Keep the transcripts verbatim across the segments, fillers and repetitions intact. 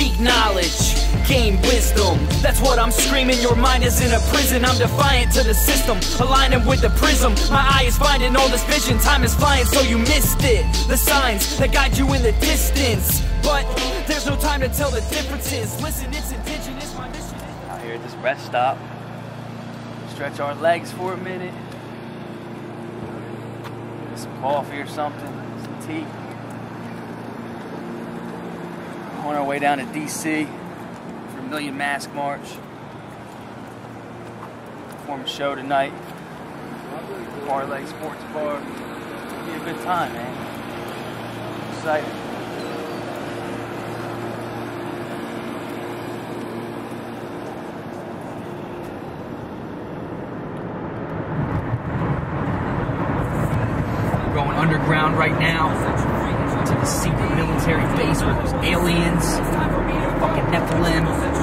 seek knowledge, gain wisdom. That's what I'm screaming. Your mind is in a prison. I'm defiant to the system, aligning with the prism. My eye is finding all this vision. Time is flying, so you missed it. The signs that guide you in the distance, but there's no time to tell the differences. Listen, it's indigenous. My mission is out here at this rest stop. Stretch our legs for a minute. Get some coffee or something. Some tea. On our way down to D C for a Million Mask March. Perform a show tonight. Parlay Sports Bar. It'll be a good time, man. Excited. We're going underground right now to the secret military base where there's aliens, fucking Nephilim,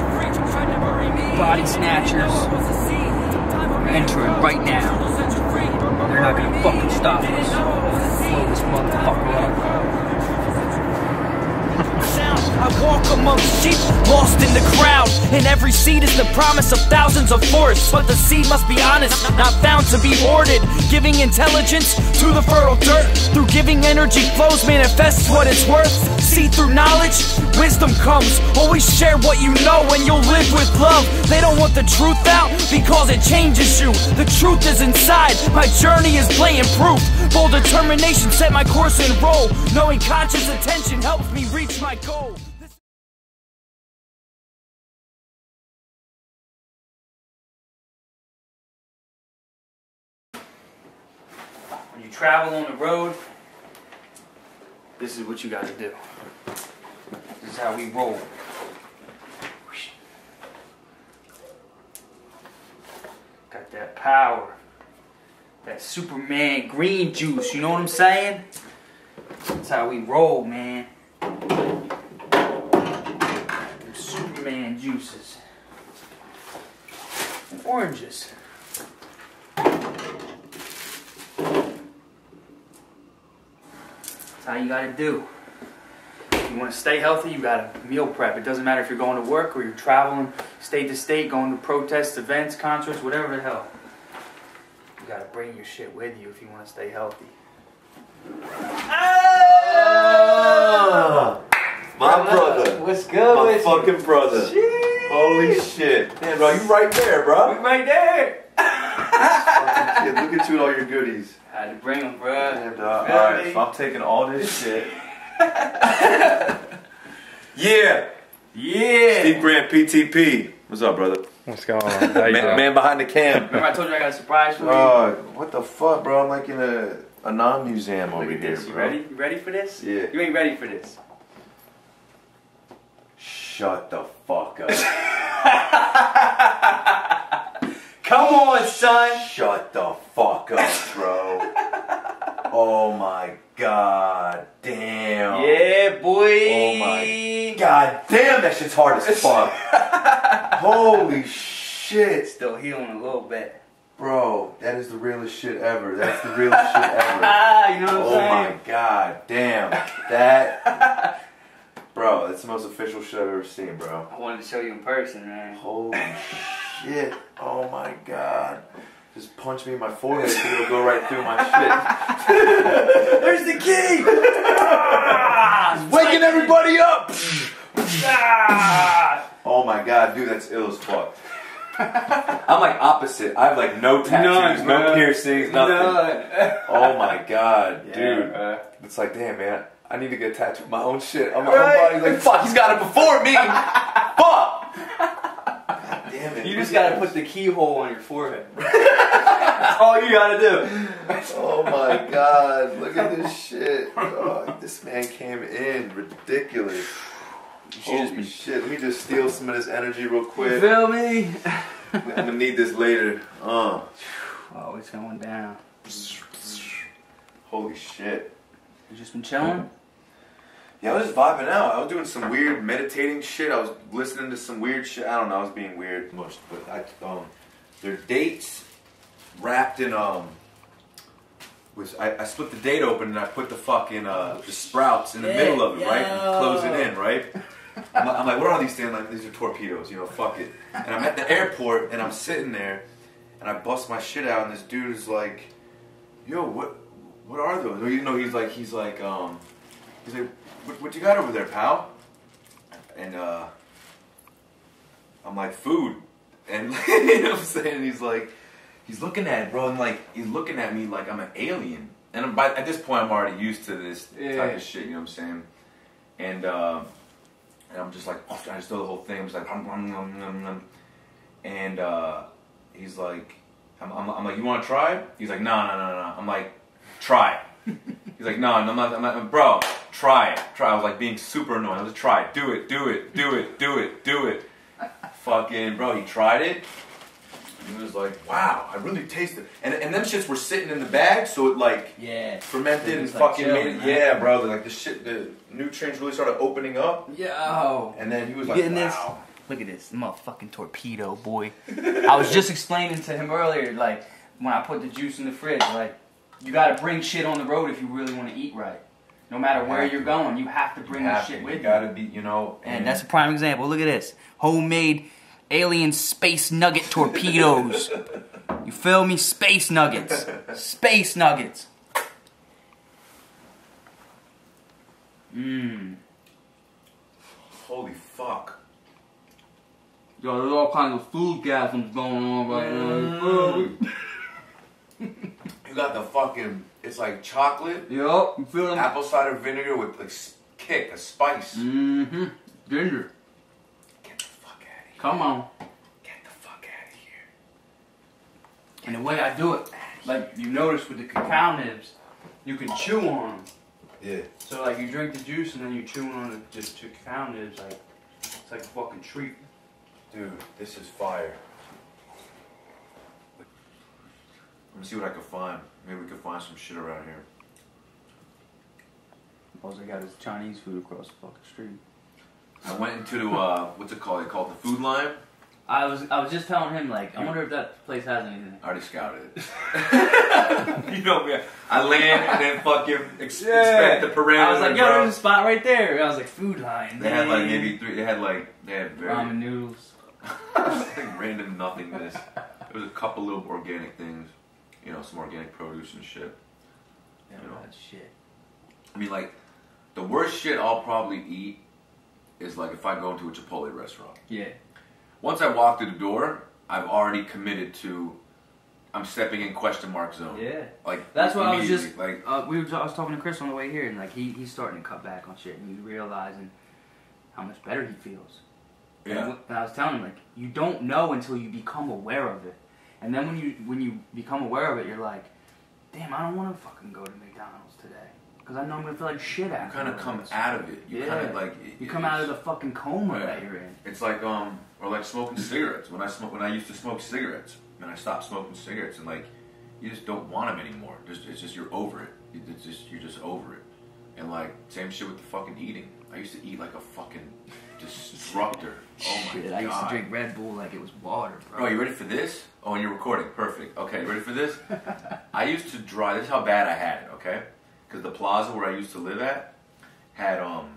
body snatchers. We're entering right now. They're not gonna fucking stop us. Blow this motherfucker up. I walk among sheep, lost in the crowd. In every seed is the promise of thousands of forests. But the seed must be honest, not found to be hoarded. Giving intelligence to the fertile dirt. Through giving energy flows, manifests what it's worth. See through knowledge, wisdom comes. Always share what you know and you'll live with love. They don't want the truth out because it changes you. The truth is inside, my journey is playing proof. Bold determination set my course and roll. Knowing conscious attention helps me reach my goal. When you travel on the road, this is what you gotta do. This is how we roll. Got that power. That Superman green juice, you know what I'm saying? That's how we roll, man. Them Superman juices. And oranges. That's how you gotta do. If you want to stay healthy, you gotta meal prep. It doesn't matter if you're going to work or you're traveling state to state, going to protests, events, concerts, whatever the hell. You gotta bring your shit with you if you want to stay healthy. Ah, my brother. What's good my with fucking you? brother. Jeez. Holy shit. Damn, bro, you right there, bro. We right there. Fucking kid, look at you with all your goodies. Had to bring them, bro. Damn, dog. Alright, so I'm taking all this shit. Yeah. Yeah. STEVE GRANT, P T P. What's up, brother? What's going on? How you Man, doing? man behind the cam. Remember I told you I got a surprise for you? Oh, what the fuck, bro? I'm like in a, a non-museum over Look at here, this. You bro. ready? You ready for this? Yeah. You ain't ready for this. Shut the fuck up. Come on, son. Shut the fuck up, bro. Oh my god. Damn. Yeah, boy. Oh my god damn, that shit's hard as fuck. Holy shit. Still healing a little bit. Bro, that is the realest shit ever. That's the realest shit ever. Ah, you know what I'm Oh saying? my god damn. That. Bro, that's the most official shit I've ever seen, bro. I wanted to show you in person, man. Holy shit. Oh my god. Just punch me in my forehead so it'll go right through my shit. There's the key! He's waking everybody up! Oh my god, dude, that's ill as fuck. I'm like opposite. I have like no tattoos, None, no bro. piercings, nothing. None. Oh my god, Yeah, dude. bro. It's like, damn, man, I need to get a tattoo of my own shit. I'm, Right. my body's like, fuck, he's got it before me! Fuck! God damn it. You just gotta put the keyhole on your forehead. That's all you gotta do. Oh my god, look at this shit. Oh, this man came in. Ridiculous. Holy shit, let me just steal some of this energy real You quick. feel me? I'm gonna need this later. Uh. Oh, it's going down. Holy shit. You just been chilling? Yeah, I was just vibing out. I was doing some weird meditating shit. I was listening to some weird shit. I don't know, I was being weird. Most, but I, um, their dates wrapped in, um, was, I, I split the date open and I put the fucking, uh, the sprouts in the Yeah, middle of it, right? And yo. close it in, right? I'm like, I'm like, what are these things? Like, these are torpedoes, you know, fuck it. And I'm at the airport, and I'm sitting there, and I bust my shit out, and this dude is like, yo, what what are those? Or, you know, he's like, he's like, um, he's like, what, what you got over there, pal? And, uh, I'm like, food. And, you know what I'm saying? He's like, he's looking at it, bro, and like, he's looking at me like I'm an alien. And I'm, by, at this point, I'm already used to this yeah. type of shit, you know what I'm saying? And, uh, and I'm just like, oh, I just throw the whole thing. I'm just like, um, um, um, um, um. And uh, he's like, I'm, I'm, I'm like, you want to try it? He's like, no, no, no, no. I'm like, try it. He's like, no, no, I'm not, I'm not, bro, try it. Try. I was like being super annoying. I was like, try it, do it, do it, do it, do it, do it. Fucking, bro, he tried it. And he was like, wow, I really tasted it. And, and them shits were sitting in the bag, so it like yeah. fermented and like fucking chilling, made it. right? Yeah, bro, like the shit, the nutrients really started opening up. Yo. And then he was like, Getting wow. This, look at this motherfucking torpedo, boy. I was just explaining to him earlier, like, when I put the juice in the fridge, like, you gotta bring shit on the road if you really want to eat right. No matter where you're going, you have to bring the shit with you. You gotta be, you know. And, and that's a prime example. Look at this. Homemade alien space nugget torpedoes. You feel me? Space nuggets. Space nuggets. Mmm. Holy fuck. Yo, there's all kinds of food gasms going on right now. You got the fucking, it's like chocolate. Yup, you feel them? Apple cider vinegar with like kick, a spice. Mm-hmm. Ginger. Get the fuck out of here. Come on. Get the fuck out of here. And the way I do it, like you notice with the cacao nibs, you can chew on them. Yeah. So like you drink the juice and then you chew on the just two cacao nibs, like it's like a fucking treat. Dude, this is fire. Let me see what I can find. Maybe we can find some shit around here. All I got is Chinese food across the fucking street. I went into the, uh, what's it called? They call it the Food Line. I was I was just telling him, like, I wonder if that place has anything. I already scouted it. You know me. I land and then fucking ex Yeah. expect the parameters. I was like, yo, bro. there's a spot right there. I was like, Food Line. They had like maybe three, they had like, they had very... ramen noodles. like random nothingness. There was a couple little organic things. You know, some organic produce and shit. Yeah, you know. that shit. I mean, like, the worst shit I'll probably eat is like if I go into a Chipotle restaurant. Yeah. Once I walk through the door, I've already committed to, I'm stepping in question mark zone. Yeah. Like, that's why I was just, like, uh, we were, I was talking to Chris on the way here, and like, he, he's starting to cut back on shit, and he's realizing how much better he feels. yeah. And, and I was telling him, like, you don't know until you become aware of it. And then when you when you become aware of it, you're like, damn, I don't want to fucking go to McDonald's today. Because I know I'm going to feel like shit after. You kind of come out of it. You yeah. kind of like... You it, come out of the fucking coma yeah. that you're in. It's like, um, or like smoking cigarettes. When I smoke, when I used to smoke cigarettes, and I stopped smoking cigarettes, and like, you just don't want them anymore. Just, it's just, you're over it. It's just, you're just over it. And like, same shit with the fucking eating. I used to eat like a fucking disruptor. Oh my Shit, god. I used to drink Red Bull like it was water, bro. Bro, you ready for this? Oh, and you're recording. Perfect. Okay, you ready for this? I used to drive, this is how bad I had it, okay? Because the plaza where I used to live at had, um,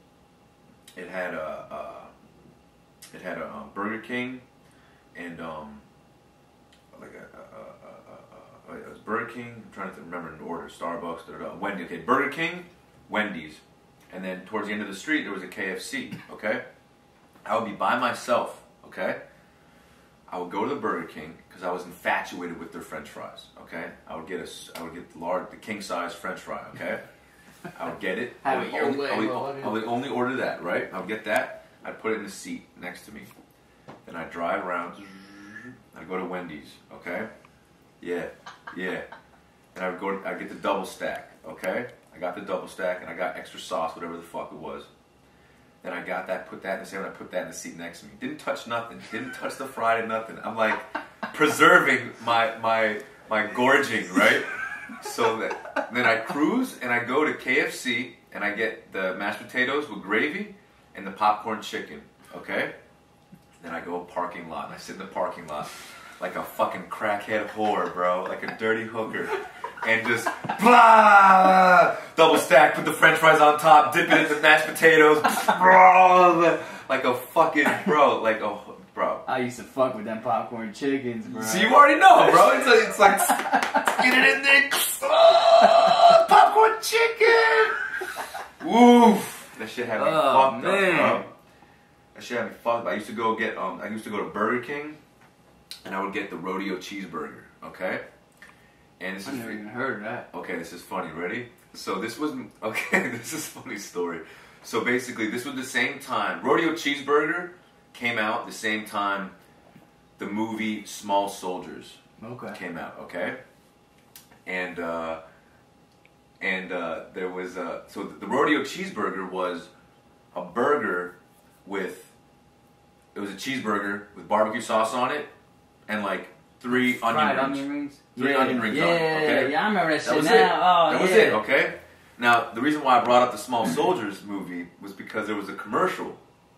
it had a, uh, it had a um, Burger King and, um, like a, a, a, a, a, it was Burger King, I'm trying to remember in order, Starbucks, da, da, da, Wendy's, okay, Burger King, Wendy's, and then towards the end of the street there was a K F C, okay? I would be by myself, okay? I would go to the Burger King because I was infatuated with their French fries, okay? I would get a, I would get the large, the king size French fry, okay? I would get it. I Have would, it your only, way, I, would, bro. I would only order that, right? I would get that. I'd put it in the seat next to me. Then I'd drive around. I'd go to Wendy's, okay? Yeah, yeah. And I'd go. I'd get the double stack, okay? I got the double stack and I got extra sauce, whatever the fuck it was. Then I got that, put that in the same, and I put that in the seat next to me. Didn't touch nothing. Didn't touch the fried or nothing. I'm like preserving my my my gorging, right? So that then I cruise and I go to K F C and I get the mashed potatoes with gravy and the popcorn chicken, okay? Then I go parking lot and I sit in the parking lot like a fucking crackhead whore, bro, like a dirty hooker, and just blah, double stack, put the French fries on top, dip it in the mashed potatoes, bro, like a fucking bro, like a bro. I used to fuck with them popcorn chickens, bro. So you already know, bro. It's like, it's like get it in there, oh, popcorn chicken. Woof, that shit had me Oh, fucked man. up, bro. That shit had me fucked up. I used to go get, um, I used to go to Burger King, and I would get the rodeo cheeseburger, okay? And this I is never even heard of that. okay. This is funny. Ready? So this was okay. This is a funny story. So basically, this was the same time rodeo cheeseburger came out. The same time the movie Small Soldiers Okay. came out. Okay, and uh, and uh, there was uh, so the rodeo cheeseburger was a burger with it was a cheeseburger with barbecue sauce on it and like three Fried onion rings. onion rings? Three yeah, onion rings yeah, on it, okay? Yeah, I remember that shit That was now. it. Oh, that yeah. was it, okay? Now, the reason why I brought up the Small Soldiers movie was because there was a commercial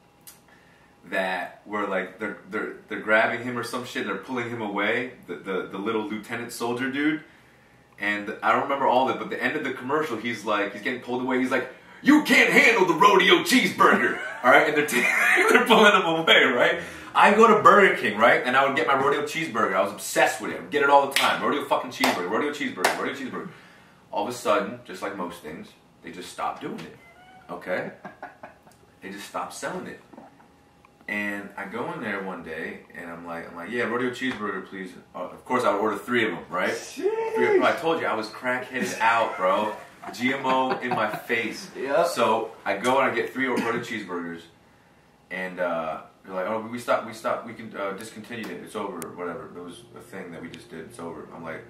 that where like they're they're they're grabbing him or some shit and they're pulling him away, the the, the little lieutenant soldier dude. And I don't remember all of it, but the end of the commercial, he's like, he's getting pulled away. He's like, "You can't handle the rodeo cheeseburger," all right? And they're t- they're pulling him away, right? I go to Burger King, right? And I would get my rodeo cheeseburger. I was obsessed with it. I would get it all the time. Rodeo fucking cheeseburger, rodeo cheeseburger, rodeo cheeseburger. All of a sudden, just like most things, they just stopped doing it. Okay? They just stopped selling it. And I go in there one day, and I'm like, I'm like, yeah, rodeo cheeseburger, please. Uh, of course, I would order three of them, right? Three, bro, I told you I was crackheaded out, bro. G M O in my face. Yep. So I go and I get three rodeo cheeseburgers, and uh, they're like, oh, we stopped, we stopped, we can uh, discontinue it. It's over, or whatever. It was a thing that we just did. It's over. I'm like,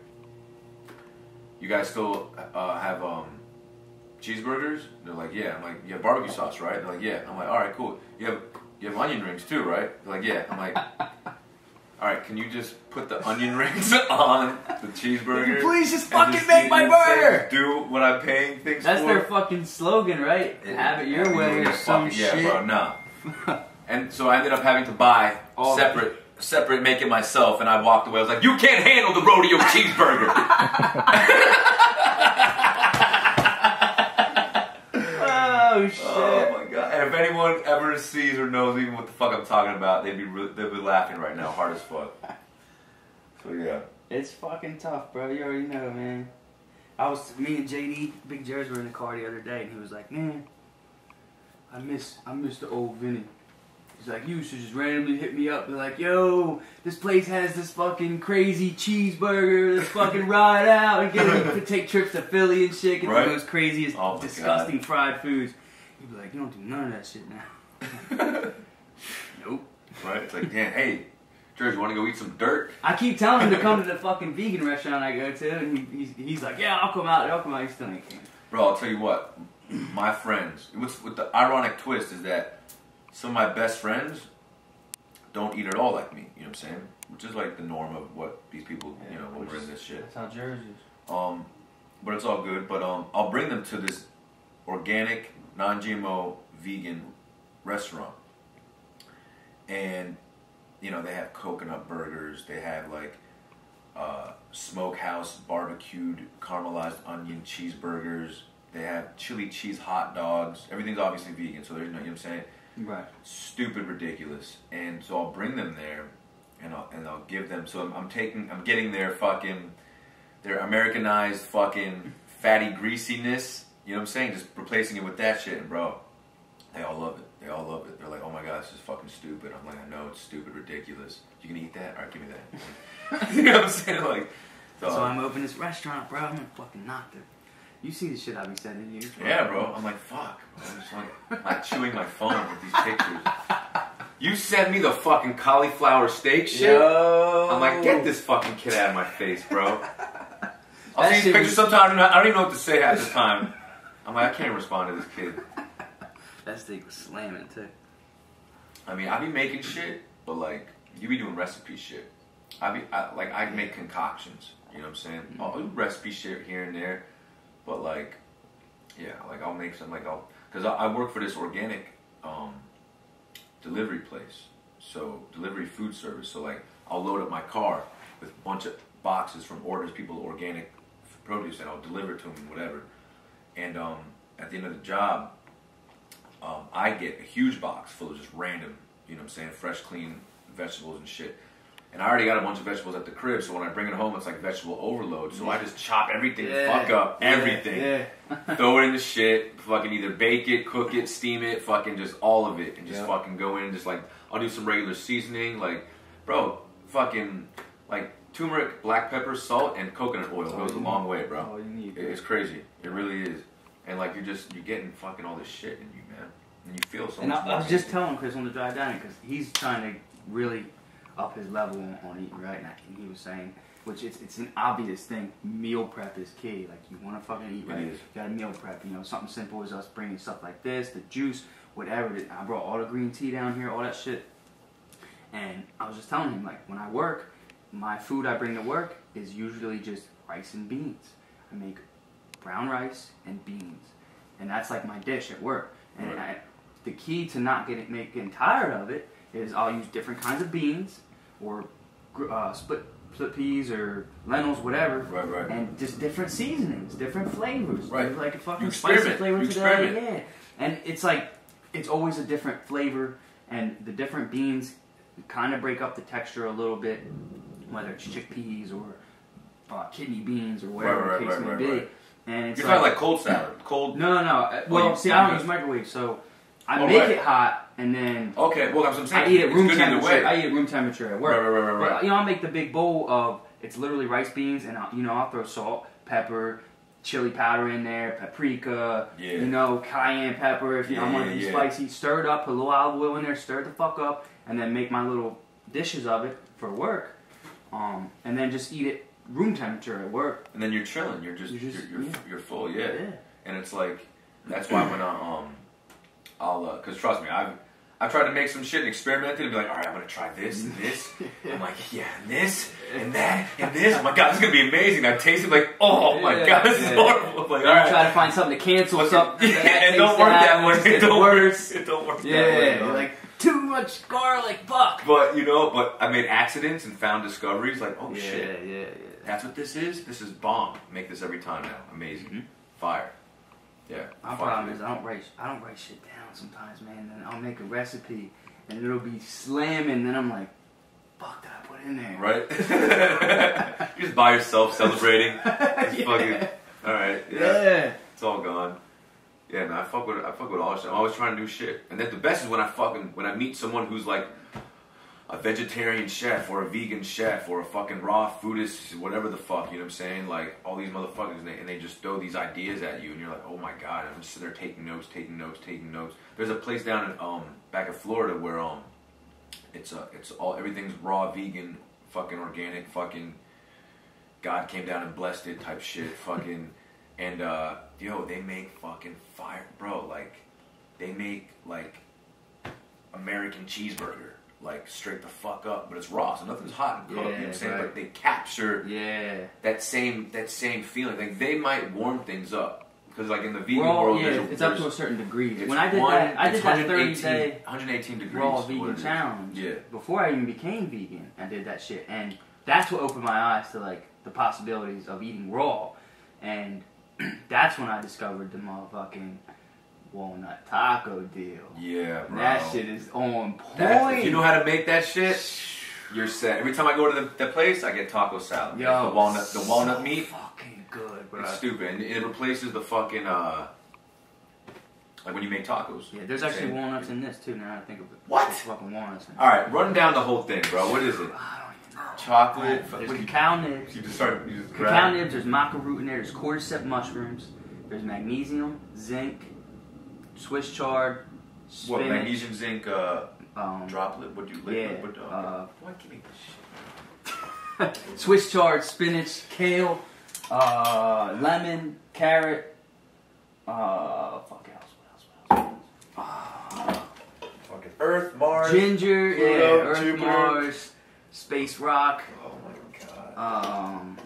you guys still uh, have um, cheeseburgers? They're like, yeah. I'm like, you have barbecue sauce, right? They're like, yeah. I'm like, all right, cool. You have you have onion rings too, right? They're like, yeah. I'm like, all right, can you just put the onion rings on the cheeseburger? Please just and fucking just make eat my it instead? burger! Do what I'm paying things That's for. their fucking slogan, right? Have it your way or some yeah, shit. bro, nah. And so I ended up having to buy All separate, separate, make it myself, and I walked away. I was like, "You can't handle the rodeo cheeseburger." Oh shit! Oh my god! And if anyone ever sees or knows even what the fuck I'm talking about, they'd be re- they'd be laughing right now, hard as fuck. So yeah, It's fucking tough, bro. You already know, man. I was, me and J D, Big Jerry's were in the car the other day, and he was like, "Man, I miss, I miss the old Vinny." He's like, "You should just randomly hit me up, be like, yo, this place has this fucking crazy cheeseburger. Let's fucking ride out and get it. To take trips to Philly and shit, get Right. the most craziest, Oh my disgusting God. fried foods." He'd be like, "You don't do none of that shit now." Nope. right? It's like, damn, hey, George, you want to go eat some dirt? I keep telling him to come to the fucking vegan restaurant I go to, and he, he's, he's like, "Yeah, I'll come out. I'll come out." He still ain't came. Bro, I'll tell you what, my friends, what's with the ironic twist is that some of my best friends don't eat at all like me, you know what I'm saying? Which is like the norm of what these people, you know, when we're in this shit. That's how Jersey is. Um, but it's all good, but um, I'll bring them to this organic, non-G M O, vegan restaurant. And, you know, they have coconut burgers, they have like uh, smokehouse barbecued caramelized onion cheeseburgers, they have chili cheese hot dogs. Everything's obviously vegan, so there's no, you know what I'm saying? Right. Stupid ridiculous. And so I'll bring them there, and I'll and I'll give them. So I'm, I'm taking, I'm getting their fucking, their Americanized fucking fatty greasiness. You know what I'm saying? Just replacing it with that shit, and bro, they all love it. They all love it. They're like, "Oh my god, this is fucking stupid." I'm like, "I know it's stupid, ridiculous. You can eat that? All right, give me that." You know what I'm saying? Like, so, So I'm opening this restaurant, bro. I'm gonna fucking knock it. You see the shit I be sending you? yeah, bro. I'm like, fuck. I'm just like, like chewing my phone with these pictures. You sent me the fucking cauliflower steak shit. Yo. I'm like, get this fucking kid out of my face, bro. I'll That see these shit pictures was- sometimes. I don't, know, I don't even know what to say half the time. I'm like, I can't respond to this kid. That steak was slamming too. I mean, I be making shit, but like, you be doing recipe shit. I be I, like, I make concoctions. You know what I'm saying? I'll do recipe shit here and there, but like, yeah, like I'll make some like I'll because I, I work for this organic um, delivery place. so delivery food service. So like I'll load up my car with a bunch of boxes from orders, people organic produce, and I'll deliver it to them, whatever. And um, at the end of the job, um, I get a huge box full of just random, you know what I'm saying, fresh, clean vegetables and shit. And I already got a bunch of vegetables at the crib, so when I bring it home, it's like vegetable overload. So I just chop everything, yeah, fuck up yeah, everything, yeah. throw it in the shit, fucking either bake it, cook it, steam it, fucking just all of it, and just yep. fucking go in and just like, I'll do some regular seasoning, like, bro, fucking, like, turmeric, black pepper, salt, and coconut oil goes a long way, bro. All you need, It's crazy. It really is. And like, you're just, you're getting fucking all this shit in you, man. And you feel so and much I, more. I was just telling Chris on the drive down, because he's trying to really up his level on, on eating right, and, I, and he was saying, which it's it's an obvious thing, meal prep is key. Like, you want to fucking eat right, you gotta meal prep. You know, something simple as us bringing stuff like this, the juice, whatever. I brought all the green tea down here, all that shit. And I was just telling him, like, when I work, my food I bring to work is usually just rice and beans. I make brown rice and beans, and that's like my dish at work. And right. I, the key to not getting make, getting tired of it is I'll use different kinds of beans, or uh, split split peas, or lentils, whatever, right, right. and just different seasonings, different flavors. Right. There's like a fucking you spicy flavor you today, experiment. yeah. And it's like it's always a different flavor, and the different beans kind of break up the texture a little bit, whether it's chickpeas or uh, kidney beans or whatever right, the right, case right, may right, be. right. And it's You're like, talking like cold salad, cold. No, no, no. Uh, Well, well, you, see, I don't you use microwave, so I oh, make right. it hot, and then Okay, well, that's what I'm saying. I eat it It's room good either temperature. way. I eat it room temperature at work. Right, right, right, right, But, right. you know, I make the big bowl of it's literally rice, beans, and I'll, you know I'll throw salt, pepper, chili powder in there, paprika, Yeah. you know, cayenne pepper if you Yeah, I want yeah, to be yeah. spicy. Stir it up, put a little olive oil in there, stir it the fuck up, and then make my little dishes of it for work. Um, and then just eat it room temperature at work. And then you're chilling. You're just, You're you're, just- you're, yeah. you're full, yeah. Yeah. And it's like, that's why when I, um, I'll, uh, cause trust me, I've, I've tried to make some shit and experimented and be like, all right, I'm gonna try this and this. I'm like, yeah, and this and that and this. Oh my god, this is gonna be amazing. I taste it like, oh my Yeah, god, this yeah. is horrible. I'm like, You all right. try to find something to cancel What's something. it- that yeah, it tastes don't work that bad, way. it's It don't worse. work. It don't work Yeah, that way. you're like too much garlic, fuck. But you know, but I made accidents and found discoveries like, oh yeah, shit, yeah, yeah. that's what this is. This is bomb. Make this every time now. Amazing, Mhm. fire. Yeah. My fuck problem it. is I don't write I don't write shit down sometimes, man. Then I'll make a recipe and it'll be slamming. Then I'm like, fuck, did I put in there? Right? You're just by yourself celebrating. It's Yeah. fucking, all right. Yeah. Yeah. It's all gone. Yeah, man. I fuck with I fuck with all this shit. I'm always trying new shit. And then the best is when I fucking when I meet someone who's like a vegetarian chef or a vegan chef or a fucking raw foodist, whatever the fuck, you know what I'm saying? Like, all these motherfuckers, and they, and they just throw these ideas at you, and you're like, oh my god, I'm just sitting there taking notes, taking notes, taking notes. There's a place down in, um, back in Florida where, um, it's, uh, it's all, everything's raw, vegan, fucking organic, fucking, God came down and blessed it type shit, fucking, and, uh, yo, they make fucking fire, bro, like, they make, like, American cheeseburger. Like, straight the fuck up, but it's raw, so nothing's hot and cooked, you know what I'm saying? right. But they capture Yeah. that same that same feeling. Like, they might warm things up. Because, like, in the vegan Raw, world, yeah, there's a, it's up to a there's- certain degree. it's When I did one- that, I it's did that thirty one day hundred eighteen degrees. raw what vegan it is. challenge. Yeah. Before I even became vegan, I did that shit, and that's what opened my eyes to like the possibilities of eating raw, and that's when I discovered the motherfucking walnut taco deal. Yeah, bro. That shit is on point. That- if you know how to make that shit, you're set. Every time I go to the, the place, I get taco salad. Yo, the walnut, the walnut so meat. fucking good, bro. It's stupid, and it replaces the fucking uh, like when you make tacos. Yeah, there's You know actually what I'm saying? walnuts in this too. Now that I think of it. What? There's fucking walnuts in it. All right, run down the whole thing, bro. What is it? I don't even know. Chocolate. There's What- cacao nibs. You just start. You just Cacao grab. nibs, there's maca root in there, there's cordyceps mushrooms, there's magnesium, zinc, Swiss chard, What spinach, magnesium, zinc, uh, um, droplet? What do you liquid? yeah, What, uh, uh, why give me this shit? Swiss chard, spinach, kale, uh, lemon, carrot, uh, fuck else, what else, what else? Fucking Earth, Mars. Ginger, yeah, Pluto, Earth, Jupiter. Mars, space rock, Oh my god. um,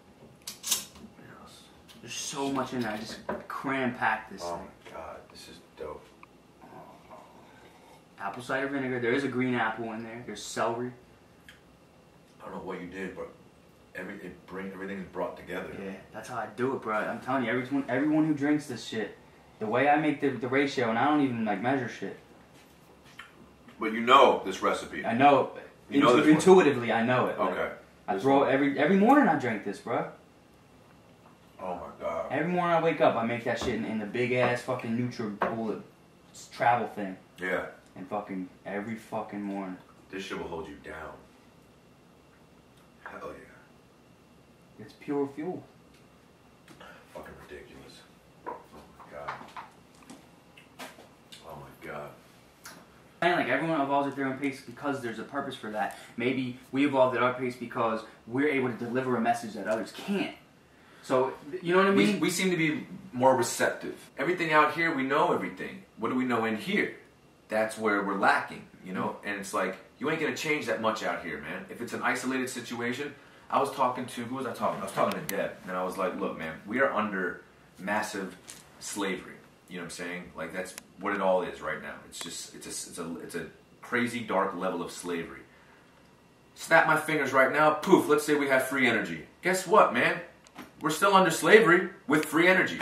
what else? There's so much in there, I just cram packed this Oh thing. my god, this is dope. apple cider vinegar. There is a green apple in there. There's celery. I don't know what you did, but every it bring everything is brought together. Yeah, that's how I do it, bro. I'm telling you, everyone, everyone who drinks this shit, the way I make the, the ratio, and I don't even like measure shit. But you know this recipe. I know it. You know Intu- this intuitively, I know it. Like, okay. I This throw one. it every every morning. I drink this, bro. Oh my god. Every morning I wake up, I make that shit in, in the big ass fucking NutriBullet travel thing, Yeah. and fucking every fucking morning. This shit will hold you down. Hell yeah. It's pure fuel. Fucking ridiculous. Oh my god. Oh my god. And like everyone evolves at their own pace because there's a purpose for that. Maybe we evolved at our pace because we're able to deliver a message that others can't. So, you know what I mean? We, we seem to be more receptive. Everything out here, we know everything. What do we know in here? That's where we're lacking, you know? And it's like, you ain't gonna change that much out here, man. If it's an isolated situation, I was talking to, who was I talking to? I was talking to Deb, and I was like, look, man, we are under massive slavery. You know what I'm saying? Like, that's what it all is right now. It's just, it's a, it's a, it's a crazy, dark level of slavery. Snap my fingers right now, poof, let's say we have free energy. Guess what, man? We're still under slavery with free energy.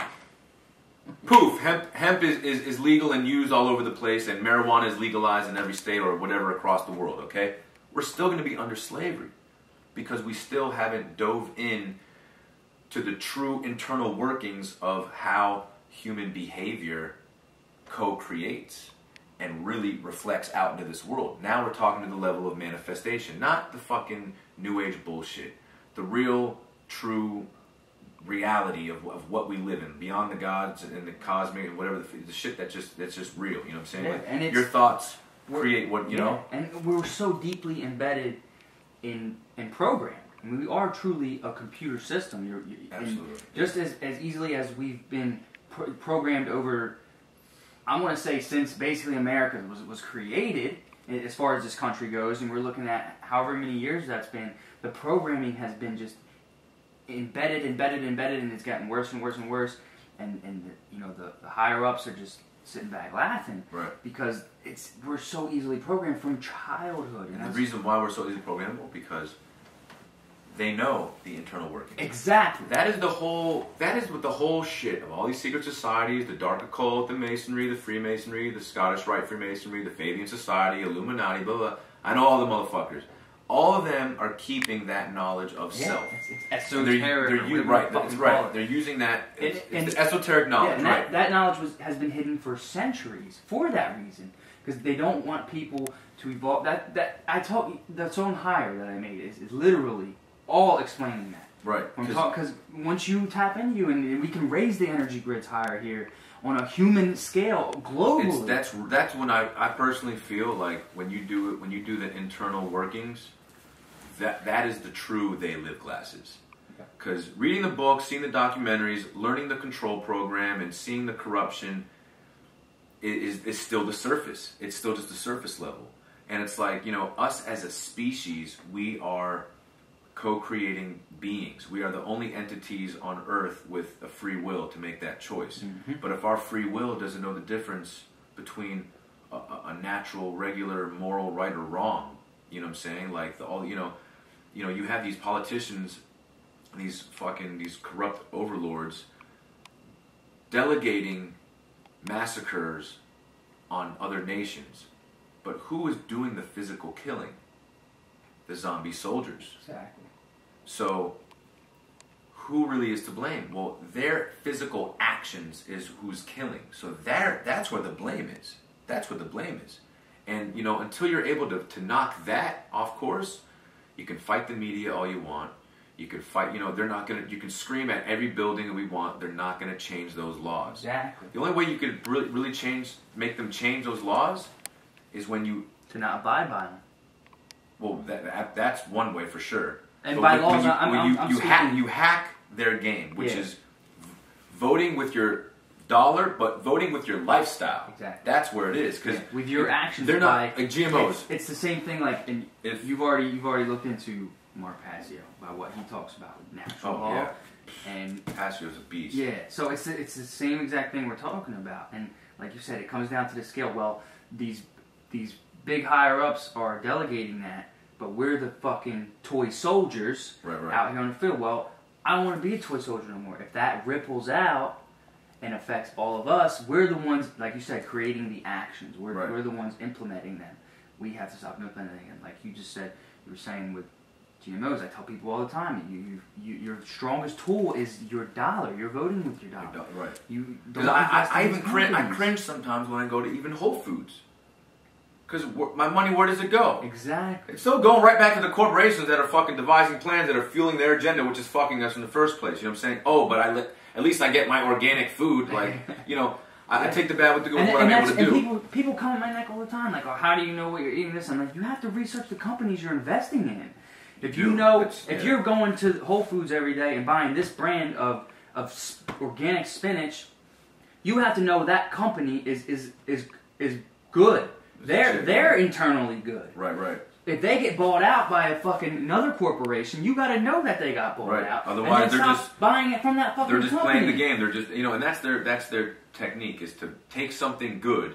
Poof, hemp, hemp is, is, is legal and used all over the place, and marijuana is legalized in every state or whatever across the world, okay? We're still going to be under slavery because we still haven't dove in to the true internal workings of how human behavior co-creates and really reflects out into this world. Now we're talking to the level of manifestation, not the fucking new age bullshit. The real, true reality of, of what we live in, beyond the gods and the cosmic and whatever, the, the shit that just that's just real, you know what I'm saying? Yeah, Like, and it's, your thoughts create what, you yeah, know? and we're so deeply embedded in in programming. I mean, we are truly a computer system. You're, you, Absolutely. Just as, as easily as we've been pro- programmed over, I want to say since basically America was, was created, as far as this country goes, and we're looking at however many years that's been, the programming has been just embedded, embedded, embedded, and it's gotten worse and worse and worse. And, and the, you know, the, the higher-ups are just sitting back laughing. Right. Because it's we're so easily programmed from childhood. And And the reason why we're so easily programmable, because they know the internal workings. Exactly. That is the whole, that is what the whole shit of all these secret societies, the dark occult, the Masonry, the Freemasonry, the Scottish Rite Freemasonry, the Fabian Society, Illuminati, blah, blah, blah. I know all the motherfuckers. All of them are keeping that knowledge of Yeah, self. it's, it's So they're, esoteric. they're or u- whatever right, you that's fucking right. call it. They're using that, it's, And- it's and- the esoteric knowledge, Yeah, and right? that, that knowledge was, has been hidden for centuries for that reason, because they don't want people to evolve. That that I told you, the song "Higher" that I made is, is literally all explaining that. Right. Because once you tap into you, and we can raise the energy grids higher here on a human scale globally. It's, that's that's when I, I personally feel like when you do it, when you do the internal workings, that that is the true they live classes. Because reading the books, seeing the documentaries, learning the control program, and seeing the corruption is, is, is still the surface. It's still just the surface level. And it's like, you know, us as a species, we are co-creating beings. We are the only entities on Earth with a free will to make that choice. Mm-hmm. But if our free will doesn't know the difference between a, a natural, regular, moral right or wrong, you know what I'm saying? Like the all, you know, you know, you have these politicians, these fucking these corrupt overlords delegating massacres on other nations. But who is doing the physical killing? The zombie soldiers. Exactly. So, who really is to blame? Well, their physical actions is who's killing. So there, that's where the blame is. That's where the blame is. And, you know, until you're able to, to knock that off course, you can fight the media all you want. You can fight, you know, they're not going to, you can scream at every building that we want. They're not going to change those laws. Exactly. The only way you could really, really change, make them change those laws is when you... To not abide by them. Well, that, that that's one way for sure. And But by when, laws, when you, I'm, when I'm, you, I'm you speaking... hack you hack their game, which Yeah. is voting with your dollar, but voting with your lifestyle. Exactly. That's where it is, because Yeah, with your actions, they're not by, like G M Os. It's, it's the same thing. Like, and If- you've already you've already looked into Mark Passio by what he talks about with natural Oh, law, yeah. and Passio's a beast. yeah, so it's the, it's the same exact thing we're talking about. And like you said, it comes down to the scale. Well, these these big higher ups are delegating that, but we're the fucking toy soldiers right, right. out here on the field. Well, I don't want to be a toy soldier no more. If that ripples out and affects all of us, we're the ones, like you said, creating the actions. We're right. we're the ones implementing them. We have to stop implementing them. Like you just said, you were saying with G M Os, I tell people all the time, you, you, you, your strongest tool is your dollar. You're voting with your dollar. Right. You Because I, I, I even cringe, I cringe sometimes when I go to even Whole Foods. Because my money, where does it go? Exactly. It's still going right back to the corporations that are fucking devising plans that are fueling their agenda, which is fucking us in the first place. You know what I'm saying? Oh, but I li at least I get my organic food. Like, you know, I, I take the bad with the good with what I'm able to and do. People, people come at my neck all the time, like, oh, how do you know what you're eating this? I'm like, you have to research the companies you're investing in. If you know, It's, if yeah. you're going to Whole Foods every day and buying this brand of, of organic spinach, you have to know that company is, is, is, is good. They're they're internally good. Right, right. If they get bought out by a fucking another corporation, you got to know that they got bought Right. out. Otherwise, and then they're stop just buying it from that fucking They're just company. playing the game. They're just, you know, and that's their that's their technique, is to take something good,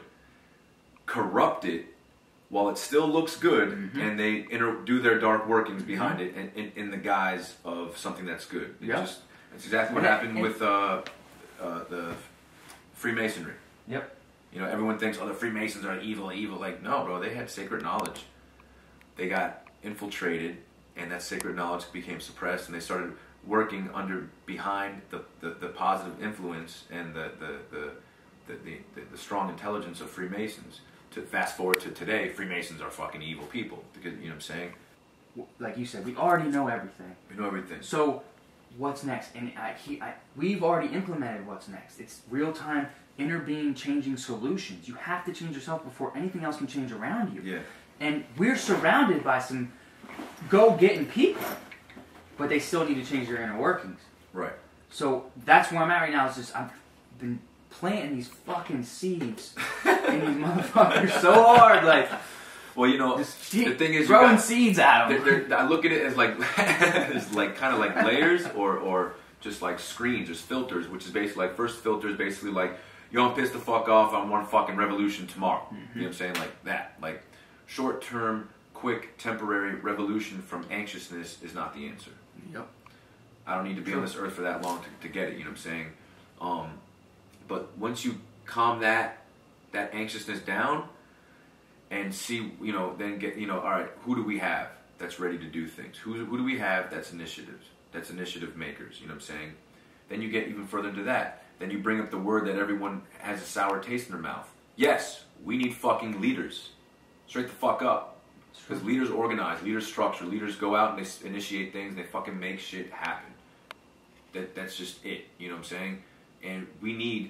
corrupt it while it still looks good, mm-hmm. and they inter do their dark workings behind mm-hmm. it in, in, in the guise of something that's good. It yep. just, that's exactly what and happened and with uh, uh, the Freemasonry. Yep. You know, everyone thinks, oh, the Freemasons are evil, evil. Like, no, bro, they had sacred knowledge. They got infiltrated, and that sacred knowledge became suppressed, and they started working under, behind the, the, the positive influence and the the, the, the, the, the, the strong intelligence of Freemasons. To fast forward to today, Freemasons are fucking evil people. Because, you know what I'm saying? Like you said, we already know everything. We know everything. So, what's next? And I, he, I, we've already implemented what's next. It's real-time interbeing changing solutions. You have to change yourself before anything else can change around you. Yeah. And we're surrounded by some go-getting people, but they still need to change their inner workings. Right. So that's where I'm at right now. Is just I've been planting these fucking seeds in these motherfuckers so hard, like. Well, you know, just the thing is, throwing you got, seeds at them. They're, they're, I look at it as like, as like kind of like layers, or or just like screens, just filters, which is basically like first filter is basically like, yo, I'm pissed the fuck off, I want fucking revolution tomorrow. Mm-hmm. You know what I'm saying? Like that. Like short-term, quick, temporary revolution from anxiousness is not the answer. Yep. I don't need to be True. on this earth for that long to, to get it, you know what I'm saying? Um, but once you calm that that anxiousness down and see, you know, then get, you know, all right, who do we have that's ready to do things? Who, who do we have that's initiatives, that's initiative makers, you know what I'm saying? Then you get even further into that. Then you bring up the word that everyone has a sour taste in their mouth. Yes, we need fucking leaders. Straight the fuck up. Because leaders organize, leaders structure, leaders go out and they initiate things and they fucking make shit happen. That That's just it, you know what I'm saying? And we need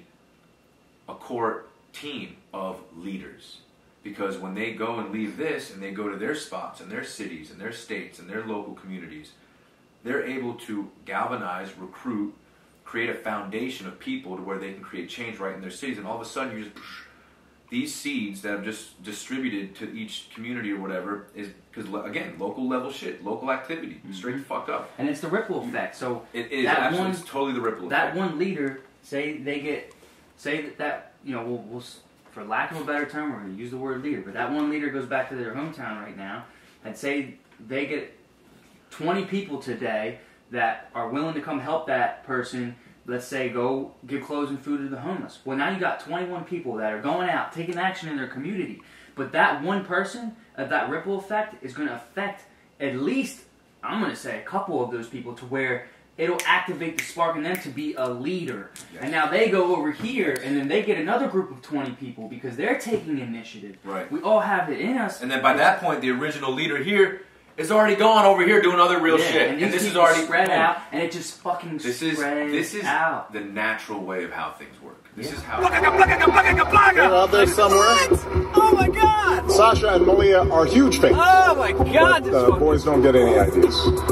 a core team of leaders. Because when they go and leave this and they go to their spots and their cities and their states and their local communities, they're able to galvanize, recruit, create a foundation of people to where they can create change right in their cities. And all of a sudden, you just, these seeds that have just distributed to each community or whatever is, because again, local level shit, local activity, mm-hmm. straight the fuck up. And it's the ripple effect. So it is that absolutely, one, it's totally the ripple that effect. That one leader, say they get, say that, that you know, we'll, we'll, for lack of a better term, we're going to use the word leader, but that one leader goes back to their hometown right now, and say they get twenty people today that are willing to come help that person. Let's say go give clothes and food to the homeless. Well, now you got twenty-one people that are going out, taking action in their community. But that one person, uh, that ripple effect, is going to affect at least, I'm going to say, a couple of those people to where it'll activate the spark in them to be a leader. Yes. And now they go over here, and then they get another group of twenty people because they're taking initiative. Right. We all have it in us. And then by that point, the original leader here is already gone over here doing other real yeah, shit. And, and this is people already spread boom. out, and it just fucking this spreads is, This is out. the natural way of how things work. This yeah. is how... They're out there somewhere. Oh my god! Sasha and Malia are huge fans. Oh my god! But, uh, boys don't get any ideas.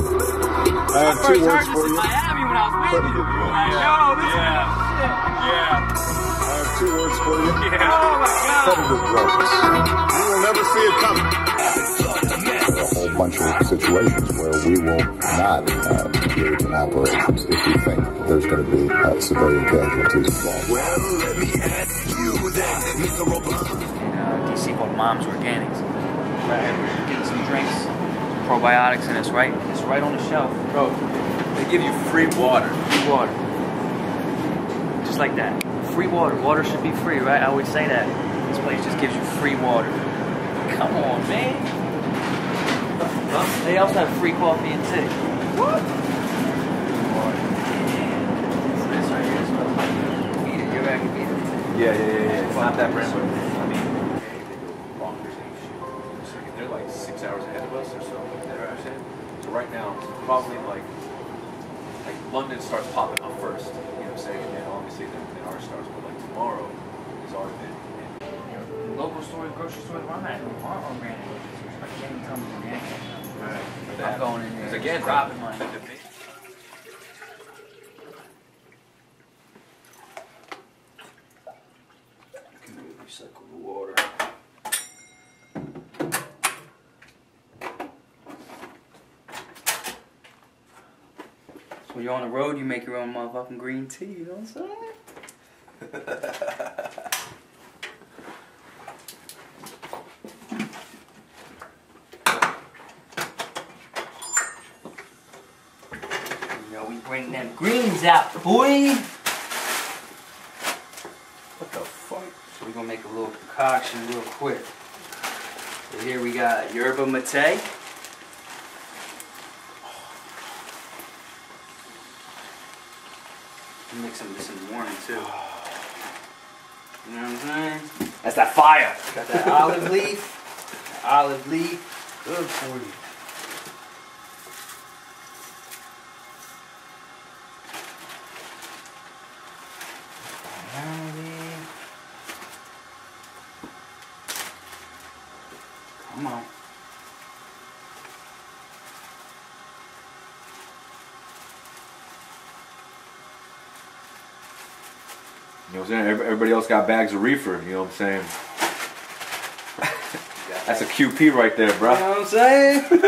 I have two words for you. Miami when I was with you. Yo, this yeah. is yeah. I have two words for you. Yeah. Oh my god! Predator drones. You will never see it coming. A whole bunch of situations where we will not uh, engage in operations if we think there's going to be uh, civilian casualties involved. Well, let me ask you that, Mister Obama. in uh, D C called Mom's Organics. Right here, we're getting some drinks, some probiotics in this, right? It's right on the shelf. Bro, they give you free water. Free water. Just like that. Free water. Water should be free, right? I always say that. This place just gives you free water. Come on, man. They also have free coffee and tea. What? So this right here smells like beat it. You ever had to beat it? Yeah, yeah, yeah, yeah. It's not that brand, but I mean, they, they go bonkers and shit. So they're like six hours ahead of us or so. You know what I'm saying? So right now, it's probably like, like London starts popping up first. You know what I'm saying? And then obviously then, then ours starts. But like tomorrow is our thing. Local stores, grocery stores, why not? Aren't organic. I can't even tell me organic. Right. I'm going in there. Because again, robbing money. Can we recycle the water? So when you're on the road, you make your own motherfucking green tea. You know what I'm saying? Bring them greens out, boy! What the fuck? So we're gonna make a little concoction real quick. So here we got yerba mate. Mix them with some warning too. You know what I'm saying? That's that fire! Got that olive leaf. That olive leaf. Good for you. Come on. You know what I'm saying? Everybody else got bags of reefer, you know what I'm saying? That's a Q P right there, bro. You know what I'm saying? So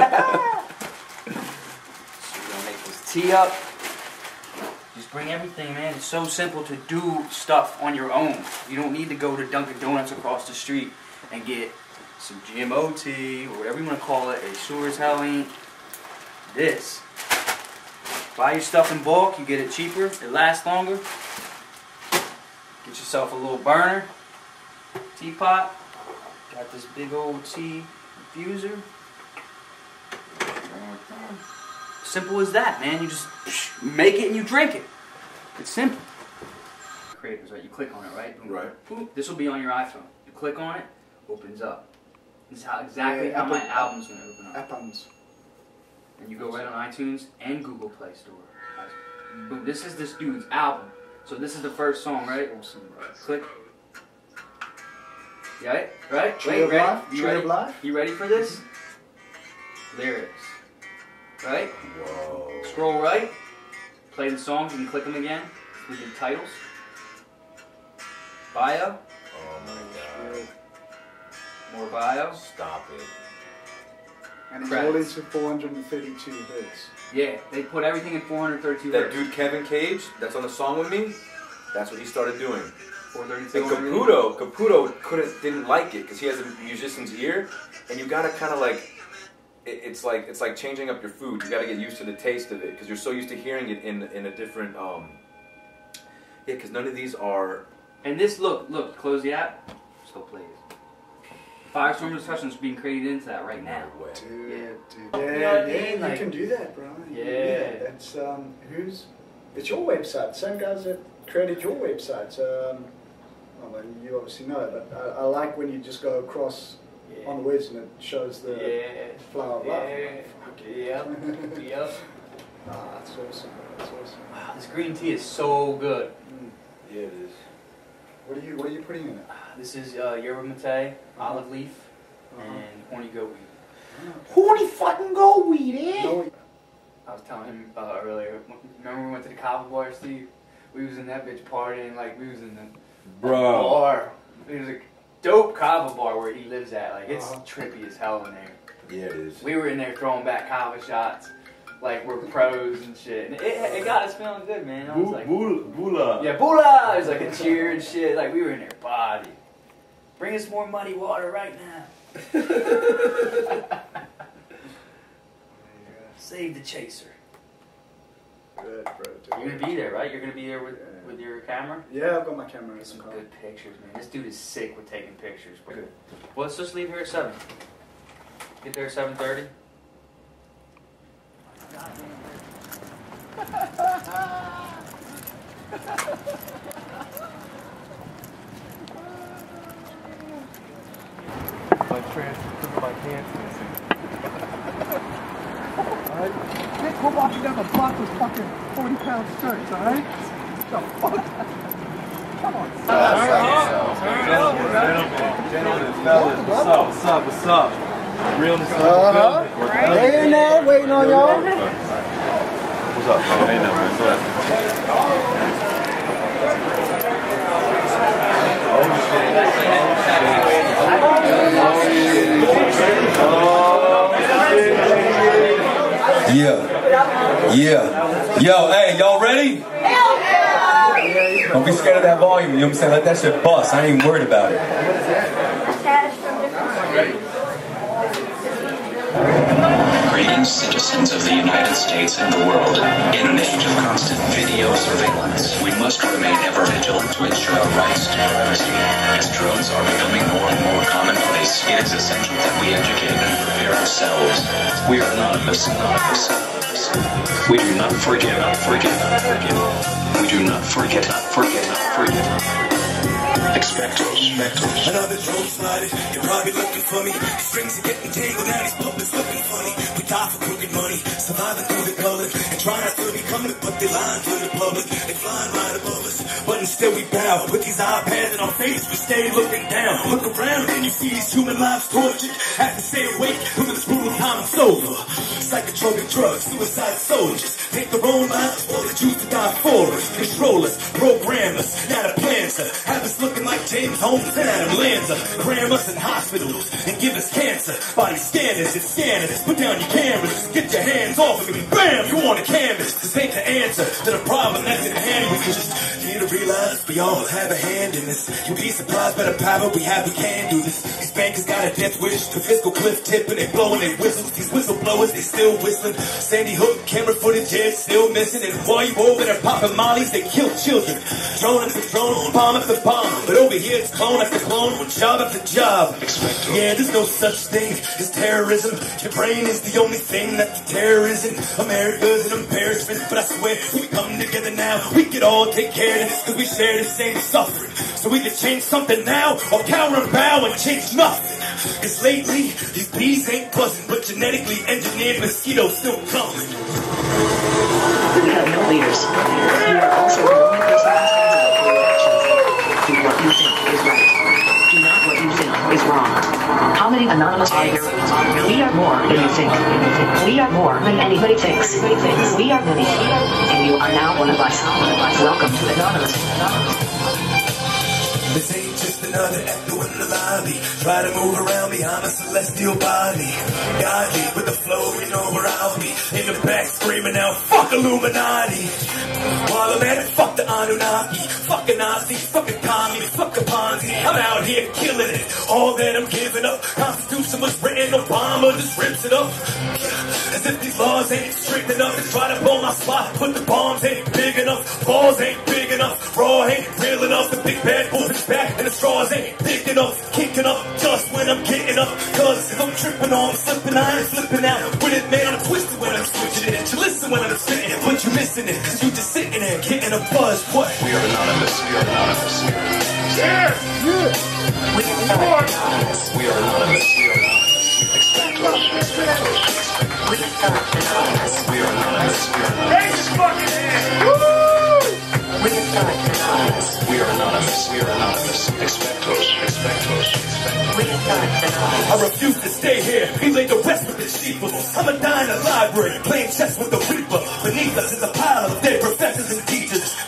we're gonna make this tea up. Just bring everything, man. It's so simple to do stuff on your own. You don't need to go to Dunkin' Donuts across the street and get some G M O tea or whatever you want to call it. It sure as hell ain't this. Buy your stuff in bulk, you get it cheaper, it lasts longer. Get yourself a little burner, teapot. Got this big old tea infuser. Simple as that, man. You just make it and you drink it. It's simple. Creators, right? You click on it, right? Boom. Right. Boom. This will be on your iPhone. You click on it, opens up. This is how exactly Yeah, how my Apple- album's gonna open up. Apples. And you go right on iTunes and Google Play Store. Boom. This is this dude's album. So this is the first song, right? Awesome. Click. Right? Right? Tree Wait, of ready? Life? You Tree ready? of Life? You ready for this? Lyrics. Right? Whoa. Scroll right. Play the songs and click them again. With the titles. Bio. Oh my god. More bio. Stop it. And it's Credits. all into four hundred thirty-two hertz. Yeah, they put everything in four hundred thirty-two That hertz. dude Kevin Cage, that's on the song with me, that's what he started doing. four thirty-two. And Caputo, Caputo couldn't, didn't like it because he has a musician's ear, and you gotta kind of like, it, it's like it's like changing up your food. You gotta get used to the taste of it because you're so used to hearing it in in a different. Um, yeah, because none of these are. And this, look, look, close the app. Let's go play it. Firestorm discussions being created into that right now. No way. Dude, Yeah. dude. You Yeah, know what I yeah, mean? you Like- can do that, bro. You can do Yeah. that. It's, um, who's, it's your website. Same guys that created your website. Um, oh, well, you obviously know, but I, I like when you just go across Yeah. on the words and it shows the Yeah. flower of life. Yeah. Yep. Yep. Ah, that's awesome. That's awesome. Wow, this green tea is so good. Mm. Yeah, it is. What are you What are you putting in it? This is uh, yerba mate, olive leaf, Uh-huh. and horny goat weed. Horny fucking goat weed, eh? No, I was telling him uh, earlier. Remember we went to the Kava bar, Steve? We was in that bitch partying like we was in the Bro. bar. It was a dope Kava bar where he lives at. Like it's Uh-huh. trippy as hell in there. Yeah, it is. We were in there throwing back Kava shots, like we're pros and shit. And it, it got us feeling good, man. I was like, Bula. yeah, boolah! It was like a cheer and shit. Like we were in there body. Bring us more muddy water right now. Save the chaser. Good, bro. You're gonna be there, right? You're gonna be there with, Yeah. with your camera? Yeah, I've got my camera in Get some the car. good pictures, man. This dude is sick with taking pictures. Good. Well, let's just leave here at seven. Get there at seven thirty. My trans, my hands missing. Alright? Can't go walking down the block with fucking forty pound shirts, alright? The fuck? Come on. Gentlemen, fellas, what's up, what's up, what's up? Realness of the building. Hey in there, waiting on y'all. What's up, bro? Ain't nothing, what's up? Yeah. Yeah. Yo, hey, y'all ready? Don't be scared of that volume, you know what I'm saying? Let that shit bust. I ain't even worried about it. Greetings, citizens of the United States and the world. In an age of constant video surveillance, we must remain ever vigilant to ensure our rights to privacy. As drones are becoming more and more commonplace, it is essential that we educate and prepare ourselves. We are anonymous, anonymous. We do not forget, not forget, not forget. We do not forget, not forget, not forget. Expectos, expectos. Another drone sliding, you're probably looking for me. Strings are getting tangled, now these puppets looking funny. We die for crooked money, surviving through the color. And trying not to be coming, but they lying to the public. They flying right above us, but instead we bow. With these iPads in our face, we stay looking down. Look around and you see these human lives tortured. Have to stay awake, look at this brutal time it's over. Psychotropic drugs, suicide soldiers. Take their own lives for the Jews to die for us. Control us, program us, now the plans to have us looking like James Holmes and Adam Lanza. Cram us in hospitals and give us cancer. Body scanners and scanners. Put down your cameras, get your hands off of me. Bam, you on the canvas. This ain't the answer to the problem that's in hand. We just need to realize we all have a hand in this. You'll be surprised by the power we have, we can do this. These bankers got a death wish, the fiscal cliff tip, and they blowing their whistles. These whistleblowers, they still whistling. Sandy Hook, camera footage, yeah, still missing. And while you over there popping mollies, they kill children. Drone after drone, bomb after bomb. But over here it's clone after clone, job after job. Yeah, there's no such thing as terrorism. Your brain is the only thing that the terror isn't. America's an embarrassment, but I swear if we come together now, we could all take care of this, cause we share the same suffering. So we can change something now, or cower and bow and change nothing. Cause lately, these bees ain't buzzing, but genetically engineered mosquitoes still coming. We have no leaders. We are also the only person responsible for your actions. Do what you think is right. Do not what you think is wrong. How many anonymous are there? We are more than you think. We are more than anybody thinks. We are many. And you are now one of us. Welcome to Anonymous. This ain't just another echo in the lobby. Try to move around behind a celestial body. Godly with the flow, you know where I'll be. In the back screaming out, fuck Illuminati. While I'm at it, fuck the Anunnaki. Fuck a Nazi, fuck a commie, fuck a Ponzi. I'm out here killing it. All that I'm giving up. Constitution was written, Obama just rips it up. As if these laws ain't strict enough. They try to blow my spot, put the bombs ain't big enough. Balls ain't big enough. Raw ain't real enough. The big bad wolf is back and the straws ain't thick enough. Kicking up just when I'm getting up. Cause if I'm tripping on, I'm slipping, I ain't flipping out. With it, man, I'm twisted when I'm switching it. You listen when I'm sitting, but you missing it. Cause you just sitting there getting a buzz. What? We are anonymous, we are anonymous. Yeah! Yeah! We are anonymous. We are anonymous, we are anonymous. Expectos, expectos. We are anonymous. We are anonymous, we are anonymous. Raise your fucking hand! Woo! We are anonymous. We are anonymous, we are anonymous. Expectos, expectos, expectos. We are anonymous. I refuse to stay here, be laid to rest with the sheeple. I'm a die in a library, playing chess with the reaper. Beneath us is a pile of dead professors and teachers. The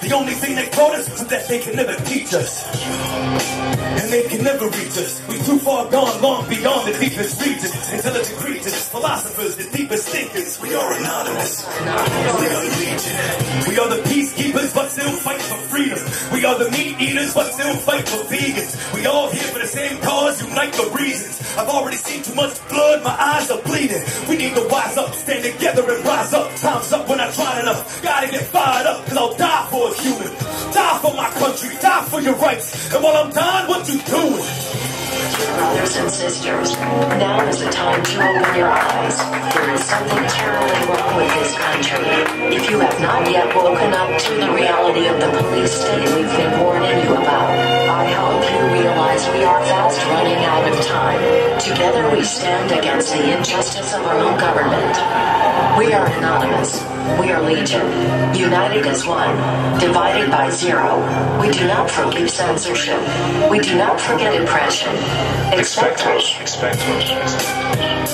The only thing they taught us was that they can never teach us. And they can never reach us. We too far gone, long beyond the deepest regions. Intelligent creatures, philosophers, the deepest thinkers. We are anonymous. We are legion. We are the peacekeepers, but still fight for freedom. We are the meat eaters, but still fight for vegans. We all here for the same cause, unite the reasons. I've already seen too much blood, my eyes are bleeding. We need to wise up, stand together and rise up. Time's up when I tried enough. Gotta get fired up, cause I'll die for a human. Die for my country, die for your rights. And while I'm dying, what you doing? Brothers and sisters, now is the time to open your eyes. There is something terribly wrong with this country. If you have not yet woken up to the reality of the police state we've been warning you about, I hope you realize we are fast running out of time. Together we stand against the injustice of our own government. We are anonymous. We are legion. United as one. Divided by zero. We do not forgive censorship. We do not forget oppression. Expect us. Expect us.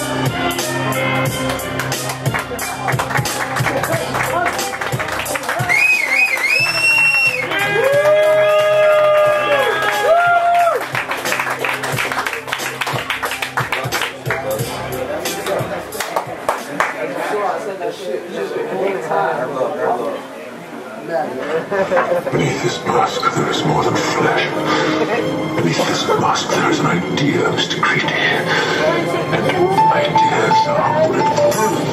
Beneath this mask, there is more than flesh. Beneath this mask, there is an idea, Mister Creedy. And ideas are bulletproof.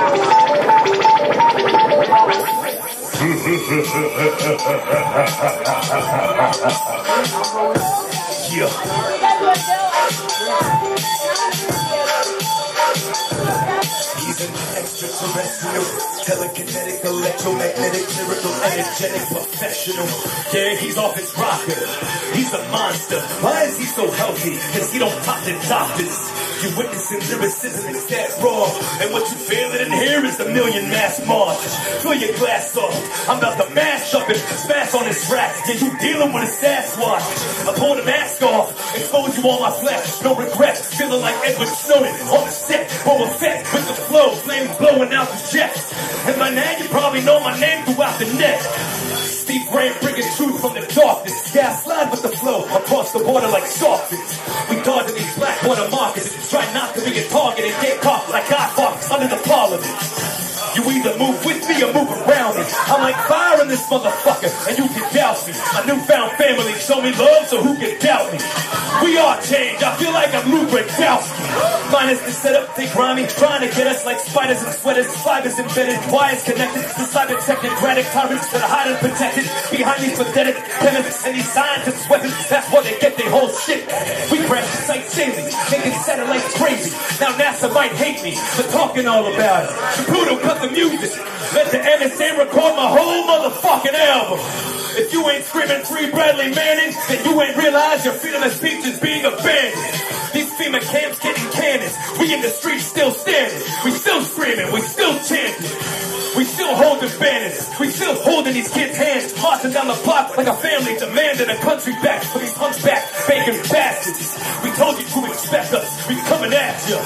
He's an extraterrestrial, telekinetic, electromagnetic, lyrical, energetic, professional. Yeah, he's off his rocker. He's a monster. Why is he so healthy? Cause he don't pop the doctors. You're witnessing lyricism, it's that raw. And what you feeling in here is a million mass march. Fill your glass up. I'm about to mash up and smash on this rack. Yeah, you dealing with a Sasquatch. I pull the mask off, expose you on my flesh. No regrets, feeling like Edward Snowden on the set. Boba Fett with the flow, flames blowing out the jets. And by now you probably know my name throughout the net. Steve Grant bringing truth from the darkness. Yeah, I slide with the flow across the water like softens. We dodging these black water markers. Try not to be a target and get caught like I fought under the parliament. You either move with me or move around me. I'm like fire in this motherfucker, and you can doubt me. My newfound family show me love, so who can doubt me? We are change. I feel like I'm Luke Radowski. Minus the setup, they grimy, trying to get us like spiders and sweaters. Fibers embedded, wires connected to cyber technocratic tyrants that are hiding protected behind these pathetic chemists and these scientists' weapons. That's why they get their whole shit. We crash the site daily, making satellites crazy. Now NASA might hate me for talking all about it. Caputo cut the music. Let the N S A record my whole motherfucking album. If you ain't screaming free Bradley Manning, then you ain't realize your freedom of speech is being abandoned. These FEMA camps getting cannons. We in the streets still standing. We still screaming. We still chanting. We still holding banners. We still holding these kids' hands. Marching down the block like a family demanding a country back for these hunchback begging bastards. We told you to expect us. We coming at you.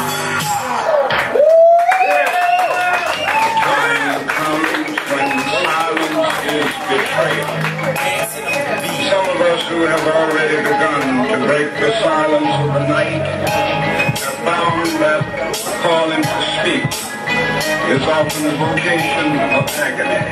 Some of us who have already begun to break the silence of the night have found that calling to speak is often a vocation of agony.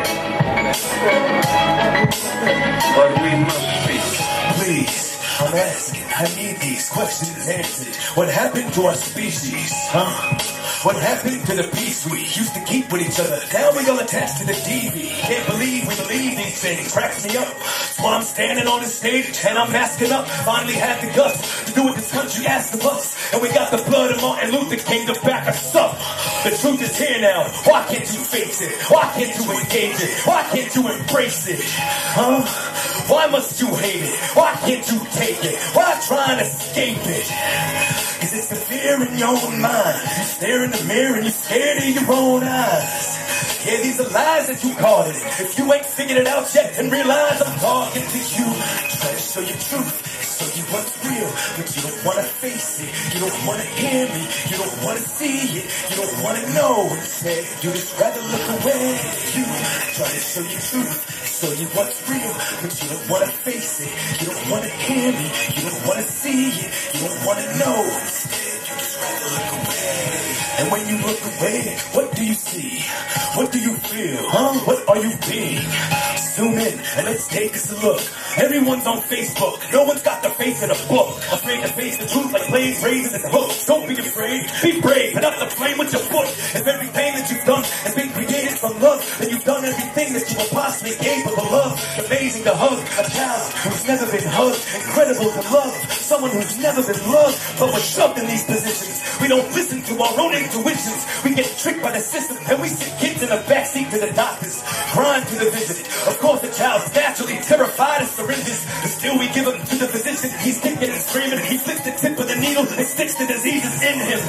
But we must speak. Please, I'm asking, I need these questions answered. What happened to our species, huh? What happened to the peace we used to keep with each other? Now we all attached to the T V. Can't believe we believe these things. Cracks me up. That's why I'm standing on this stage and I'm masking up. Finally had the guts to do what this country asked of us. And we got the blood of Martin Luther King to back us up. The truth is here now. Why can't you face it? Why can't you engage it? Why can't you embrace it? Huh? Why must you hate it? Why can't you take it? Why try and escape it? Cause it's the fear in your own mind. You stare in the mirror and you're scared of your own eyes. Yeah, these are lies that you caught it. If you ain't figured it out yet, then realize I'm talking to you. Try to show you truth, show you what's real, but you don't wanna face it. You don't wanna hear me, you don't wanna see it, you don't wanna know. Instead, you just rather look away. You try to show you truth, show you what's real, but you don't wanna face it. You don't wanna hear me, you don't wanna see it, you don't wanna know. Instead, you just rather look away. And when you look away, what do you see? What do you feel? Huh? What are you being? Zoom in and let's take us a look. Everyone's on Facebook. No one's got their face in a book. Afraid to face the truth like blades raising its hook. Don't be afraid. Be brave. Put up the flame with your foot. If everything that you've done has been created from love, then you've done everything that you were possibly capable of. Amazing to hug a child who's never been hugged. Incredible to love someone who's never been loved. But we're shoved in these positions. We don't listen to our own intuitions. We get tricked by the system and we sit kids in the backseat to the doctors. Crying to the visit. Of course the child's naturally terrified of syringes, but still we give him to the physician. He's kicking and screaming. He flicks the tip of the needle and sticks the diseases in him.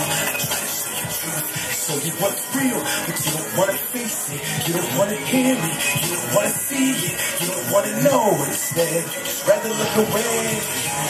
Show you what's real, but you don't want to face it. You don't want to hear me. You don't want to see it. You don't want to know. Instead, you just rather look away.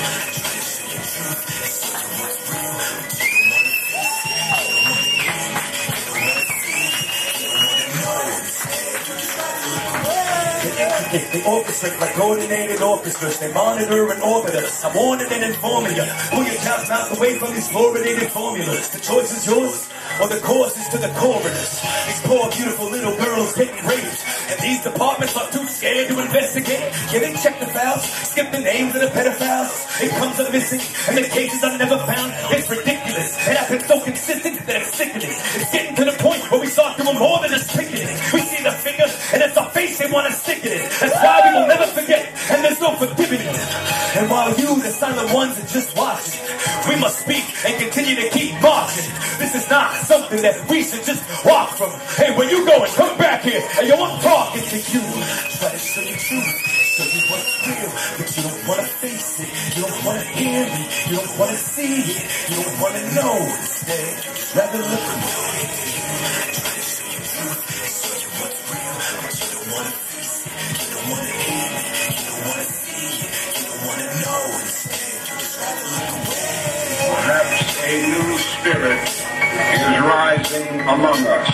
They orchestrate like coordinated orchestras. They monitor and orbit us. I'm warning and informing you. Pull your child's mouth away from these fluoridated formulas. The choice is yours, or the course is to the coroners. These poor, beautiful little girls getting raped, and these departments are too scared to investigate. Yeah, they check the files, skip the names of the pedophiles. It comes up missing, and the cases are never found. It's ridiculous. It happens so consistent that it's sickening. It's getting to the point where we start doing more than just picking it. We see the finger, and it's our face they want to stick in it. That's why we will never forget, and there's no forgiving it. And while you, the silent ones, are just watching, we must speak and continue to keep marching. This is not something that we should just walk from. Hey, where you going? Come back here. And yo, I'm talking to you. Try to show you truth, show you what's real, but you don't want to face it. You don't want to hear me. You don't want to see it. You don't want to know. Instead, you just rather look away. Try to show you truth, show you what's real, but you don't want to face it. You don't want to hear me. You don't want to see it. You don't want to know. Instead, you just rather look away. Perhaps a new spirit is rising among us.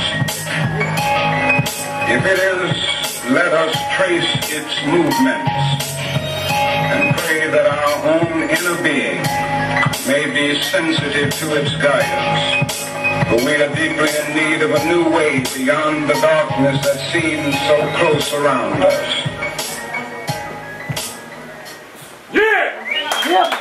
If it is, let us trace its movements and pray that our own inner being may be sensitive to its guidance. For we are deeply in need of a new way beyond the darkness that seems so close around us. Yeah! Yeah!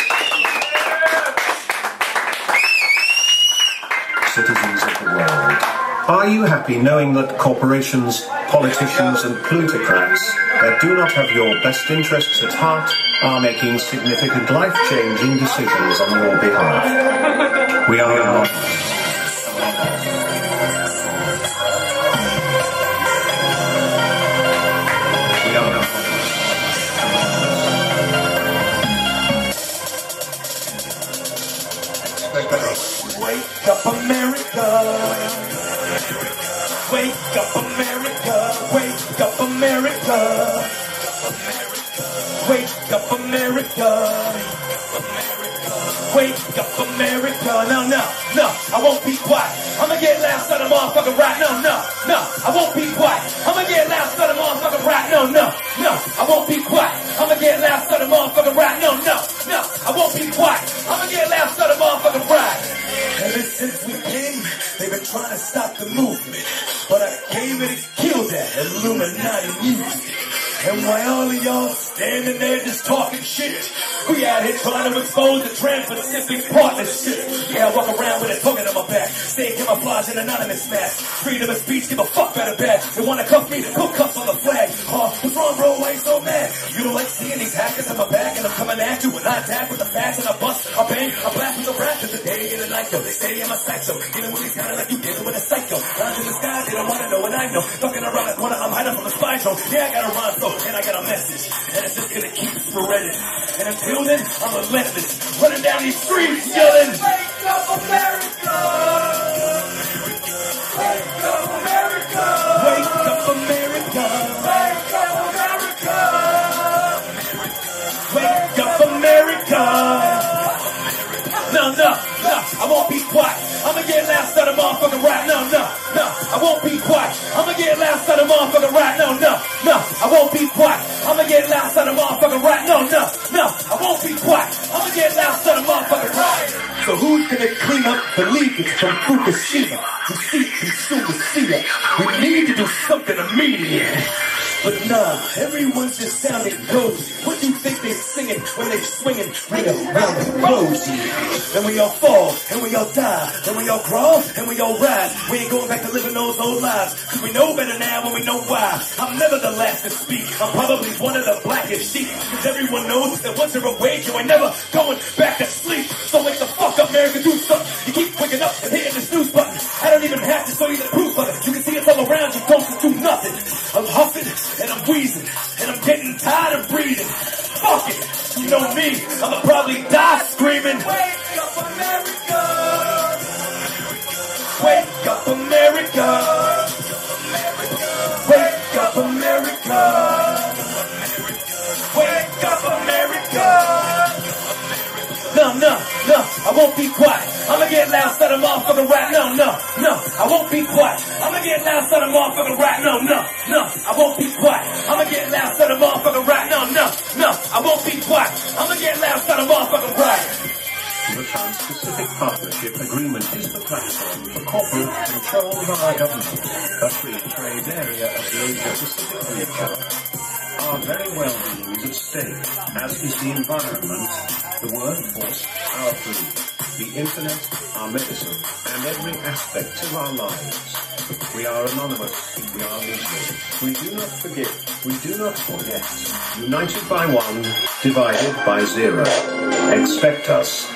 Citizens of the world, are you happy knowing that corporations, politicians and plutocrats that do not have your best interests at heart are making significant life-changing decisions on your behalf? We are not. Wake up, America. Wake up, America. Wake up, America. Wake up, America. Wake up, America. No, no, no, I won't be quiet. I'ma get loud, son of a motherfucking right. No, no, no, I won't be quiet. I'ma get loud, son of a motherfucking right. No, no, no, I won't be quiet. I'ma get loud, son of a motherfucking right. No, no, no, I won't be quiet. I'ma get loud, son of a motherfucking right. Ever since we came, they've been trying to stop the movement, but I came and killed that Illuminati music. And while all of y'all standing there just talking shit, we out here trying to expose the Trans-Pacific Partnership. Yeah, I walk around with a token on my back, stay camouflage and anonymous mask. Freedom of speech, give a fuck about a bad. They wanna cuff me, put cuffs on the flag. Oh, what's wrong, bro? I ain't so mad. You don't like seeing these hackers on my back, and I'm coming at you and I attack with the facts and I bust, I bang, I blast with the rap. Cause the day and the night, though, they say I'm a psycho. Dealing with these guys like you dealing with a psycho. Lines in the sky, they don't wanna know what I know. Fucking around the corner, I'm hiding from the spy zone. Yeah, I got a rhyme, so, and I got a message, and it's just gonna keep spreading. And until then, I'm relentless, running down these streets, yelling, wake up, America! Wake up, America! Wake up, America! Wake up, America! Wake up, America! No, no, no, I won't be quiet. I'ma get loud, start a motherfucking rap. No, no, no, I won't be quiet. I'ma get loud, start a motherfucking rap. No, no, no, I won't be quiet. I'ma get loud, start a motherfucking rap. No, no, no, I won't be quiet. I'ma get loud, start a motherfucking rap. So who's gonna clean up the leakage from Fukushima? We see consumers see it. We need to do something immediate. But nah, everyone's just sounding rosy. What do you think they're singing when they're swinging right around the rosy? And we all fall, and we all die, and we all crawl, and we all rise. We ain't going back to living those old lives, cause we know better now and we know why. I'm never the last to speak. I'm probably one of the blackest sheep, cause everyone knows that once you're awake, you ain't never going back to sleep. So wake the fuck up, America, do something. You keep waking up and hitting the snooze button. I don't even have to show you the proof of it. You can see it's all around you, don't just do nothing. I'm huffing and I'm wheezing, and I'm getting tired of breathing. Fuck it, you know me, I'ma probably die screaming. Wake up, America! Wake up, America! Wake up, America! Wake up, America! No, no, no, I won't be quiet. I'ma get loud, start a motherfucking rap. No, no, no, I won't be quiet. I'ma get loud, start a motherfucking rap. No, no, no, I won't be quiet. I'ma get loud, start a motherfucking rap. No, no, no, I won't be quiet. I'ma get loud, start a motherfucking rap. The Trans-Pacific Partnership Agreement is the platform for corporate control by government, a free trade area of the Asia-Pacific region. Our very well-being is at stake, as is the environment, the workforce, our food, the internet, our medicine, and every aspect of our lives. We are anonymous, we are legal. We do not forget, we do not forget. United by one, divided by zero. Expect us.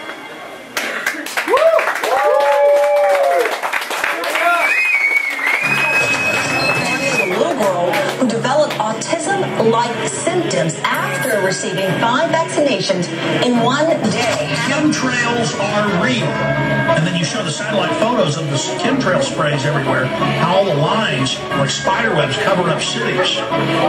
Who developed autism-like symptoms after receiving five vaccinations in one day. Chemtrails are real. And then you show the satellite photos of the chemtrail sprays everywhere, how all the lines, like spider webs, cover up cities.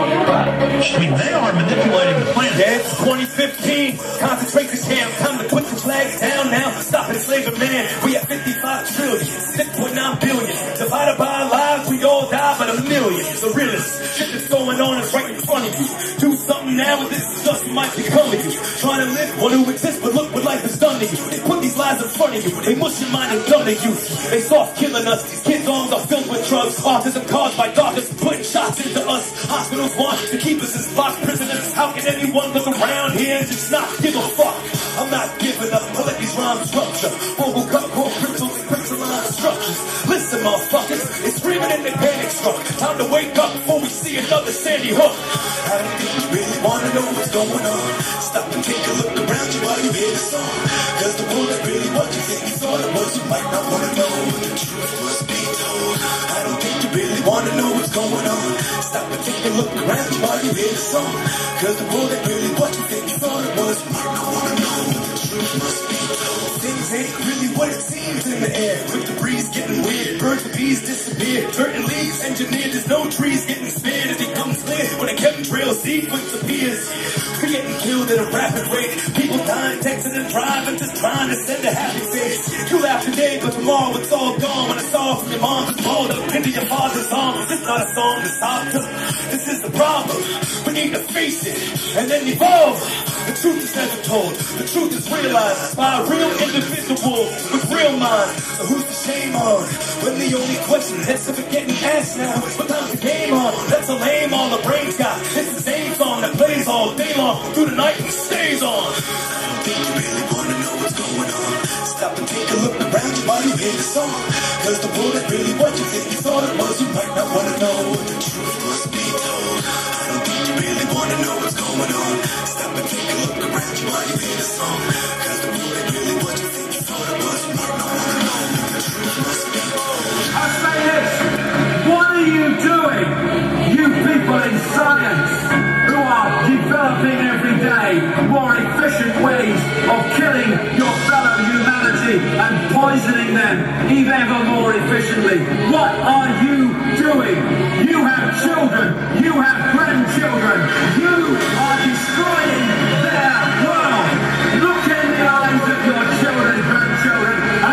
I mean, they are manipulating the planet. Yeah, it's twenty fifteen. Concentrate the camp. Time to put the flags down now. Stop enslaving man. We at fifty-five trillion. six point nine billion. Divided by our lives, we all die by the millions. The realest shit that's going on is right in front of you. Do something now with this dust might become of you. Trying to live, want to exist, but look what life has done to you. They put these lies in front of you. They mush your mind and dumb to you. They soft killing us. These kids' arms are filled with drugs. Autism caused by darkness, putting shots into us. Hospitals want to keep us as box prisoners. How can anyone look around here and just not give a fuck? I'm not giving up. I let these rhymes rupture. Vocal cut, core crystals, and crystalline structures. Listen, motherfuckers, it's screaming in the panic struck. Time to wake up before we see another Sandy Hook. I don't think you really wanna know what's going on. Stop and take a look around you while you hear the song. Cause the world is really what you think you thought it was. You might not wanna know, but the truth must be told. I don't think you really wanna know what's going on. Stop and take a look around you while you hear the song. Cause the world ain't really what you think you thought it was. You might not wanna know, but the truth must be told. Things ain't really what it seems in the air. With the breeze getting weird, birds and bees disappear. Dirt and leaves engineered, there's no trees getting spared. It becomes clear when a chemtrail sequence appears. We're getting killed at a rapid rate. People dying, texting and driving, just trying to send a happy face. You laugh today, but tomorrow it's all gone. When it's all from your mom, it's rolled up into your father's arms. This is not a song to stop to. This is the problem. We need to face it and then evolve. The truth is never told. The truth is realized by a real individual with real minds. So who's the shame on? When the only question that's ever getting asked now, what time's the game on? That's a lame all the brains got. It's the same song that plays all day long through the night and stays on. I don't think you really wanna know what's going on. Stop and take a look around you while you hear the song. Cause the world ain't really what you think you thought it was. You might not wanna know, but the truth must be told. I don't think you really wanna know what's going on. Stop and take a look around you while you hear the song. Cause the world ain't really what you think you thought it was. You might not wanna know, but the truth must be told. I say this, what are you doing? You people in science who are developing every day more efficient ways of killing your fellow humanity and poisoning them even ever more efficiently. What are you doing? You have children, you have grandchildren, you are destroying their world. Look in the eyes of your children, grandchildren,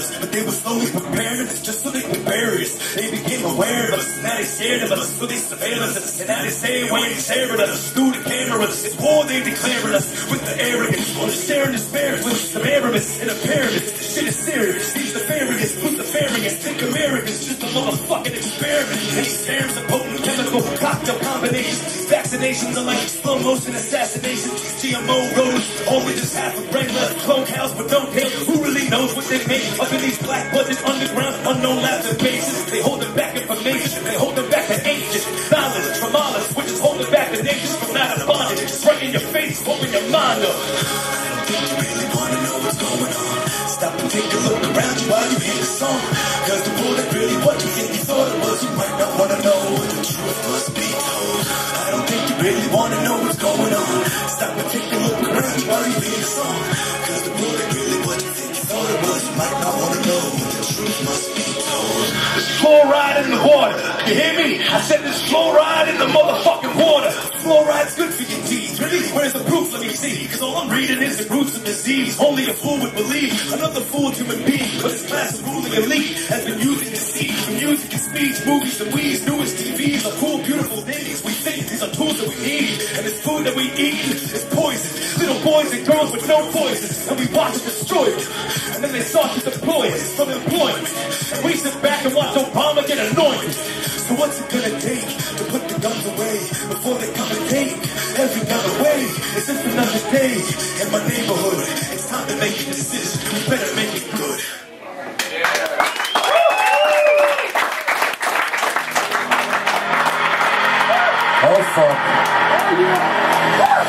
us, but they were slowly preparing us just so they could bury us. They became aware of us, now they scared of us, so they surveillance us. And now they say when they staring at us through the cameras, it's war they declaring us with the arrogance, or the sharing despair with some Aramis and a pyramid. This shit is serious, these nefarious, with the variants, think Americans just a motherfucking experiment. And these scams are potent chemical cocktail combinations. Vaccinations are like slow motion assassinations. G M O roads, only just half a brain left. Clone cows, but don't care who really knows what they make. Up in these black budget underground, unknown labs and bases. They hold them back information, they hold them back to ancient knowledge from knowledge, which is holding back the nations from out of bondage. Just right in your face, open your mind up. I don't think you really wanna know what's going on. Stop and take a look around you while you hear the song. Cause the world ain't really what you think you thought it was. You might not wanna know what the truth must be told. I don't think you really wanna know what's going on. Stop and take a look around you while you hear the song. Cause the world ain't really what you think you thought it was. You might not wanna know what the truth must be told. There's fluoride in the water. You hear me? I said there's fluoride in the motherfucking water. Fluoride's good for your teeth. Really? Where's the proof? Let me see. Cause all I'm reading is the roots of disease. Only a fool would believe another fooled human being, but his class of ruling elite has been using deceit for music and speech, movies and weeds, newest T Vs are cool, beautiful things. We think these are tools that we need, and this food that we eat is poison. Little boys and girls with no voices, and we watch it destroy it. And then they start to deploy it from employment. And we sit back and watch Obama get anointed. So what's it gonna take to put the guns away before they come and take every gun away? It's just another day in my neighborhood. It's time to make a decision. We better make it good. Oh fuck. Yeah,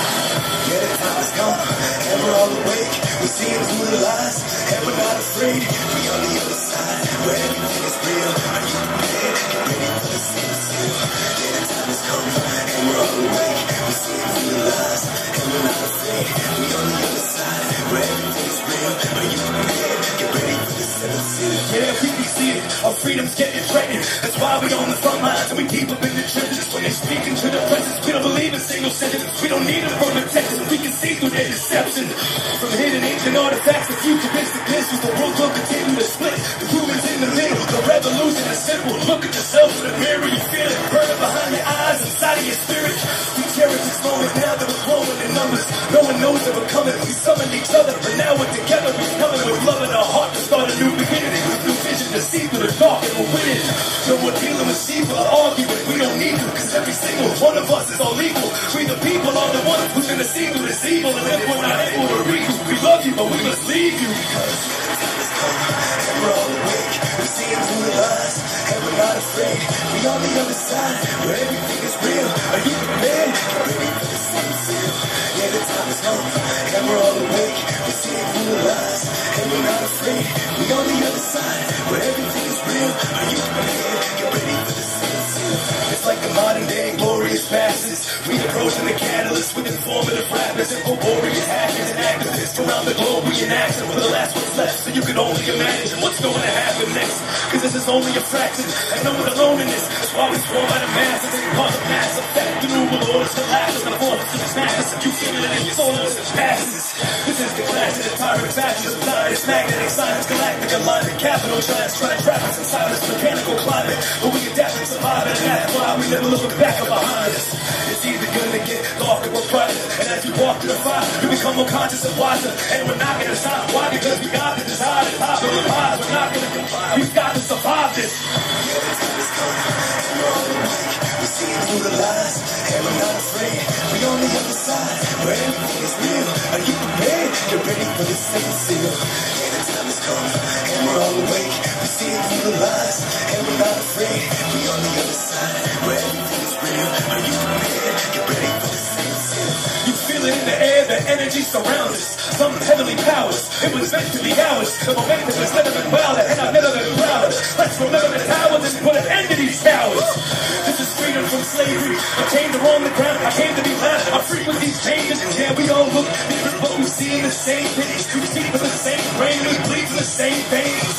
the time is gone, and we're all awake. We're seeing through the lies, and we're not afraid. We on the other side, where everything is real. Are you prepared? Get ready for the same seal. Yeah, the time is gone, and we're all awake. We're seeing through the lies, and we're not afraid. We on the other side, where everything is real. Are you prepared? Get ready for the seventh seal. Yeah, we can see it. Our freedom's getting threatened. That's why we on the front lines, and we keep up in the trenches. When they speak into the presence, we don't believe in single sentence. We don't need them for protection. We can see through their deception. From hidden ancient artifacts to futuristic missiles, the world will continue to split. The humans in the middle, the revolution is simple. Look at yourself in the mirror, you feel it burning behind your eyes, inside of your spirit. We cherish this moment now that we're growing in numbers. No one knows that we're coming. We summoned each other, but now we're together. We're coming with love in our heart to start a new beginning. With new vision to see through the dark, and we're winning. No more dealing with evil or arguing. We don't need to, cause every single one of us is all equal. We the people are the ones who's gonna see through this evil. And if we're not able to reach you, we love you, but we must leave you. Because time is coming, and we're all awake. We're seeing through the lies, and we're not afraid. We on the other side, where everything is real. Are you prepared? Get ready for the seventh seal. Yeah, the time is coming, and we're all awake. We're seeing through the lies, and we're not afraid. We on the other side, where everything is real. Are you prepared? Get ready for the seventh seal. It's like the modern day glorious masses. We approaching the catalyst with informative rappers and glorious hackers and activists around the globe. We in action for the last one's left, so you can only imagine what's going to happen next. Cause this is only a fraction, and no one alone in this. That's why we swarm by the masses and cause a mass effect. The new world orders collapse and the force of smash us. You feel it in your soul as it passes. This is the clash of the tyrant fascism. Science, magnetic science, galactic alignment. Capital giants trying to trap us inside this mechanical climate. But we adapt and survive, and that's why we never look back or behind us. It's either gonna get darker or brighter, and as you walk through the fire, you become more conscious and wiser. And we're not gonna stop. Why? Because we got the desire to pop in the pies. We're not gonna comply. We've got to survive this. Yeah, the time is coming, and we're all awake. We're seeing through the lies, and we're not afraid. We on the other side, where everything is real. Are you prepared? Get ready for the seventh seal. Yeah, the time is coming, and we're all awake. We're seeing through the lies, and we're not afraid. We on the other side, where everything is real. Are you prepared? Get ready for the seventh seal. You feel it in the air, the energy surrounds us. Some heavenly powers, it was meant to be ours. The momentum has never been wilder, and I've never been prouder. Let's remember the towers and put an end to these towers. This is freedom from slavery. I came to roam the ground, I came to be loud. I frequencies changes, and yeah, we all look different, but we see the same things. We see with the same brain, we bleed from the same veins.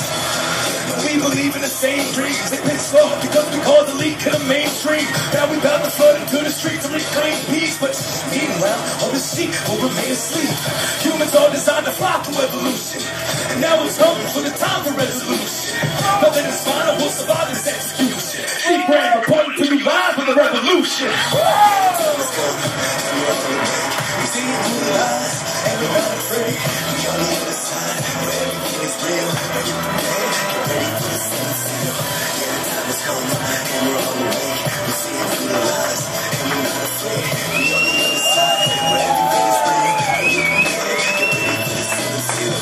We believe in the same dreams. They pitch slow because we cause the leak to the mainstream. Now we bout to flood into the streets and reclaim peace. But meanwhile, all the sheep will remain asleep. Humans are designed to fly through evolution, and now it's come for the time for resolution. Nothing is final, we'll survive this execution. Steve Grant reporting to you live for the revolution. Let's go. We see it through the lies, and we're not afraid. We on the other side, where everything is real. Are you prepared? Get ready for the sun seal. Yeah, the time has come, and we're on the way. We see it through the lies, and we're not afraid. We on the other side, where everything is real. Are you prepared? Get ready for the sun seal.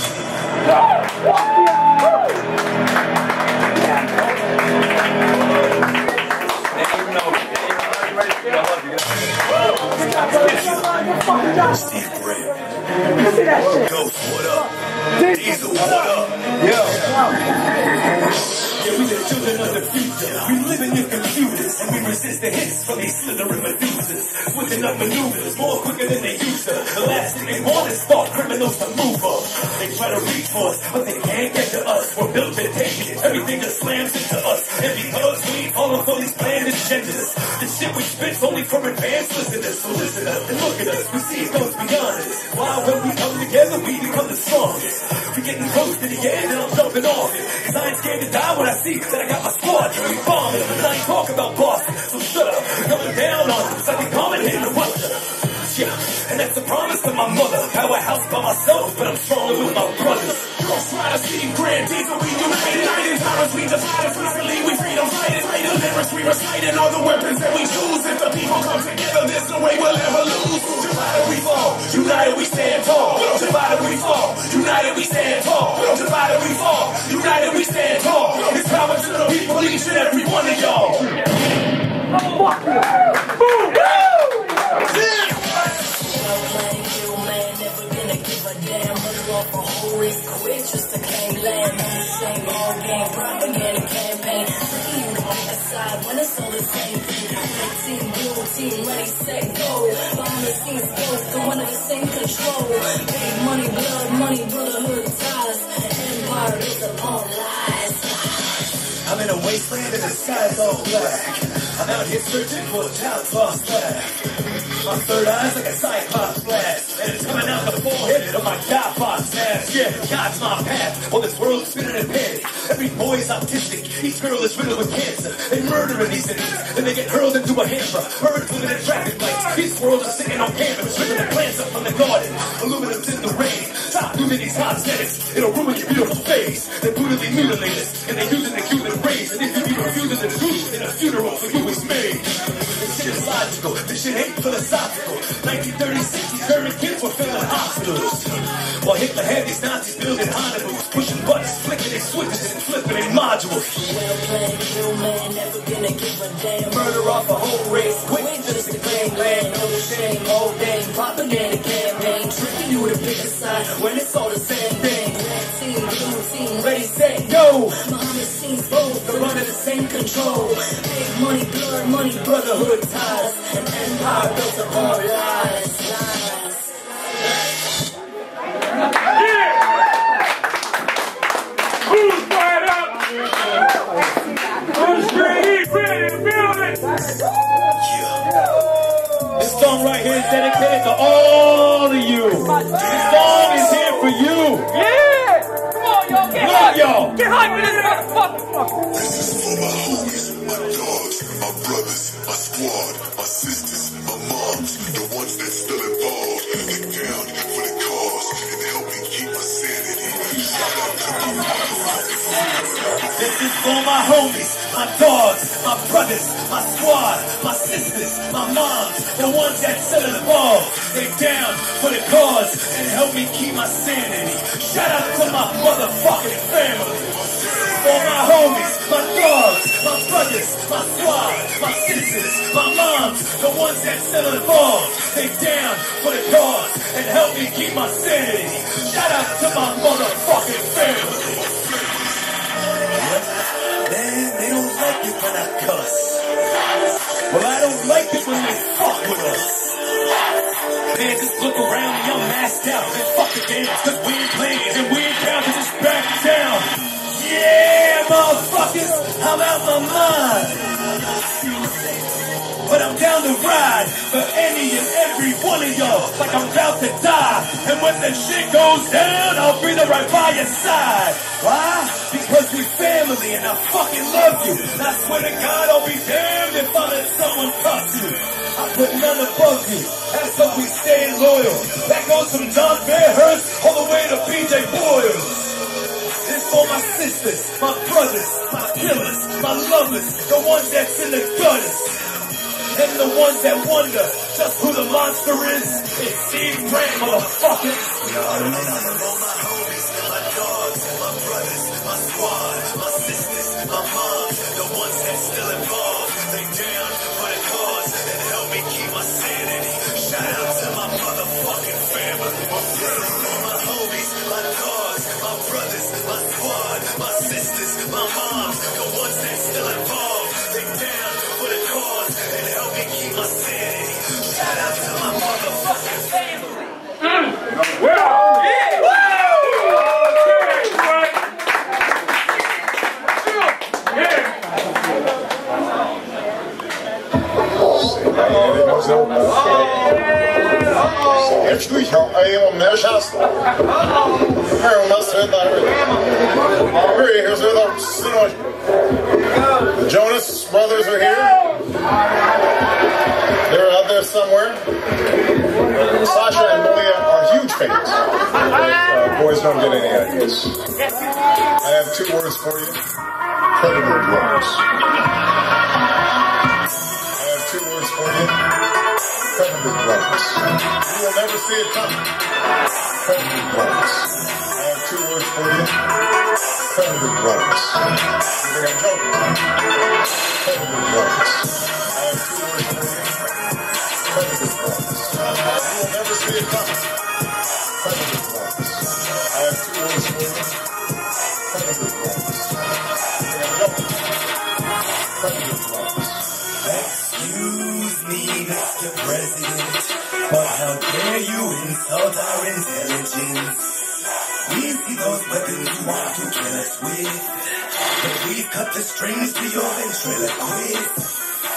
Steve Grant. Ghost, what up? Diesel, what up? Yo. Yeah, we the children of the future. We live in your computers, and we resist the hits from these slithering Medusas. Switching up maneuvers more quicker than they used to. The last thing they want is spark criminals to move up. They try to reach for us, but they can't get to us. We're built to take it. Everything just slams into us. And because we ain't falling for these planned agendas, the shit we spit's only for advanced listeners. So listen up and look at us. We see it goes beyond us. Why when we come together, we become the strongest. We're getting close to the end, and I'm jumping off it. Cause I ain't scared to die when I see that I got my squad. We bombing, and I ain't talking about Boston. So shut up. Coming down on us like a common hit in Russia. Yeah, and that's a promise to my mother. Powerhouse by myself, but I'm stronger with my brothers. Ghost Rider, Steve Grant, Diesel, we united. United powers, we divide us. Recently, we freedom fighters. Made the lyrics we recite and all the weapons that we choose. If the people come together, there's no way we'll ever lose. Divided we fall, united we stand tall. Divided we fall, united we stand tall. Divided we fall, united we stand tall. It's power to the people, each and every one of y'all. Fuck you! Boom! Yeah! Off a whole race quick just to claim land. On the same all game propaganda campaign. For you to pick a side when it's all the same thing. Red team, blue team, ready, set, go. Behind the scenes, both go under the same control. Big money, blood money, brotherhood ties. Empire is upon lies. I'm in a wasteland and the sky's all black. I'm out here searching for a child's lost laugh. My third eye's like a cyclops blast, and it's coming out the forehead of my God box ass. Yeah, God's my path, while this world's spinning in panic. Every boy is autistic, each girl is riddled with cancer. They murder in these cities, then they get hurled into a hamper. Birds living in traffic lights, these squirrels are sitting on canvas, ripping the plants up from the garden. Aluminum's in the rain, stop using these hot aesthetics, it'll ruin your beautiful face. They brutally mutilate us, and they're using the human race. And if you be refusing the truth, then a funeral for you is made. This shit is logical, this shit ain't philosophical. nineteen thirty-six, these German kids were filling hospitals. While Hitler had these Nazis building Honolulu's, pushing buttons, flicking their switches and flipping their modules. Well played, real man, never gonna give a damn. Murder off a whole race, quick just to claim land. No shame, all day, propaganda campaign. Tricking you to pick a side when it's all the same thing. Red team, blue team, ready, set, go. Behind the scenes, both are under the same control. Big money, blood money, brotherhood ties. An empire built upon lies, lies. Yeah! Who's fired up? Who's ready? Ready to build it? This song right here is dedicated to all of you. This song is here for you. Yeah! Come on, y'all. Get hype, y'all. Get hype in this motherfucker. This is for my homies, my dogs, my brothers, my squad, my sisters, my moms, the ones that still involved. Get down for the cause and help me keep my sanity. Shout out to my brothers. This is for my homies, my dogs, my brothers, my squad, my sisters, my moms, the ones that still involved. They down for the cause and help me keep my sanity. Shout out to my motherfucking family. For my homies, my dogs, my brothers, my squad, my sisters, my moms, the ones that still involved. They down for the cause and help me keep my sanity. Shout out to my motherfucking family. Man, they don't like it when I cuss. Well, I don't like it when they fuck with us. Man, just look around me, I'm masked out. And fuck the dance, cause we ain't playing and we ain't bound to just back down. Yeah, motherfuckers, I'm out my mind. But I'm down to ride for any and every one. one of y'all like I'm about to die. And when the shit goes down, I'll be there right by your side. Why? Because we family and I fucking love you. And I swear to God, I'll be damned if I let someone touch you. I put none above you. That's how we stay loyal. That goes from John Fairhurst all the way to P J Boyle. This for my sisters, my brothers, my killers, my lovers, the ones that's in the gutters. And the ones that wonder just who the monster is. It's Steve Grant, motherfucker. No, no, no, no, all my homies, my dogs, my brothers, my squad, my sisters, my moms, the ones that still involved. They down for the cause and help me keep my sanity. Shout out to my motherfucking family, my friends, my homies, my dogs, my brothers, my squad, my sisters, my moms, the ones that still involved. They down for the cause and help me keep my sanity. Shout out to my motherfucking family. Mm. Well, yeah. Woo! Слышал, а его несчастно. У нас это... Here's another sinosh. The Jonas brothers are here. They're out there somewhere. Sasha and Malia are huge fans. Uh, boys don't get any ideas. I have two words for you. Predator drones. I have two words for you. Predator drones. You will never see it coming. Predator drones. I have two words for you. Predator drones. You think I'm joking? Predator drones. I have two words for you. Predator drones. You will never see it coming. Predator drones. I have two words for you. Predator drones. You think I'm joking? Predator drones. Excuse me, Mister President, but how dare you insult our intelligence? We see those weapons you want to kill us with, but we've cut the strings to your ventriloquist.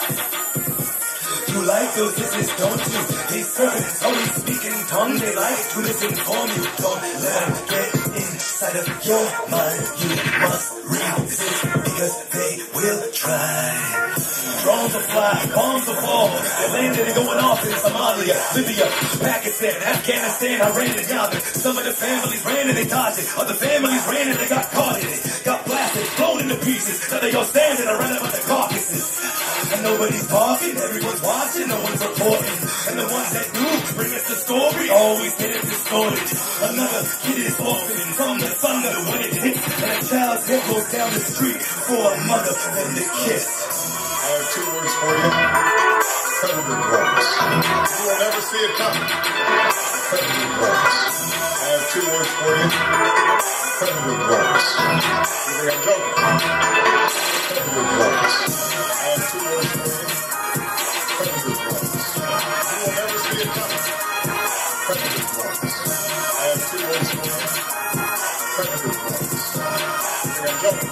You like those business, don't you? These serpents only speak in tongues. They like to misinform you. Don't let them get inside of your mind. You must resist because they will try. Drones will fly, bombs will fall. They landed and going off in Somalia, Libya, Pakistan, Afghanistan, Iran, and Yemen. Some of the families ran and they dodged it. Other families ran and they got caught in it. Got blasted, blown into pieces. Now they all standing around about the carcasses. And nobody's talking, everyone's watching, no one's reporting. And the ones that do bring us the story always get it distorted. Another kid is orphaned from the thunder when it hits. And a child's head goes down the street for a mother and a kiss. I have two words for you. Predator drones. You will never see it coming. Predator drones. I have two words for you. Predator drones. You think I'm joking? Predator drones. I have two words for you. Predator drones. You will never see it coming. Predator drones. I have two words for you. Predator drones. You think I'm joking?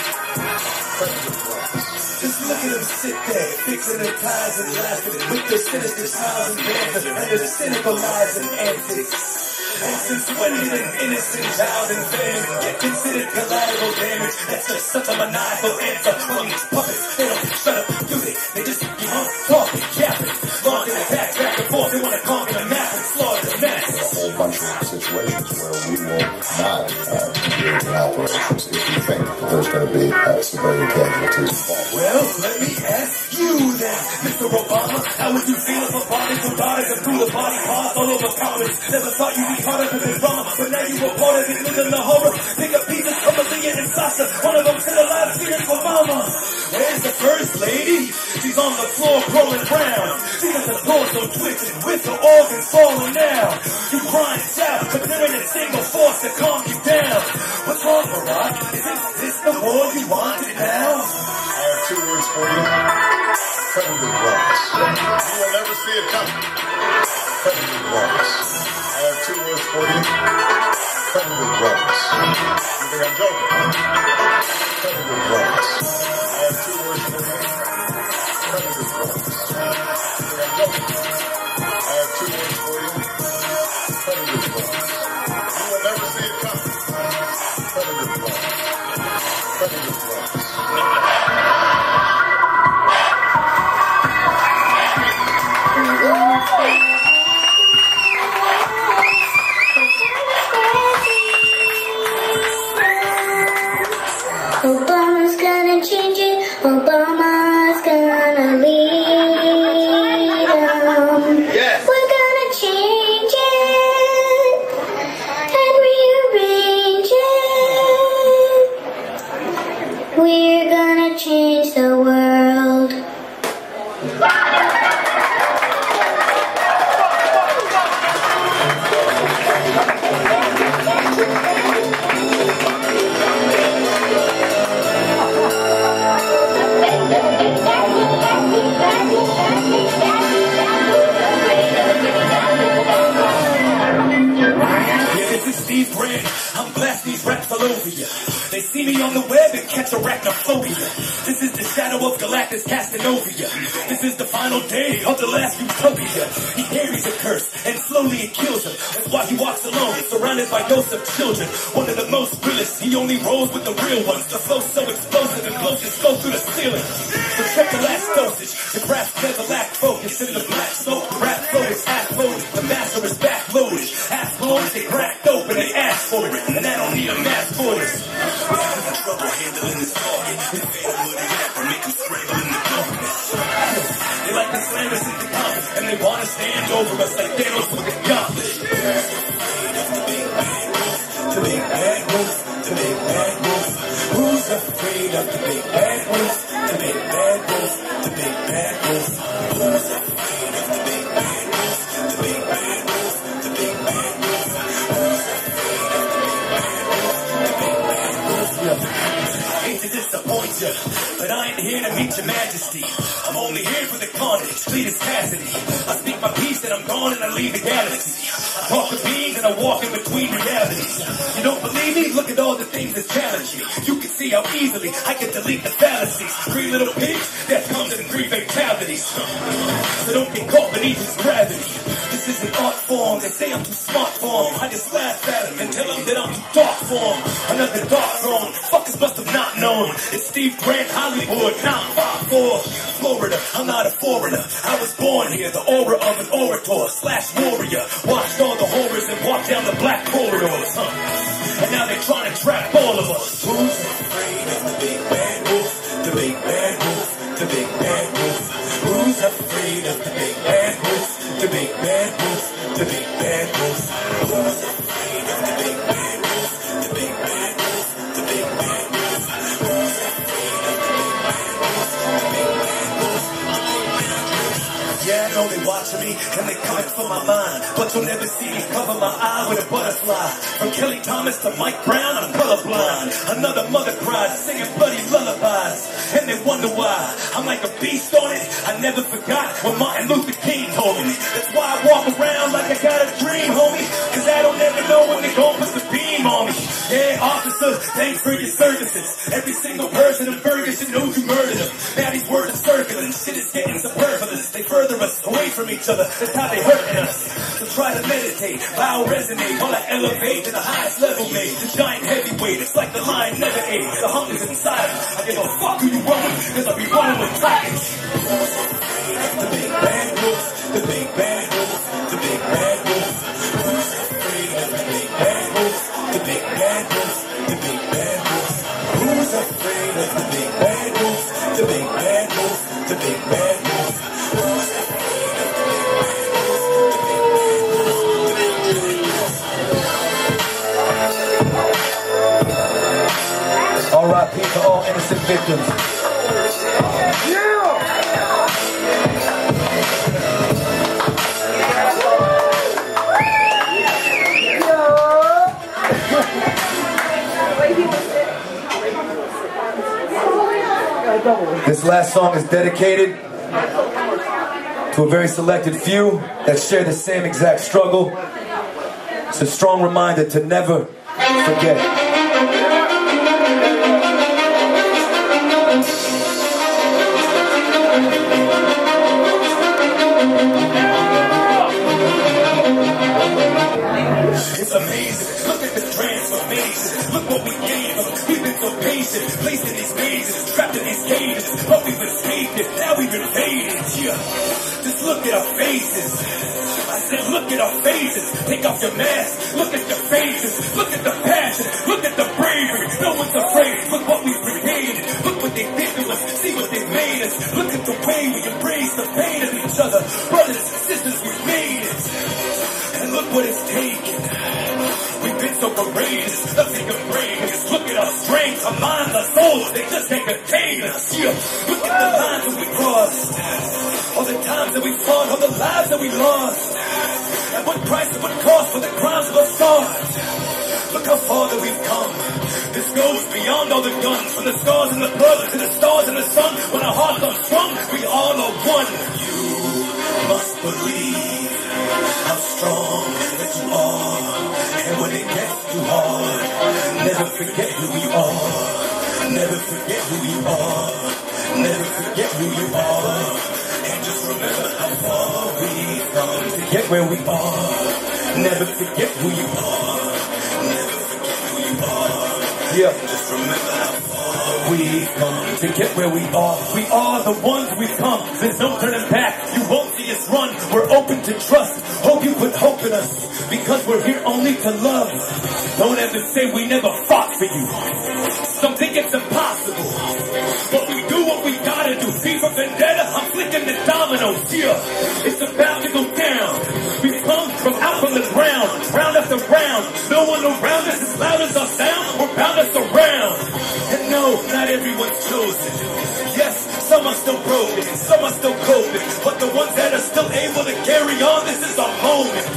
Predator drones. Just look at them sit there, fixing their ties and laughing with their sinister smiles and banter and their cynical lies and antics. And since when did an innocent child and family get considered collateral damage? That's just such a maniacal answer from these puppets. They don't shut up, do they? They just keep on talking, yapping, launching attacks back and forth. They want to conquer the map and slaughter the masses. A whole bunch of situations where we will not uh, engage in operations if we think there's going to be uh, civilian casualties involved. Well, let me ask you then, Mister Obama, how would you feel if a body so died and threw the body parts all over Congress? Never thought you'd be caught up in this drama, but now you were part of it, living the horror. Pick up pieces from Malia and Sasha, one of them still alive, cheering for mama. Where's the first lady? She's on the floor crawling around. She got the torso twitching with her organs falling down. You cry and shout, but there ain't a single force to calm you down. What's wrong, Barack? Isn't this the war you wanted now? I have two words for you. Predator drones. You will never see it coming. Predator drones. I have two words for you. Predator drones. You think I'm joking? Predator drones. I have two words for you. Predator drones. You think I'm joking? I have two words for you. Obama's gonna lead them. Yes. We're gonna change it and rearrange it. We're gonna change the world. Steve Grant, I'm blasting these raps all over ya. They see me on the web and catch arachnophobia. This is the shadow of Galactus casting over ya. This is the final day of the last utopia. He carries a curse and slowly it kills him. That's why he walks alone, surrounded by ghosts of children. One of the most realest, he only rolls with the real ones. The flow's so explosive and blows his flow through the ceiling. So check the last dosage. The craft never lack focus. In the black smoke, the rap flow is half loaded. The master is backloaded. Half blown, they cracked open. They ask for it, and I don't need a mask for this. This is the trouble handling this target. The phantom of the rapper make them scramble in the darkness. They like to slam us into comments, and they want to stand over us like Thanos with a gauntlet. The big bad wolf, the big bad wolf. Who's afraid of the big bad wolf? The big bad wolf, the big bad wolf. Who's afraid of the big bad wolf? The big bad wolf, the big bad wolf. I hate to disappoint you, but I ain't here to meet your majesty. I'm only here for the carnage, Cletus Cassidy. I speak my piece and I'm gone and I leave the galaxy. I talk with beings and I walk in between realities. You don't believe me? Look at all the things that challenge me. You can see how easily I can delete the fallacies. Three little pigs, death comes in three fatalities. So don't get caught beneath this gravity. This is an art form, they say I'm too smart for them. I just laugh at them and tell them that I'm too dark for them. Another dark throne, fuckers must have not known. It's Steve Grant, Hollywood, nine five four. Florida, I'm not a foreigner. I was born here, the aura of an orator slash warrior. Watched all the horrors and walked down the black corridors, huh? And now they're trying to trap all of us. Who's afraid of the big bad wolf? The big bad wolf, the big bad wolf. Who's afraid of the big bad wolf? The big bad wolf, the big bad wolf. Who's afraid of the big bad wolf? The big bad wolf, the big bad wolf. Who's afraid of the big bad wolf? The big bad wolf. Yeah, I know they watching me and they coming for my mind, but you'll never see me cover my eye with a butterfly. From Kelly Thomas to Mike Brown, I'm colorblind. Another mother cries, singing bloody lullabies, and they wonder why I'm like a beast on it. I never forgot what Martin Luther King told me. That's why I walk around like I got a dream, homie, cause I don't ever know when they're gonna put the beam on me. Yeah, officer, thanks for your services. Every single person in Ferguson knows you murdered them. Now these words are circling, shit is getting superfluous. They further us away from each other, that's how they hurting us. So try to meditate, I'll resonate while I elevate to the highest level made. The giant heavyweight, it's like the lion never ate. The hunger's inside me, I give a fuck who you run with, cause I'll be running with titans. The big bad wolf, the big bad wolf, the big bad wolf. Who's afraid of the big bad wolf? The big bad wolf, the big bad wolf. Who's afraid of the big bad wolf? The big bad wolf, the big bad wolf. Who's afraid of the big bad wolf? The big bad wolf. R I P to all innocent victims. This last song is dedicated to a very selected few that share the same exact struggle. It's a strong reminder to never forget. It's amazing. Look at the transformation. Look what we gave them. We've been so patient, placed in these mazes, trapped in these cages, but we've escaped it. Now we've invaded. Yeah. Just look at our faces. I said, look at our faces. Take off your mask. Look at your faces. Look at the passion. Look at the bravery. No one's afraid. Look what we've created. Look what they did to us. See what so courageous. Nothing of brains. Look at us, strange. Our minds, our souls, they just can't contain us. Yeah. Look at the lines that we crossed. All the times that we fought, all the lives that we lost. At what price, at what cost for the crimes of our stars. Look how far that we've come. This goes beyond all the guns. From the scars and the blood to the stars and the sun. When our hearts are strung, we all are one. You must believe how strong that you are. And when it gets too hard, never forget who you are. Never forget who you are. Never forget who you are. And just remember how far we've come to get where we are. Never forget who you are. Never forget who you are. Yeah. Just remember how far we've come to get where we are. We are the ones we've come. There's no turning back. You won't see us run. We're open to trust. Hope you put hope in us. Because we're here only to love. Don't ever say we never fought for you. Some think it's impossible. But we do what we gotta do. See for vendetta, I'm flicking the dominoes. Yeah. It's about to go down. We've come from out from the ground. Round after round. No one around us as loud as our sound. We're bound us around. And no, not everyone's chosen. Yes, some are still broken. Some are still coping. But the ones that are still able to carry on, this is our moment.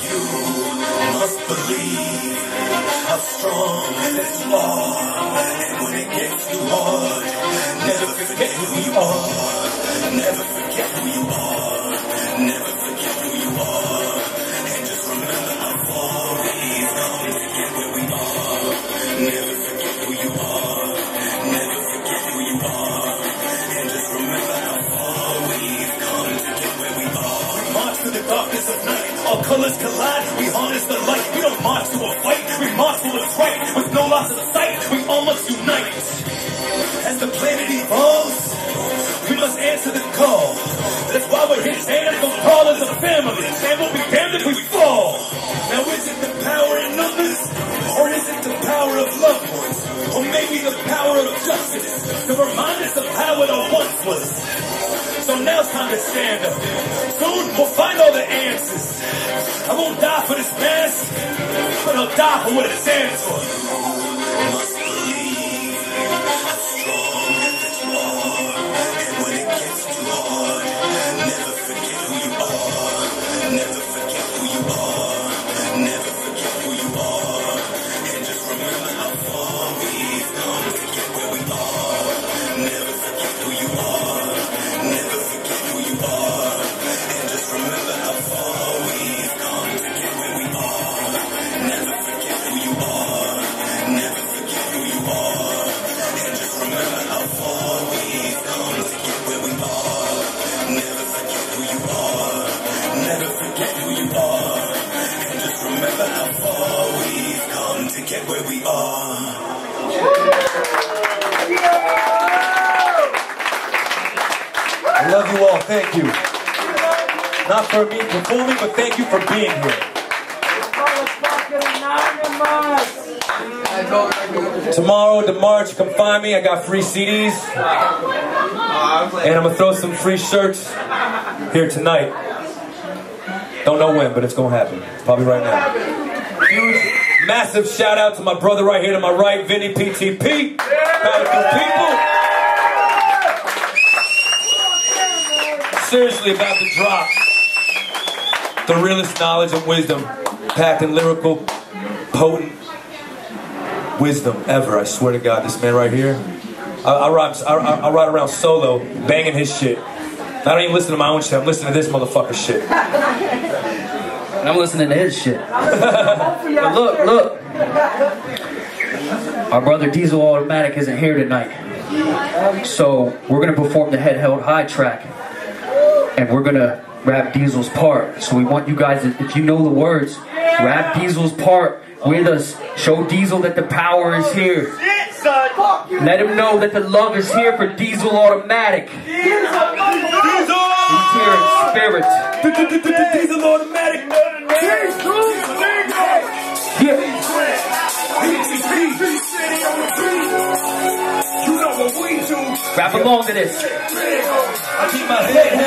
You must believe how strong that you are. And when it gets too hard, never forget who you are. Never forget who you are. Never forget who you are. And just remember how far we've come to get where we are. Never forget who you are. Never forget who you are. And just remember how far we've come to get where we are. We march through the darkness of night. All colors collide. We harness the light. We don't march to a fight. We march for what's right. With no loss of sight, we all must unite. As the planet evolves, we must answer the call. That's why we're here standing so tall as a family. And we'll be damned if we fall. Now is it the power in numbers? Or is it the power of loved ones? Or maybe the power of justice to remind us of how it all once was. So now it's time to stand up. Soon we'll find all the answers. I won't die for this mask, but I'll die for what it stands for. You must believe how strong that you are. And when it gets too hard, never forget who you are. Never forget who you are. Never forget who you are. And just remember how far we've come to get where we are. Never forget who you are. Never forget who you are. And just remember how far we've come to get where we are. Never forget who you are. Never forget who you are. And just remember how far we've come to get where we are. Never forget who you are. Never forget who you are. And just remember how far we've come to get where we are. I love you all. Thank you. Not for me performing, but thank you for being here. Tomorrow, the march, come find me. I got free C Ds. And I'm going to throw some free shirts here tonight. Don't know when, but it's going to happen. Probably right now. Huge, massive shout out to my brother right here to my right, Vinny P T P. Powerful people. Seriously about to drop the realest knowledge and wisdom packed in lyrical, potent wisdom ever. I swear to God, this man right here, I, I, ride, I, I ride around solo banging his shit. I don't even listen to my own shit. I'm listening to this motherfucker shit. And I'm listening to his shit. But look, look. Our brother Diesel Automatic isn't here tonight. So we're going to perform the Head Held High track. And we're going to rap Diesel's part. So we want you guys, if you know the words, rap Diesel's part with us. Show Diesel that the power is here. Let him know that the love is here for Diesel Automatic. He's here in spirit. Diesel Automatic. Rap along to this. I keep my head held high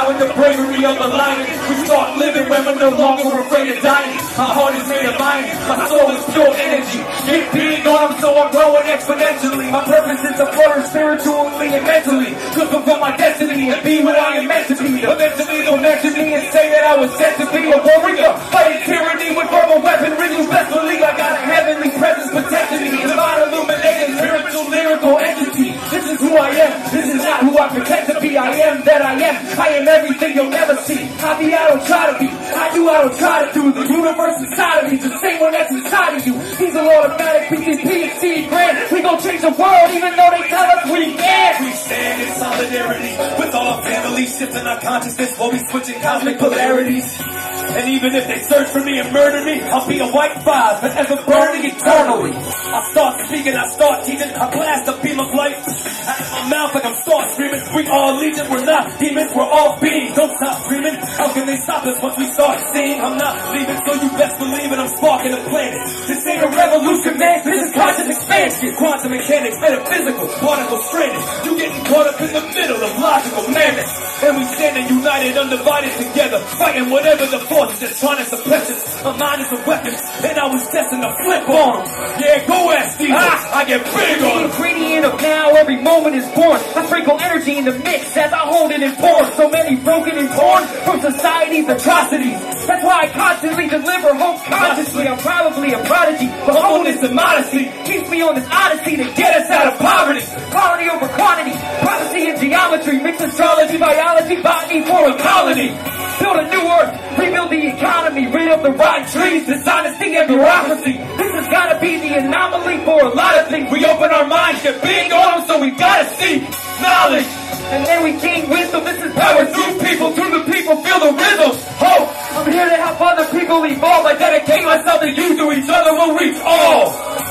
die with the bravery of a lion. We start living when we're no longer afraid of dying. My heart is made of iron, my soul is pure energy. Keep being on them so I'm growing exponentially. My purpose is to flourish spiritually and mentally, to fulfill my destiny and be what I am meant to be. Eventually they'll mention me and say that I was sent to be a warrior, fighting tyranny with verbal weaponry. You best believe I got a heavenly presence protecting me. Divine illuminated spiritual lyrical entity. This is who I am, this is not who I pretend to be. I am that I am, I am everything you'll never see. I be, I don't try to be, I do, I don't try to do. The universe inside of me, the same one that's inside of you. These are automatic P T P and STEVE GRANT. We gon' change the world even though they tell us we can't. We stand in solidarity with all our families, shifting our consciousness while we switching cosmic polarities. And even if they search for me and murder me, I'll be a white fire forever burning eternally. I start speaking, I start teaching, I blast a beam of light out of my mouth like I'm start screaming. We all legion, we're not demons, we're all beings. Don't stop screaming. How can they stop us once we start seeing? I'm not leaving, so you best believe it. I'm sparking the planet. This ain't a revolution, man. This is conscious expansion. Quantum mechanics, metaphysical, particle stranded. You getting caught up in the middle of logical madness. And we standing united, undivided together, fighting whatever the forces that's trying to suppress us. My mind is a weapon, and I was destined to flip on them. Yeah, go ask Steve. Ah, I get big on them. The ingredient of now, every moment is born. I sprinkle energy in the mix as I hold it in form. So many broken and torn from society's atrocities. That's why I constantly deliver hope consciously. I'm probably a prodigy, but humbleness and modesty keeps me on this odyssey to get us out of poverty. Quality over quantity, prophecy and geometry, mix astrology, biology, botany for a colony. Build a new earth, rebuild the economy, rid of the rotten trees, dishonesty and bureaucracy. This has gotta be the anomaly for a lot of things. We open our minds, get big on them, so we gotta seek knowledge. And then we gain wisdom. This is power through people, through the people, feel the rhythm. Hope, I'm here to help other people evolve. I dedicate myself to you, to each other, we'll reach all.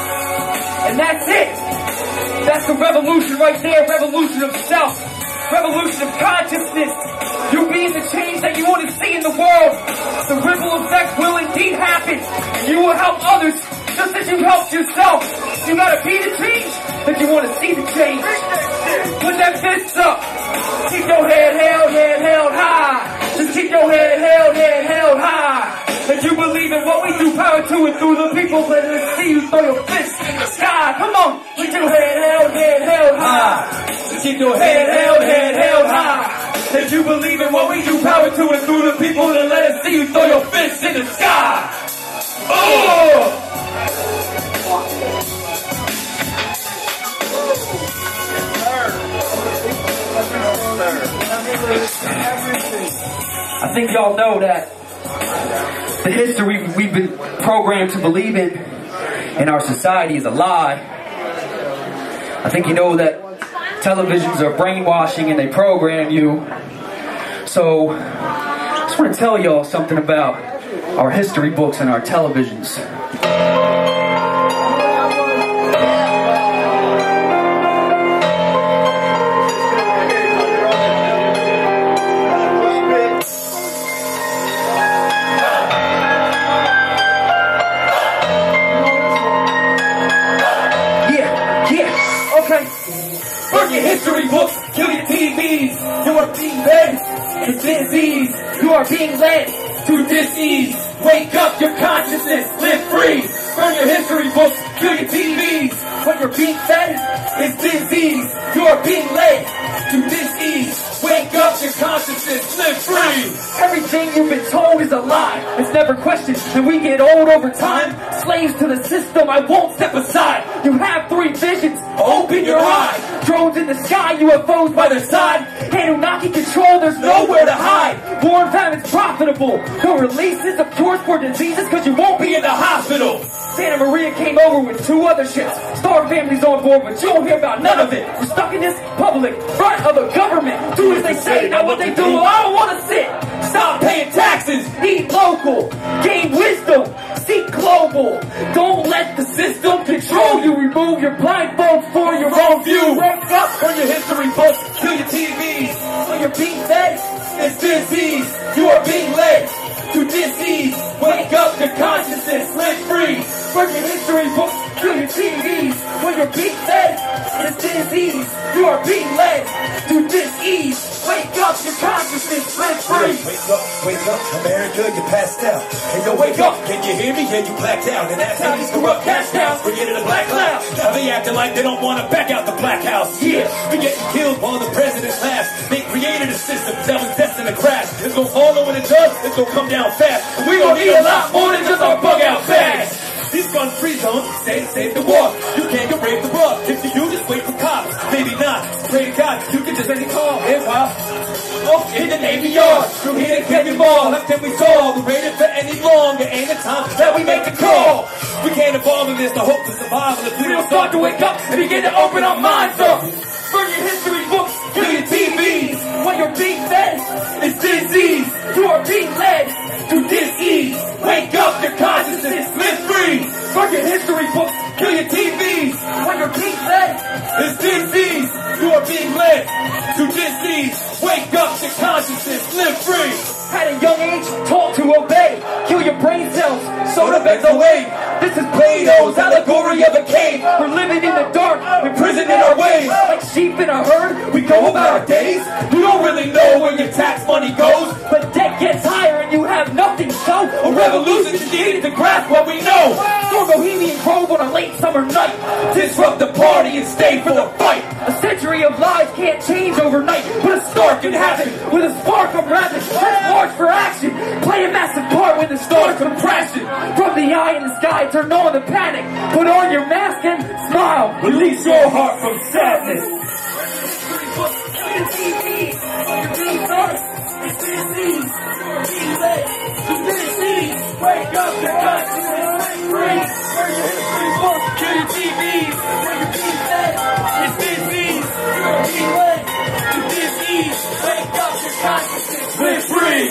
And that's it. That's the revolution right there, revolution of self, revolution of consciousness. You being the change that you want to see in the world. The ripple effect will indeed happen, and you will help others just as you helped yourself. You gotta be the change that you want to see the change. Put that fist up. Keep your head held, head held high. Just keep your head held, head held high. And you believe in what we do, power to and through the people. Let us see you throw your fists in the sky. Come on, keep your head held, head held high. Just keep your head held, head held high. That you believe in what we do, power to and through the people, and let us see you throw your fists in the sky. Oh! I think y'all know that the history we've been programmed to believe in in our society is a lie. I think you know that televisions are brainwashing and they program you. So I just want to tell y'all something about our history books and our televisions. Burn your history books, kill your T Vs. You are being led to disease. You are being led to disease. Wake up your consciousness, live free. Burn your history books, kill your T Vs. What you're being fed is disease. You are being led to disease. Wake up your consciousness, live free. Everything you've been told is a lie. It's never questioned, and we get old over time. Slaves to the system, I won't step aside. You have three visions, open your eyes. Drones in the sky, U F Os by their side. Anunnaki control, there's nowhere to hide. War and famine's profitable. No releases of cures for diseases, cause you won't be in the hospital. Santa Maria came over with two other ships. Star families on board, but you don't hear about none of it. We're stuck in this public front of a government. Do as they say, not what they do. Well, I don't want to sit. Stop paying taxes. Eat local. Gain wisdom. Seek global. Don't let the system control you. Remove your blindfold for your own view. Wake up on your history books. Kill your T Vs. When you're being fed, it's disease. You are being led to disease. Wake up your consciousness. Live free. Burn your history books. Kill your T Vs. When you're being fed, it's disease. You are being led to disease. ease. Wake up, your consciousness, live free. Wake up, wake up, America, you passed out. Hey, yo, wake up, can you hear me? Yeah, you blacked out. And that's how these corrupt cash cows created a black cloud. Now they acting like they don't want to back out the black house. Yeah, we getting killed while the president laughs. They created a system that was destined to crash. It's gonna follow when it does, it's gonna come down fast. And we gonna need a lot more than just our bug out bags. These gun-free zones say to save the war. You can't get raped abroad. If you do, just wait for cops. Maybe not. Pray to God, you can just make a call. Hey, wow. Oh, in the Navy Yard. Through here, can you ball? How can we solve the rated for any longer? Ain't the time that we make the call. We can't evolve in this to hope for survival if we don't start to wake up and begin to open our minds up. Burn your history books, kill your T Vs. When you're being fed, it's disease. You are being led to dis-ease. Wake up, your consciousness, live free. Burn your history books, kill your T Vs. When you're being fed, it's disease. You are being led to dis-ease. Wake up, your consciousness, live free. At a young age, taught to obey. Kill your brain cells, soda bends away. This is Plato's allegory of a cave. We're living in the dark, imprisoned in our ways. Like sheep in a herd, we go about our days. You don't really know where your tax money goes, but debt gets higher and you have nothing to show. A revolution is needed to grasp what we know. Storm Bohemian Grove on a late summer night. Disrupt the party and stay for the fight. A century of lies can't change overnight, but a star can happen with a spark of rapid. Let's march for action. Play a massive part when the stars come crashing. From the eye in the sky, turn on the panic. Put on your mask and smile. Release your heart from sadness. Wake up, the consciousness, free. Kill your T Vs. When you're being fed, it's disease. You're being led to disease. Wake up, your consciousness, live free.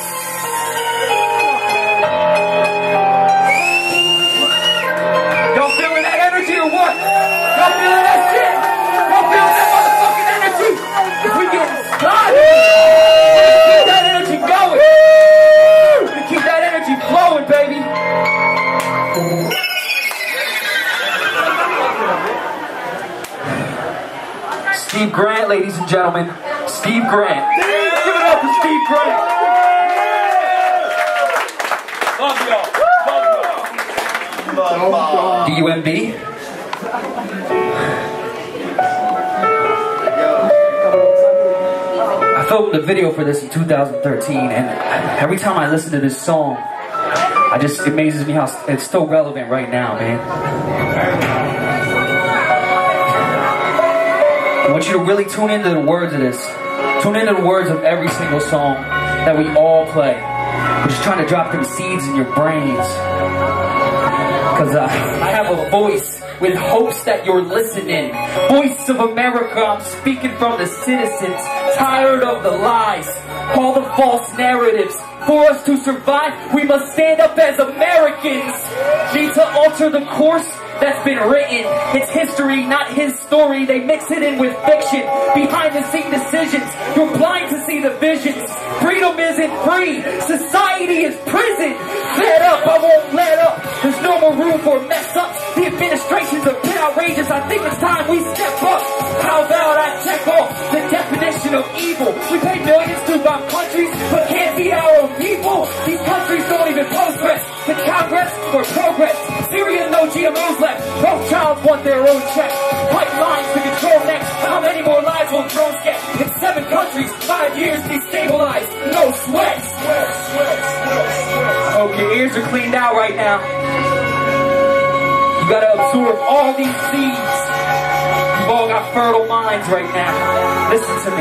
Y'all feeling that energy or what? Y'all feeling that shit? Y'all feeling that motherfucking energy? We getting started. Keep that energy going. Keep that energy flowing, baby. Steve Grant, ladies and gentlemen. Steve Grant. Give it up for Steve Grant. Love y'all. Love y'all. D U M B. I filmed a video for this in two thousand thirteen, and every time I listen to this song, I just, it amazes me how it's still relevant right now, man. I want you to really tune into the words of this. Tune into the words of every single song that we all play. We're just trying to drop them seeds in your brains. Because uh, I have a voice with hopes that you're listening. Voice of America, I'm speaking from the citizens. Tired of the lies, all the false narratives. For us to survive, we must stand up as Americans. Need to alter the course that's been written. It's history, not his story. They mix it in with fiction. Behind the scene decisions, you're blind to see the visions. Freedom isn't free, society is prison. Let up, I won't let up. There's no more room for mess ups. The administration's a bit outrageous. I think it's time we step up. How about I check off the definition of evil? We pay millions to bomb countries, but can't be our own people. These countries don't even progress to Congress or progress. Syria, no G M Os left. Rothschilds want their own check. Pipelines to control next. How many more lives will drones get? In seven countries, five years destabilized. No sweat. Sweat, sweat, sweat, sweat. Hope your ears are cleaned out right now. You gotta absorb all these seeds. You've all got fertile minds right now. Listen to me.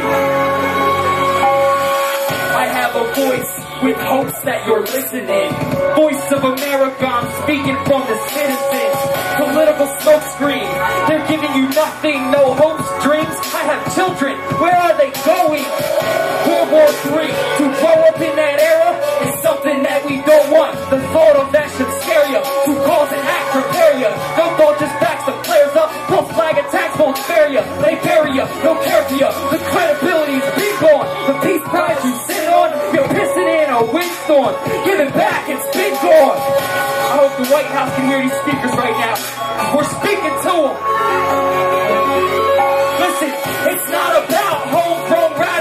I have a voice with hopes that you're listening. Voice of America, I'm speaking from the citizens. Political smokescreen, they're giving you nothing, no hopes, dreams. I have children, where are they going? World War Three, to grow up in that era is something that we don't want. The thought of that should scare you. To cause an act, prepare you. No thought just backs the players up. False flag attacks won't spare you. They bury you, no care for you. The credibility's been gone. The peace prize you sit on, you're pissing in a windstorm. Give it back, it's been gone. I hope the White House can hear these speakers right now. We're speaking to them. Listen, it's not about homegrown rap.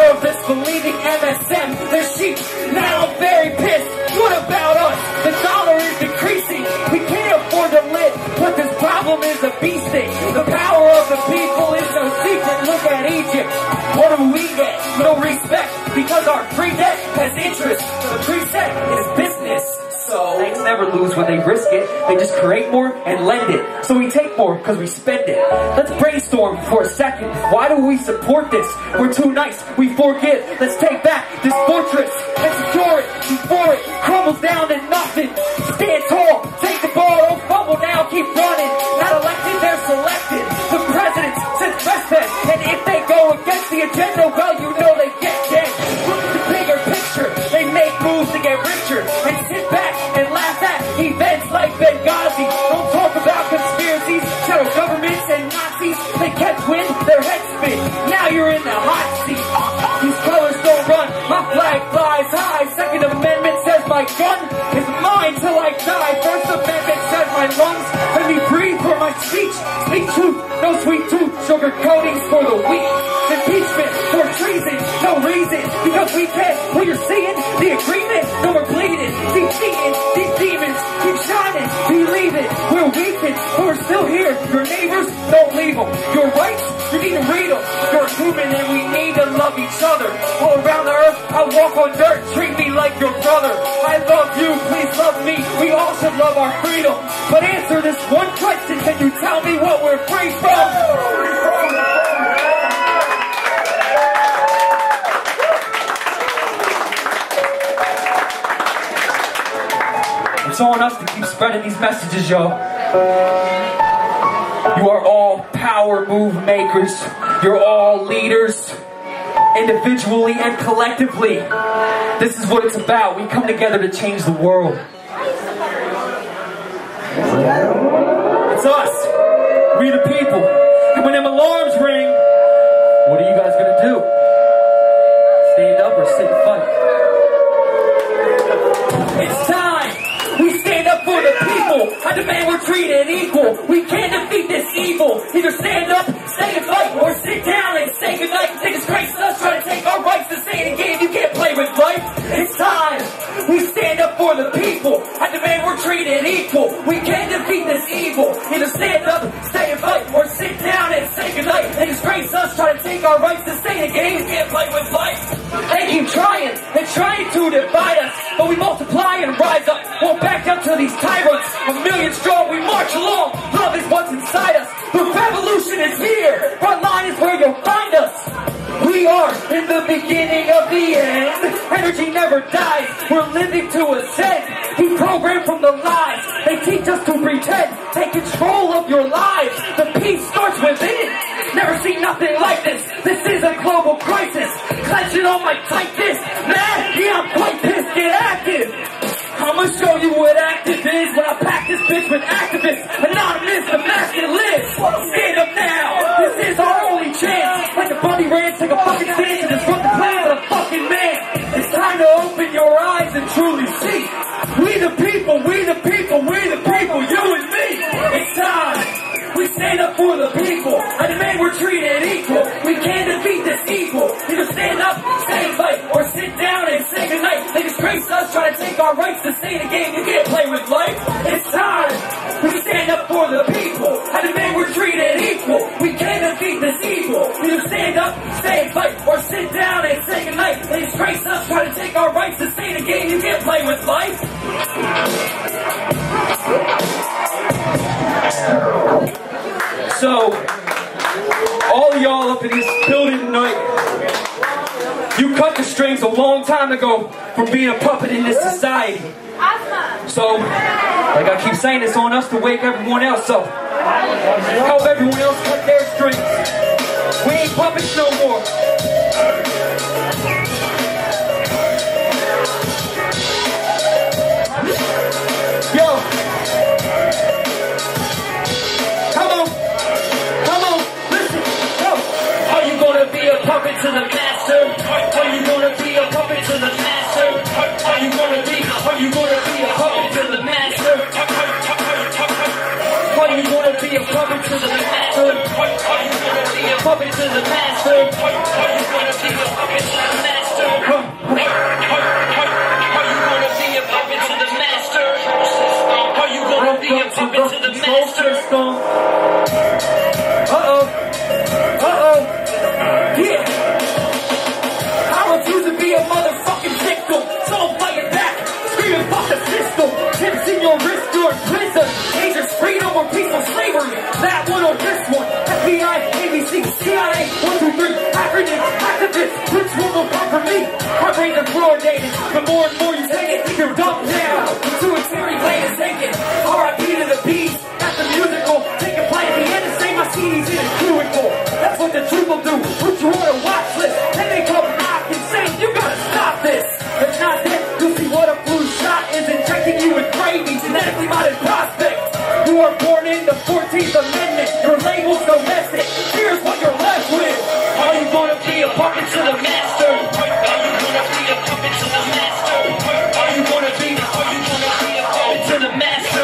therapists believing M S M, they're sheep. Now I'm very pissed. What about us? The dollar is decreasing. We can't afford to live, but this problem is a bee stick. The power of the people is no secret. Look at Egypt. What do we get? No respect, because our free debt has interest. The preset is business. So banks never lose when they risk it. They just create more and lend it. So we take more because we spend it. Let's brainstorm for a second. Why do we support this? We're too nice, we forget. Let's take back this fortress and secure it before it crumbles down to nothing. Stand tall, take the ball, don't fumble now, keep running. Not elected, they're selected. The presidents since respect. And if they go against the agenda, well, you know they get dead. Look at the bigger picture. They make moves to get richer and sit back and laugh at events like Benghazi. Don't talk about conspiracies, shadow governments and Nazis. They catch wind, their heads spin. Now you're in the hot seat. These colors don't run, my flag flies high. Second Amendment says my gun is mine till I die. First Amendment says my lungs, let me breathe for my speech. Speak truth, no sweet tooth, sugar coatings for the weak. Impeachment for treason, no reason, because we can't. What you're seeing, the agreement, no more bleeding. Keep cheating, these demons keep shining. Believe it, we're weakened, but we're still here. Your neighbors, don't leave them. Your rights, you need to read them. You're human and we need to love each other. All around the earth, I walk on dirt. Treat me like your brother. I love you, please love me. We all should love our freedom. But answer this one question: can you tell me what we're free from? It's on us to keep spreading these messages, yo. You are all power move makers. You're all leaders, individually and collectively. This is what it's about. We come together to change the world. It's us. We the people. And when them alarms ring, what are you guys gonna do? Stand up or sit and fight? It's time. We stand up for the people. I demand we're treated equal. We can't defeat this evil. Either stand up, stay and fight, or sit down and say goodnight. They disgrace us, try to take our rights to stay in a game. You can't play with life. It's time. We stand up for the people. I demand we're treated equal. We can't defeat this evil. Either stand up, stay and fight, or sit down and say goodnight. They disgrace us, try to take our rights to stay in a game. You can't play with life. They keep trying and trying to divide us, but we multiply and rise up. Won't back down to these tyrants. A million strong, we march along. Love is what's inside us. The revolution is here. Front line is where you'll find us. We are in the beginning of the end. Energy never dies. We're living to ascend. We program from the lies. They teach us to pretend. Take control of your lives. The peace starts within. Never seen nothing like this. This is a global crisis. Clenching on my tight fist. Man, yeah, I'm quite pissed. Get active. I'ma show you what active is when I pack this bitch with activists. Anonymous, the mask that lives. Stand up now. This is our only chance. Like the Bundy Ranch, take a fucking stand and disrupt the plan of the fucking man. It's time to open your eyes and truly see. We the people, we the people, we the people, you and me. It's time. We stand up for the people. I demand we're treated equal. We can't defeat this evil. Either stand up, stay and fight, or sit down and say goodnight. They disgrace us, try to take our rights to stay in the game. You can't play with life. It's time. We stand up for the people. I demand we're treated equal. We can't defeat this evil. Either stand up, stay and fight, or sit down and say goodnight. They disgrace us, try to take our rights to stay in the game. You can't play with life. So, all of y'all up in this building tonight, you cut the strings a long time ago from being a puppet in this society. So, like I keep saying, it's on us to wake everyone else up. Help everyone else cut their strings. We ain't puppets no more. Yo. Puppet to the master. Are you gonna be a puppet to the master? Are you gonna be? Are you gonna be a puppet to the master? Are you gonna be a puppet to the master? Are you gonna be a puppet to the master? Are you gonna be a puppet to the master? Are you gonna be a puppet to the master? Are you gonna be a puppet to the master? Uh-oh. Uh-oh. Yeah. I refuse to be a motherfucking victim, so I'm fighting back, screaming fuck the system. Tips in your wrist, you're in prison. Dangerous freedom or peaceful slavery. That one or this one. F B I, A B C, C I A, one, two, three, acronyms, activists. Which one will come for me? My brains are fluoridated. The more and more you take it, you're dumbed down. To a Terry Lane is taken. R I P to the beat. That's the musical. Take a play at the end and say my C D's in a cubicle. That's what the truth will do. Put you on a watch list. Then they come knock and say, you gotta stop this. If not then, you'll see what a flu shot is, injecting you with gravy, genetically modded prospect. You are born in the fourteenth Amendment. Your label's domestic. Here's what you're left with. Are you gonna be a puppet to the master? Are you gonna be a puppet to the master? Are you gonna be, are you gonna be a puppet to the master?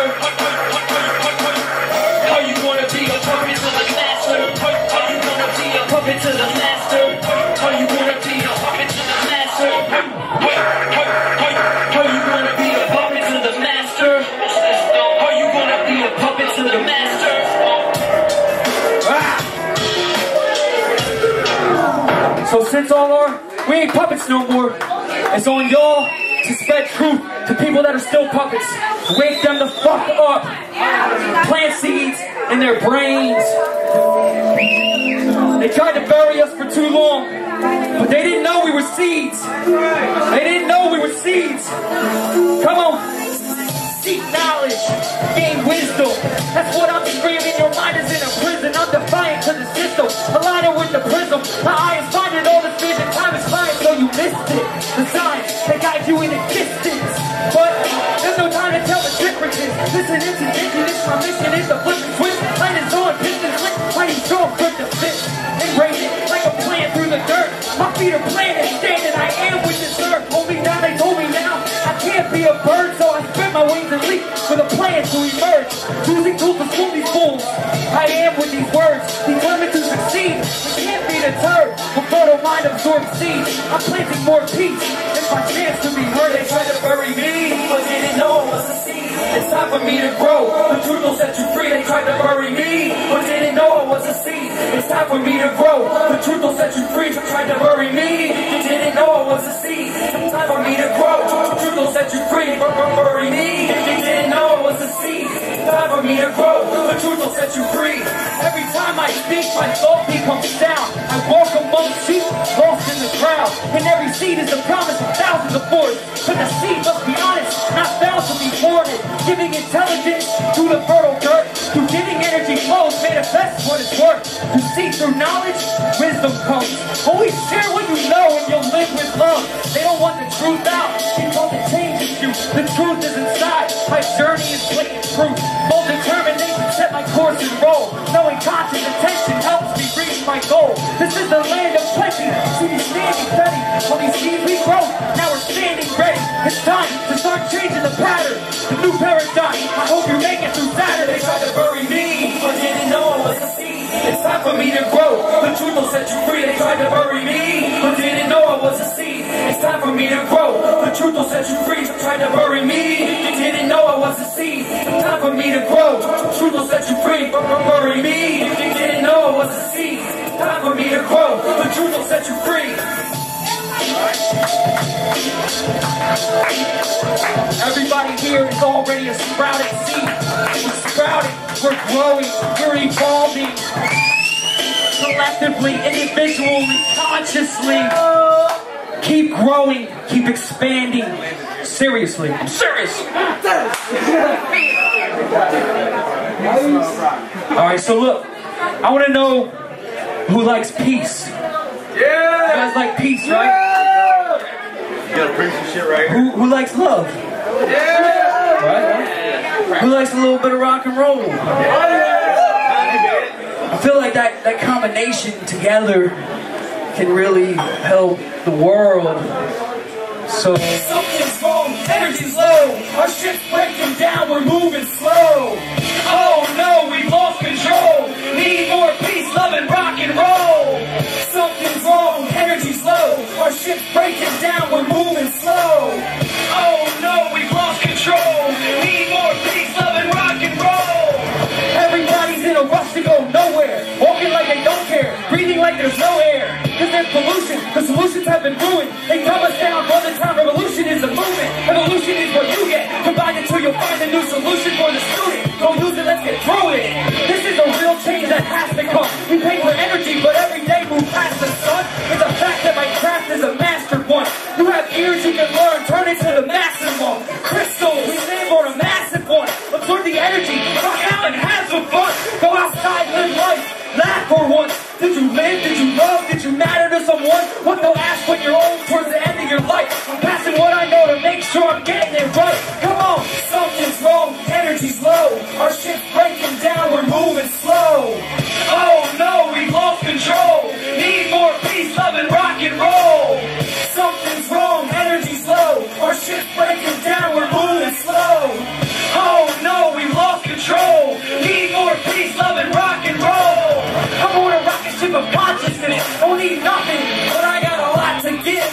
Are you gonna be a puppet to the master? Are you gonna be a puppet to the master? Are you gonna be a puppet to the master? Are you gonna be a puppet to the master? Are you gonna be a puppet to the master? Ah. So since all our, we ain't puppets no more, it's on y'all to spread truth to people that are still puppets. Wake them the fuck up. Plant seeds in their brains. They tried to bury us for too long, but they didn't know we were seeds. They didn't know we were seeds. Come on. Seek knowledge. Gain wisdom. That's what I'm screaming. Your mind is in a prison. I'm defiant to the system. Align it with the prism. My eye is finding all this vision. Time is flying, so you missed it. The signs that guide you in existence. But there's no time to tell the differences. Listen, it's indigenous. My mission is to flip and twist. Land is on, pistons lit. Mighty strong, grip the fist. And raise it like a plant through the dirt. My feet are planted, standing. I am with this earth. Hold me down, they told me now. I can't be a bird, so I spread my wings and leap with a plan to emerge. Using tools to school these fools. I am with these words, determined to succeed. We can't be deterred from fertile mind absorbed seeds. I'm planting more peace. It's my chance to be heard. They tried to bury me, but didn't know I was a seed. It's time for me to grow. The truth will set you free. They tried to bury me, but didn't know I was a seed. It's time for me to grow. The truth will set you free. They tried to bury me, they didn't know I was a seed. It's time for me to grow. The truth will set you free. Bury me, they didn't know I was a seed. It's time for me to grow. The truth will set you free. Every time I speak, my thought becomes sound. I walk among sheep, lost in the crowd. And every seed is the promise of thousands of force. But the seed must be honest, not found to be thwarted. Giving intelligence to the fertile dirt. Through giving energy flows, manifest what it's worth. You see, through knowledge, wisdom comes. Always share what you know and you'll live with love. They don't want the truth out because it changes you. The truth is inside. My journey is blatant proof. Bold determination set my course and roll. Knowing conscious attention helps me reach my goal. This is the land of plenty. See me standing steady. All these seeds we grow, now we're standing ready. It's time to start changing the pattern. The new paradigm. I hope you make it through Saturday. Tried to bury me, but didn't know I was a seed. It's time for me to grow. The truth will set you free. They tried to bury me, but didn't know I was a seed. It's time for me to grow. The truth will set you free. They tried to bury me, they didn't know I was a seed. It's time for me to grow. The truth will set you free. Bury me, they didn't know I was a seed. It's time for me to grow. The truth will set you free. Everybody here is already a sprouted seed. We're sprouting, we're growing, we're evolving. Collectively, individually, consciously. Keep growing, keep expanding. Seriously, I'm serious. Alright, so look, I want to know who likes peace. Yeah! You guys like peace, right? You gotta preach some shit right here. Who, who likes love? Yeah! Right? Who likes a little bit of rock and roll? I feel like that, that combination together can really help the world. So something's wrong, energy's low. Our shit's breaking down, we're moving slow. Oh no, we lost control. Need more peace, love, and rock and roll. been ruined. They dumb us down, brother time. Revolution is a movement. Evolution is what you get. Combine it till you'll find a new solution for the student. Don't lose it, let's get through it. This is a real change that has to come. We pay for energy, but every day move past the sun. It's a fact that my craft is a mastered one. You have ears you can learn, turn it to the maximum. Crystals, we live on a massive one. Absorb the energy, rock out and have some fun. Go outside, live life, laugh for once. Did you live? Did you love? Did you matter to someone? What they'll ask when you're old towards the end of your life. I'm passing what I know to make sure I'm getting it right. Come on, something's wrong, energy's low. Our shit's breaking down, we're moving slow. Oh no, we've lost control. Need more peace, love, and rock and roll. Something's wrong, energy's low. Our shit's breaking down, we're moving slow. Oh no, we've lost control. Need more peace, love, and rock and roll. I'm on a rocket ship of consciousness. Don't need nothing, but I got a lot to give.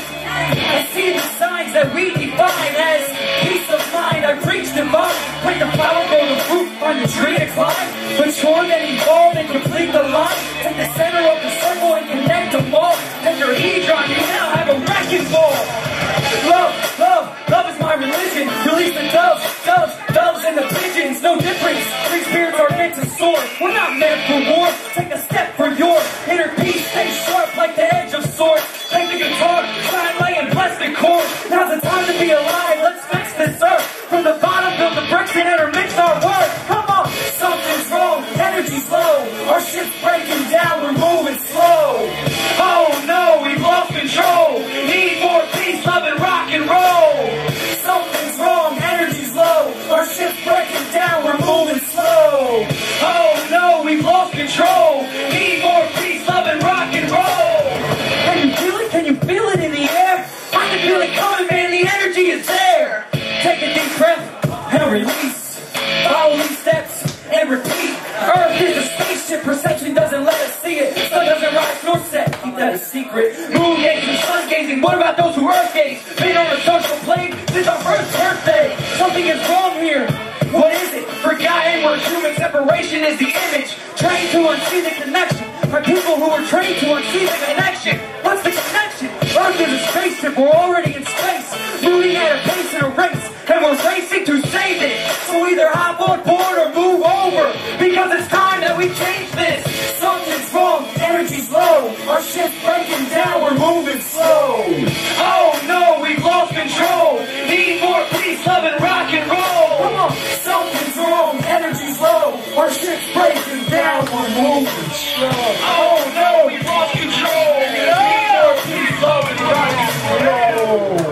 I see the signs that we define as peace of mind. I preach divine. Plant the flower, grow the fruit, find the tree to climb. Mature, then evolve and complete the line. Take the center of the circle and connect them all. Take your hedron, you now have a wrecking ball. Love, love, love is my religion. Release the doves, doves, doves and the pigeons. No difference. Three spirits are meant to soar. We're not meant for war. Take a step for your inner peace. Stay sharp like the edge of sword. Take the guitar, shine lay and bless the chord. Now's the time to be alive. Let's fix this earth. From the bottom, build the bricks and intermix our work. Come on, something's wrong. Energy's low. Our ship's breaking down. We're moving slow. Oh no, we've lost control. Need more peace, love, and rock and roll. Something's wrong. Energy's low. Our ship's breaking down. We're moving slow. Oh no, we've lost control. Need more peace, love, and rock and roll. Can you feel it? Can you feel it in the air? I can feel it coming, man. The energy is there. Take a deep breath and release. Follow these steps and repeat. Earth is a spaceship. Perception doesn't let us see it. Sun doesn't rise nor set. Keep that a secret. Moon gazing, sun gazing. What about those who earth gaze? Been on a social plane since our first birthday. Something is wrong here. What is it? Forgotten where human separation is the image. Trained to unsee the connection. By people who are trained to unsee the connection. What's the connection? Earth is a spaceship. We're already in space. Moving at a pace in a race. And we're racing to save it. So either hop on board or move over. Because it's time that we change this. Something's wrong. Energy's low. Our ship's breaking down. We're moving slow. Oh no, we've lost control. Need more peace, love, and rock and roll. Come on. Something's wrong. Energy's low. Our ship's breaking down. We're moving slow. Oh no, we've lost control. Need more peace, love, and rock and roll.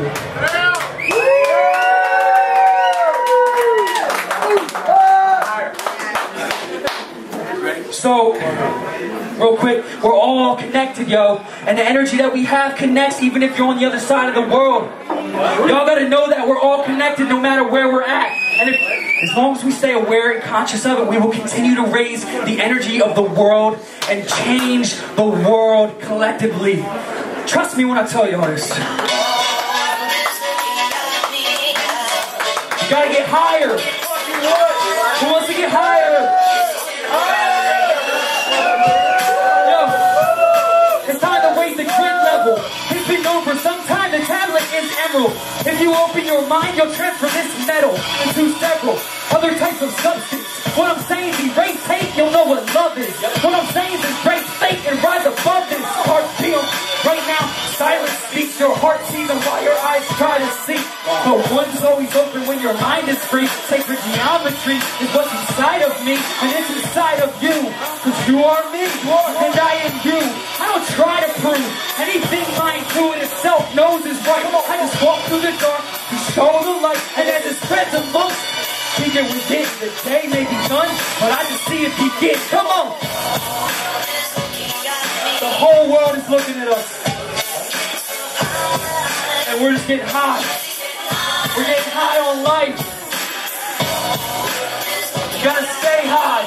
So, real quick, we're all connected, yo. And the energy that we have connects even if you're on the other side of the world. Y'all gotta know that we're all connected no matter where we're at. And if, as long as we stay aware and conscious of it, we will continue to raise the energy of the world and change the world collectively. Trust me when I tell y'all this. You gotta get higher. Who wants to get higher? The grid level. It's been known for some time. The tablet is emerald. If you open your mind, you'll transfer this metal into several other types of substance. What I'm saying is erase hate, you'll know what love is. What I'm saying is embrace fate and rise above this. Heart feel right now. Silence speaks. Your heart sees them while your eyes try to see. But one's always open when your mind is free. Sacred geometry is what's inside of me, and it's inside of you. Cause you are me, and I am you. I don't try to prove anything my intuitive self knows is right. I just walk through the dark to show the light, and as it spreads amongst, thinking we did, the day may be done, but I just see it begin. Come on! The whole world is looking at us. And we're just getting high. We're getting high on life. You gotta stay high.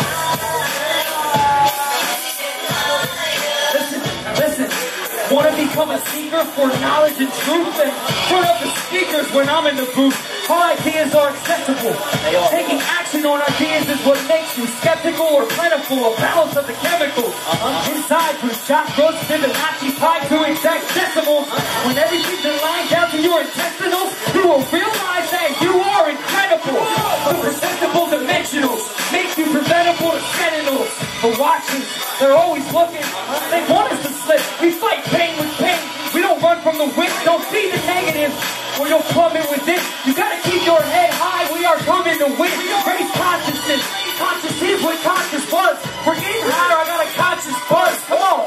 Listen, listen. Wanna be become a seeker for knowledge and truth, and turn up the speakers when I'm in the booth. All ideas are acceptable. Taking action on ideas is what makes you skeptical or plentiful. A balance of the chemicals uh-huh. inside from shot roast Fibonacci pie to exact decimals. When everything's in line down to your intestinals, you will realize that you are incredible. The perceptible dimensionals make you preventable to sentinels. For watching, they're always looking. They want us to slip. We fight pain with pain. We don't run from the wind. Don't see the negative, or you'll plummet with it. You gotta keep your head high. We are coming to win. Raise consciousness. Conscious is what conscious was. We're getting higher. I got a conscious buzz. Come on.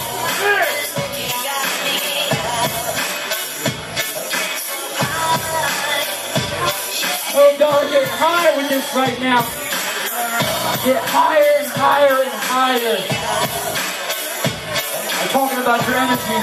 Oh, y'all are getting higher with this right now. Get higher and higher and higher. I'm talking about your energy.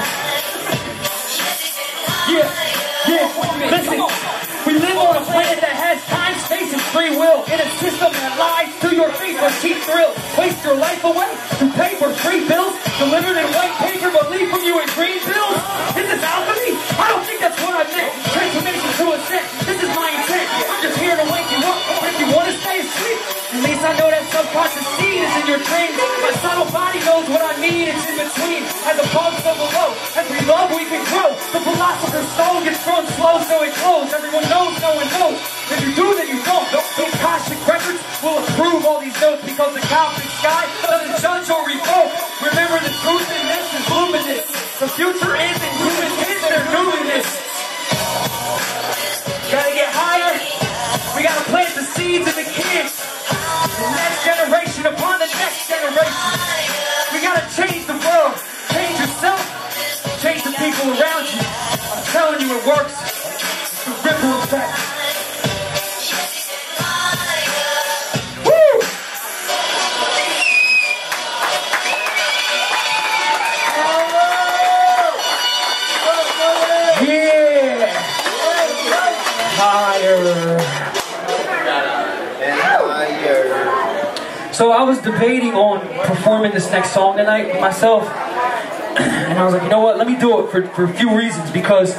Yeah, yeah, listen, we live on a planet that has time, space, and free will. In a system that lies to your face for cheap thrill. Waste your life away to pay for free bills, delivered in white paper, but leave from you in green bills. Is this alchemy? I don't think that's what I meant. Transformation to ascent, this is my intent. I'm just here to wake you up, if you want to stay asleep. At least I know that subconscious seed is in your dreams. My subtle body knows what I need, it's in between. As above, so below. As we love, we can grow. The philosopher's soul gets thrown slow, so it glows. Everyone knows, no one knows. If you do, then you don't. The Akashic records will approve all these notes, because the cosmic sky doesn't judge or revoke. Remember, the truth in this is luminous. The future is in human kids, they're doing this. Gotta get higher. We gotta plant the seeds in the kids. The next generation upon the next generation. We gotta change the world. Change yourself. Change the people around you. I'm telling you, it works. It's a ripple effect. Woo! Yeah! Higher. So I was debating on performing this next song tonight with myself, and I was like, you know what, let me do it for, for a few reasons, because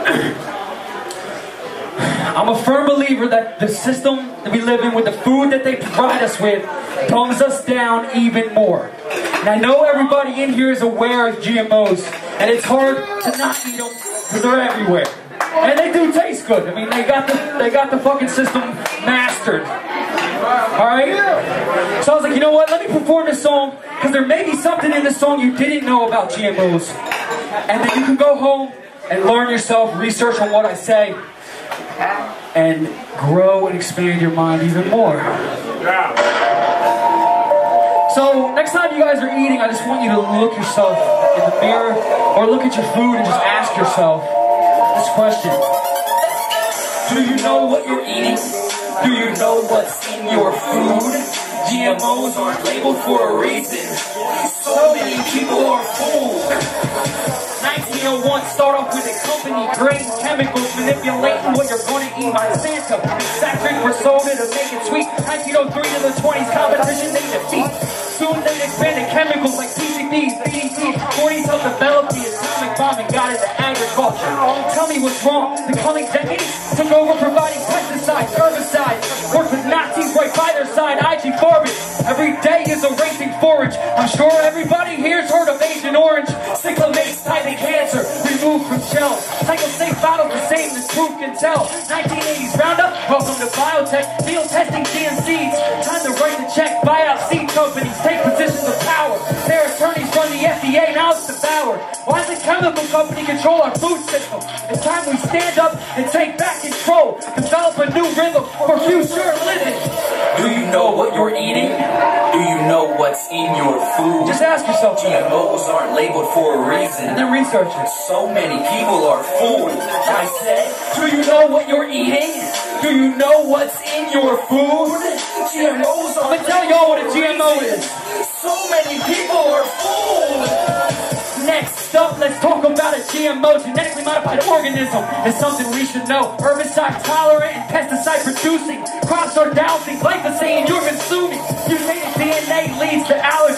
I'm a firm believer that the system that we live in, with the food that they provide us with, dumbs us down even more. And I know everybody in here is aware of G M Os, and it's hard to not eat them because they're everywhere. And they do taste good. I mean, they got the, they got the fucking system mastered. Alright? So I was like, you know what, let me perform this song, because there may be something in this song you didn't know about G M Os. And then you can go home and learn yourself, research on what I say, and grow and expand your mind even more. So next time you guys are eating, I just want you to look yourself in the mirror, or look at your food and just ask yourself this question. Do you know what you're eating? Do you know what's in your food? G M Os aren't labeled for a reason. So many people are fooled. nineteen oh one, start off with a company, grain, chemicals, manipulating what you're going to eat. Monsanto, exact drink were sold to make it sweet. nineteen oh three to the twenties, competition they defeat. Soon they expanded chemicals like P T Ps, P T Ps. forties helped develop the atomic bomb and got into agriculture. Tell me what's wrong. The coming decades took over providing pesticides, herbicides. Worked with Nazis right by their side. I G Farben. Every day is a racing forage. I'm sure everybody here's heard of Agent Orange. Cyclamates, typing cancer, removed from shells. Cycle safe bottles the same as proof can tell. nineteen eighties Roundup, welcome to biotech. Field testing G M Cs. Time to write the check. Buy out seed companies. Take positions of power. Their attorneys run the F D A. Now it's devoured. Why does the chemical company control our food system? It's time we stand up and take back control. Develop a new rhythm for future living. Do you know what you're eating? Do you know what's in your food? Just ask yourself. G M Os aren't labeled for a reason. And then research it. So many people are fooled. I said, do you know what you're eating? Do you know what's in your food? G M Os I'm gonna tell y'all what a G M O is. So many people are fooled. Next up, let's talk about a G M O, genetically modified organism. It's something we should know. Herbicide tolerant and pesticide producing. Crops are dousing, glyphosate you're consuming. Mutated D N A leads to allergies.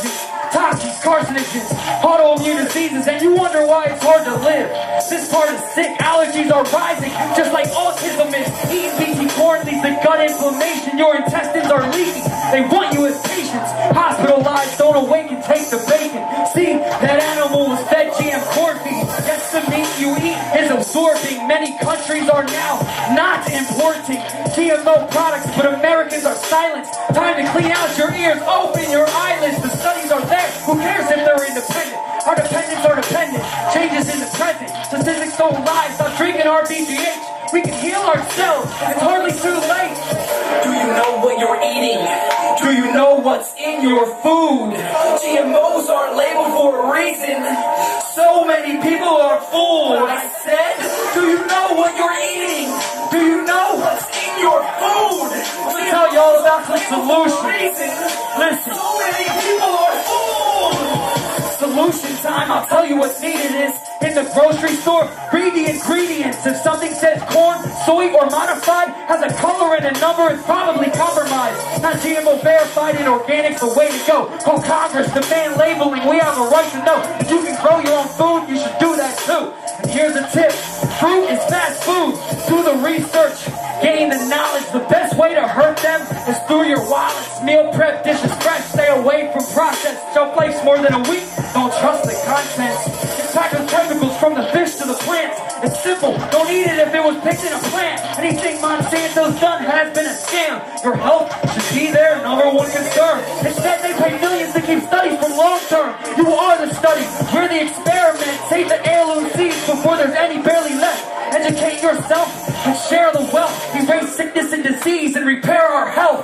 toxins, carcinogens, autoimmune diseases, and you wonder why it's hard to live. This part is sick, allergies are rising, just like autism is. Eating B T corn leads to gut inflammation, your intestines are leaking. They want you as patients, hospitalized, don't awake and take the bacon. See, that animal was fed G M corn feed. Yes, the meat you eat is absorbing. Many countries are now not importing G M O products, but Americans are silenced. Time to clean out your ears, open your eyelids. The studies are there, who cares if they're independent? Our dependents are dependent, changes in the present. Statistics don't lie, stop drinking our B G H. We can heal ourselves, it's hardly too late. Do you know what you're eating? Do you know what's in your food? G M Os aren't labeled for a reason. So many people are fooled. I said, do you know what you're eating? Do you know what's in your food? Let me tell you all about some solutions. Listen. So many people are fooled. Solution time, I'll tell you what's needed is in the grocery store, read the ingredients. If something says corn, soy, or modified, has a color and a number, it's probably compromised. Not G M O verified and organic's the way to go. Call Congress, demand labeling, we have a right to know. If you can grow your own food, you should do that too. And here's a tip, fruit is fast food. Do the research, gain the knowledge. The best way to hurt them is through your wallets. Meal prep, dishes fresh, stay away from processed. Shelf life's more than a week, don't trust the contents. It's packed with chemicals from the fish to the plants. It's simple, don't eat it if it was picked in a plant. Anything Monsanto's done has been a scam. Your health should be their number one concern. Instead, they pay millions to keep studies from long term. You are the study, we're the experiment. Save the heirloom seeds before there's any barely left. Educate yourself and share the wealth. Erase sickness and disease and repair our health.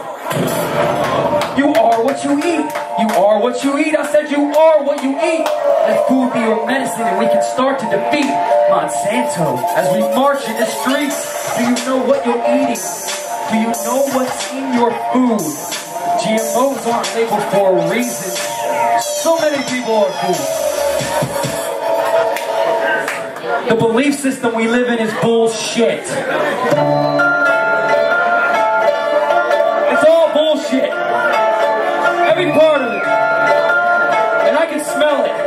You are what you eat. You are what you eat. I said you are what you eat. Let food be your medicine and we can start to defeat Monsanto as we march in the streets. Do you know what you're eating? Do you know what's in your food? G M Os aren't labeled for a reason. So many people are fooled. The belief system we live in is bullshit. It's all bullshit. Every part of it. And I can smell it.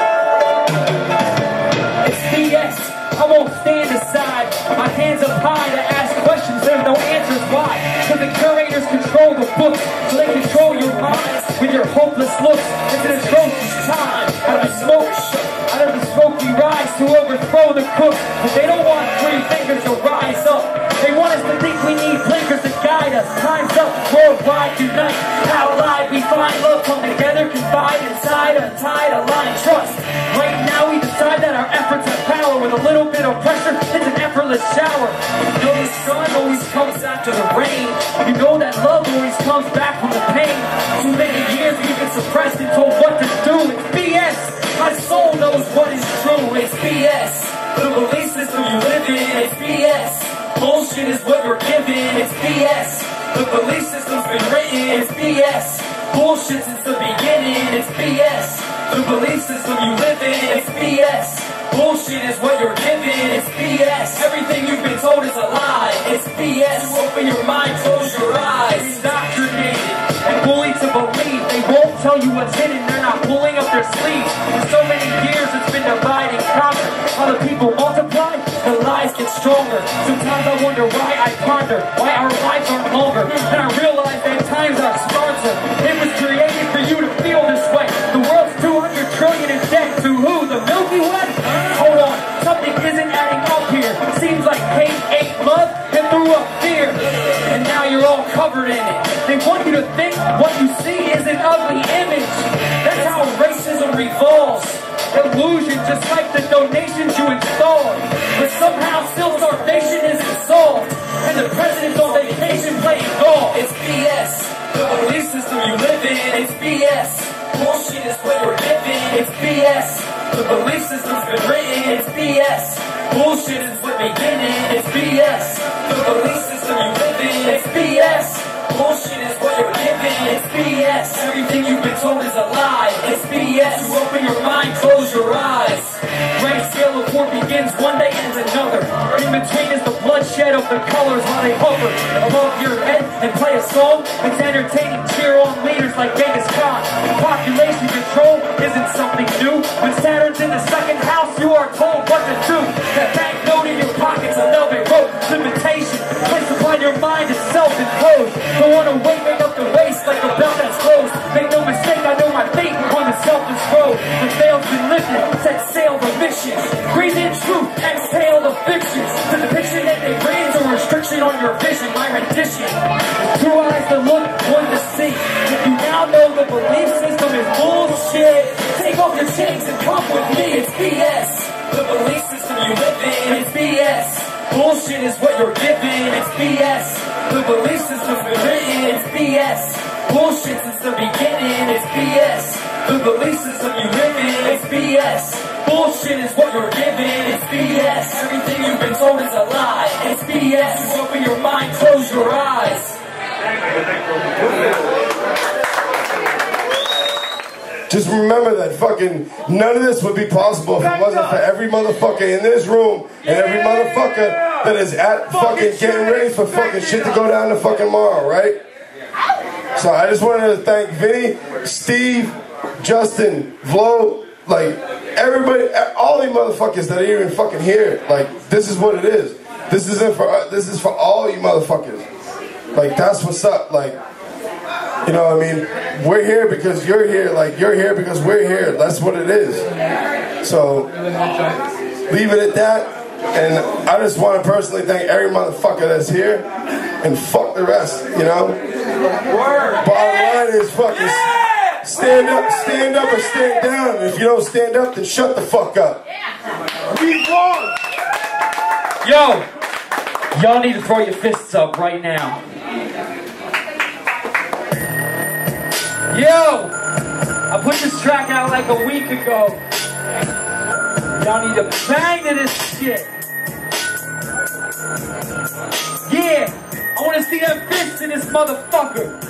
It's B S. I won't stand aside. My hands up high to ask questions. There's no answers why. Because the curators control the book. So they control your minds with your hopeless looks. It's an atrocious time. Out of the smoke. Out of the smoke we rise to overthrow the crook. But they don't want three fingers to rise up. They want us to think we need blinkers to guide us. Time's up, worldwide unite. Allied, we find love, come together, confide inside, untied, align, trust. Right now we decide that our efforts have power. With a little bit of pressure, it's an effortless shower. You know the sun always comes after the rain. You know that love always comes back from the pain. Too many years we've been suppressed and told what to do. It's B S. My soul knows what is true. It's B S. The belief system you live in. It's B S. Bullshit is what you're given. It's B S. The belief system's been written. It's B S. Bullshit since the beginning. It's B S. The belief system you live in. It's B S. Bullshit is what you're given. It's B S. Everything you've been told is a lie. It's B S. You open your mind, close your eyes. Indoctrinated and bullied to believe. They won't tell you what's hidden. They're not pulling up their sleeves. For so many years it's been divide and conquer. How the people multiply, the lies get stronger. Sometimes I wonder why I ponder why our lives aren't longer. And I realize that times are smarter. It was created for you to feel this way. The world's two hundred trillion in debt to who? The Milky Way? Hold on, something isn't adding up here. Seems like hate ate love and threw up fear. And now you're all covered in it. They want you to think what you see is an ugly image. That's how racism revolves. Illusion, just like the donations you installed. But somehow still starvation isn't solved. And the president's on vacation playing golf. It's B S. The belief system you live in. It's B S. Bullshit is what you're given. It's B S. The belief system's been written. It's B S. Bullshit is what beginning. It's B S. The belief system you live in. It's B S. Bullshit is what you're given. It's B S. Everything you've been told is a lie. It's B S. You open your mind, close your eyes. Rank scale of four begins one day ends another. In between is the bloodshed light up the colors while they hover above your head and play a song. It's entertaining, cheer on leaders like Genghis Khan. Population control isn't something new. When Saturn's in the second house, you are told what to do. That banknote in your pocket's a velvet rope. Limitation placed upon your mind is self-imposed. Don't want to wake, wake up the waist like a belt that's closed. Make no mistake, I know my fate on the selfless road. The veil's been lifted, set sail the mission. Breathe in truth, exhale the fiction. The depiction that they raise a restriction on your vision. My rendition, two eyes to look, one to see. If you now know the belief system is bullshit, take off your chains and come with me. It's B S. The belief system you live in, it's B S. Bullshit is what you're given, it's B S. The belief system's been written, it's B S. Bullshit since the beginning, it's B S. The belief system you live in, it's B S. Bullshit is what you're given, it's B S. Everything you've been told is a lie, it's B S. Just open your mind, close your eyes. Just remember that fucking none of this would be possible if it wasn't for every motherfucker in this room and every motherfucker that is at fucking getting ready for fucking shit to go down to fucking tomorrow, right? So I just wanted to thank Vinny, Steve, Justin, Vlo, like everybody, all these motherfuckers that are even fucking here. Like this is what it is. This isn't for us. This is for all you motherfuckers. Like that's what's up. Like. You know what I mean? We're here because you're here, like you're here because we're here. That's what it is. So leave it at that. And I just want to personally thank every motherfucker that's here. And fuck the rest, you know? Bottom line is fucking stand up, stand up or stand down. And if you don't stand up, then shut the fuck up. We won! Yo! Y'all need to throw your fists up right now. Yo! I put this track out like a week ago. Y'all need to bang to this shit. Yeah! I want to see them fists in this motherfucker.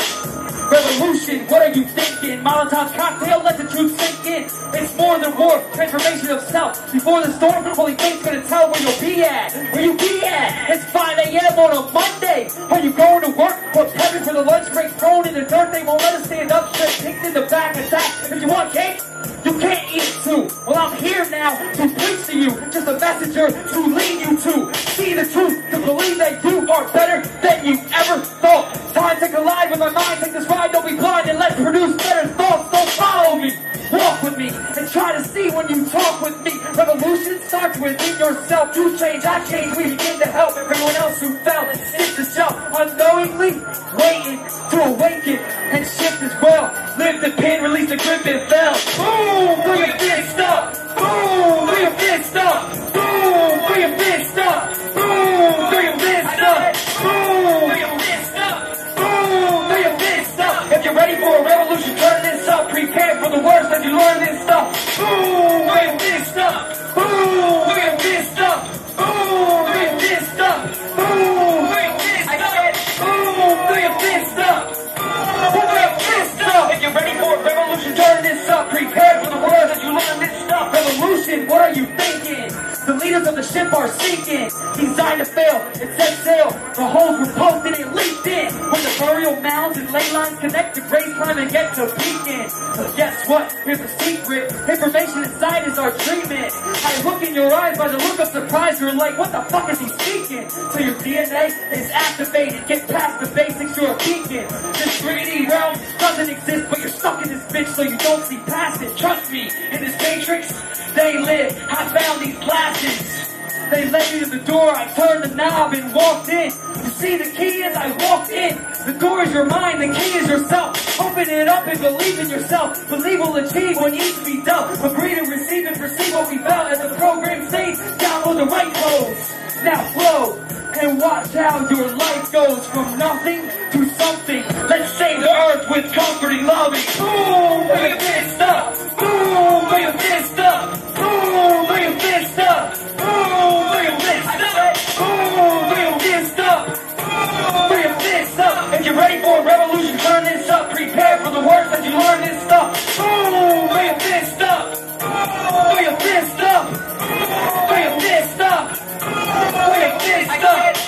Revolution, what are you thinking? Molotov cocktail, let the truth sink in. It's more than war, transformation of self. Before the storm, holy faith's gonna tell where you'll be at. Where you be at? It's five A M on a Monday. Are you going to work or prepping for the lunch break? Thrown in the dirt, they won't let us stand up straight. Kicked in the back of that. If you want cake, you can't eat it too. Well, I'm here now to preach to you. Just a messenger to lead you to see the truth, to believe that you are better than you ever thought. Time to collide with my mind. Take this ride, don't be blind, and let's produce better thoughts. Don't follow me. Walk with me and try to see when you talk with me. Revolution starts within yourself. You change, I change. We begin to help everyone else who fell and stick the shelf. Unknowingly waiting to awaken and shift as well. Live the pin, release the grip and fell. Boom, bring your fist up. Boom, bring your fist up. Boom, bring your fist up. Boom, bring your fist up. Boom, bring your fist up. Boom, bring your fist up. If you're ready for a revolution, turn this up. Prepare for the worst as you learn this stuff. Boom, bring your fist up. Boom, bring your fist up. Boom, bring your fist up. Boom, bring your fist up. Boom, bring your fist up. Boom, bring your fist up. If you're ready for a revolution, turn this up. Prepare for the worst as you learn this stuff. Revolution, what are you thinking? The leaders of the ship are sinking. Designed to fail, it set sail. The holes were posted and leaked in. When the burial mounds and ley lines connect to grace climb and get to peaking. But guess what? Here's the secret. Information inside is our treatment. I look in your eyes by the look of surprise. You're like, what the fuck is he speaking? So your D N A is activated. Get past the basics, you're a beacon. This three D realm doesn't exist, but you're stuck in this bitch so you don't see past it. Trust me, in this matrix, they live. I found these glasses. They led me to the door, I turned the knob and walked in. You see, the key is I walked in. The door is your mind, the key is yourself. Open it up and believe in yourself. Believe we'll achieve what needs to be done. Agree to receive and perceive what we felt. As the program states, download the right codes. Now flow and watch how your life goes from nothing to something. Let's save the earth with comforting loving. Boom, bring your fist up. Boom, bring your fist up. Boom, bring your fist up. Boom, bring your fist up. Boom, bring your fist up. Boom, bring your fist up. If you're ready for a revolution, turn this up. Prepare for the worst as you learn this stuff. Boom, bring your fist up. Bring your fist up. Bring your fist up. Bring your fist up.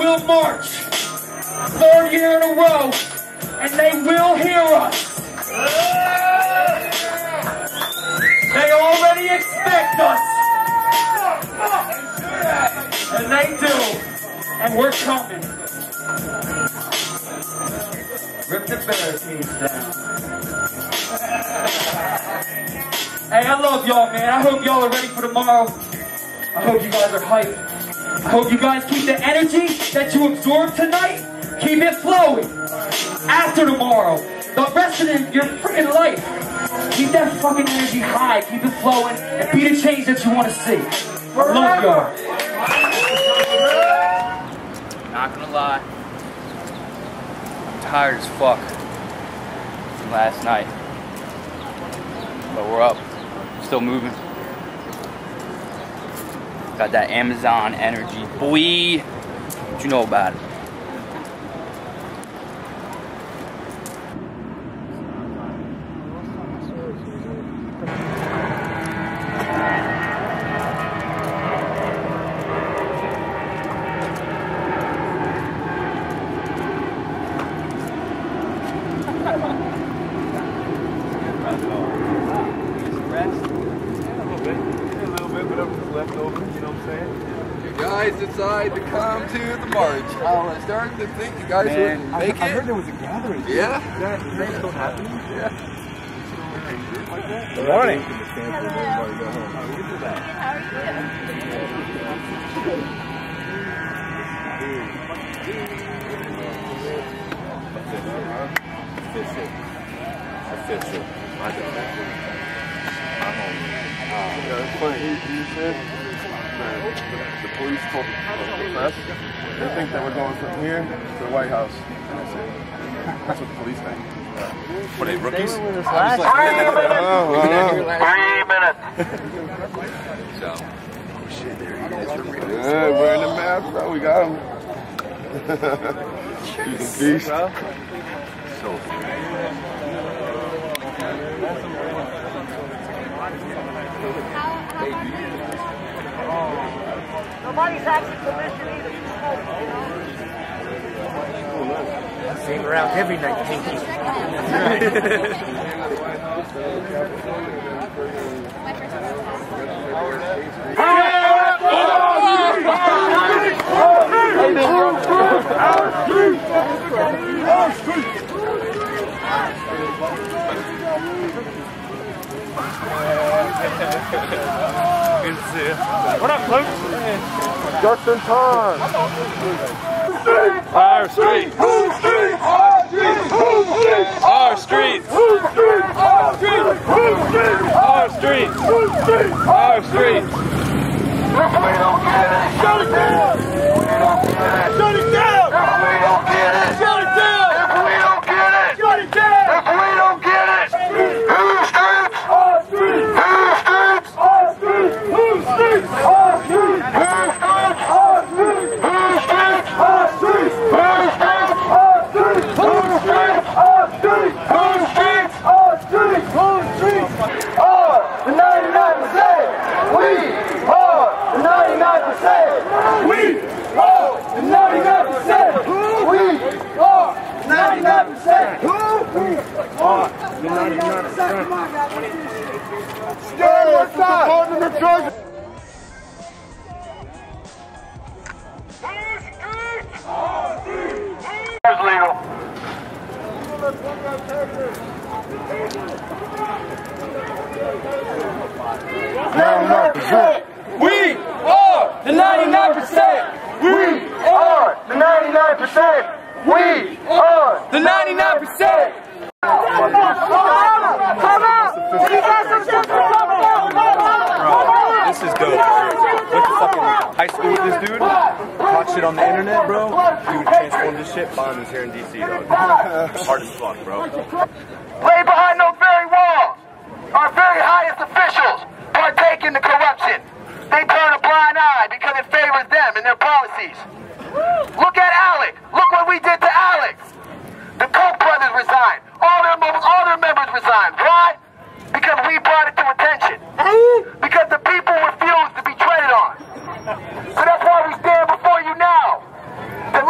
will march. Third year in a row, and they will hear us. They already expect us. And they do. And we're coming. Rip the barricades down. Hey, I love y'all, man. I hope y'all are ready for tomorrow. I hope you guys are hyped. I hope you guys keep the energy that you absorbed tonight, keep it flowing. After tomorrow, the rest of the, your freaking life, keep that fucking energy high, keep it flowing, and be the change that you want to see. Love y'all. Not gonna lie, I'm tired as fuck from last night, but we're up, still moving. Got that Amazon energy, boy. What you know about it? Guys decide to come to the march. I started to think you guys Man, would I, make I it. heard there was a gathering. Yeah? Is that, is that still happening? Yeah. Good morning. Official. Official. I did that. I'm home. Yeah, it's funny. You, you said the, the police told the press they think that we're going from here to the White House. And I said, that's what the police think. Were they rookies? I was like, Three minutes. So, oh shit, there he is for real. Yeah, wearing the mask, bro. We got him. He's a beast. So Nobody's asking permission either. I've seen around every night. good to see you. What up, Luke? Just in time. Our street. Our street. Our street. Our street. Our street. Shut it down! Shut it down! If we don't get it! Shut it down! If we don't get it! Shut it down! If we don't get it! Whose streets? Our streets! Whose streets? Our streets! Whose streets? Our streets! Whose streets? Our streets! Whose streets? Our streets! Whose streets? Our streets! Whose streets? Our streets! Whose streets? Our streets! Whose streets? Are the ninety-nine percent! We are the ninety-nine percent! We are the ninety-nine percent! We are the ninety-nine percent! We are the ninety-nine percent! Stand with the Department of Justice! It's legal. ninety-nine percent! We are the ninety-nine percent! We are the ninety-nine percent! We are the ninety-nine percent! This is dope. Went to fucking high school with this dude. Caught shit on the internet, bro. He would transform this shit. Found this here in D C, dog. Hard as fuck, bro. Lay behind those very walls. Our very highest officials partake in the corruption. They turn a blind eye because it favors them and their policies. Look at Alec. Look what we did to Alec. The Koch brothers resigned. All their members, all their members resigned. Why? Because we brought it to attention. Because the people refused to be treaded on. So that's why we stand before you now to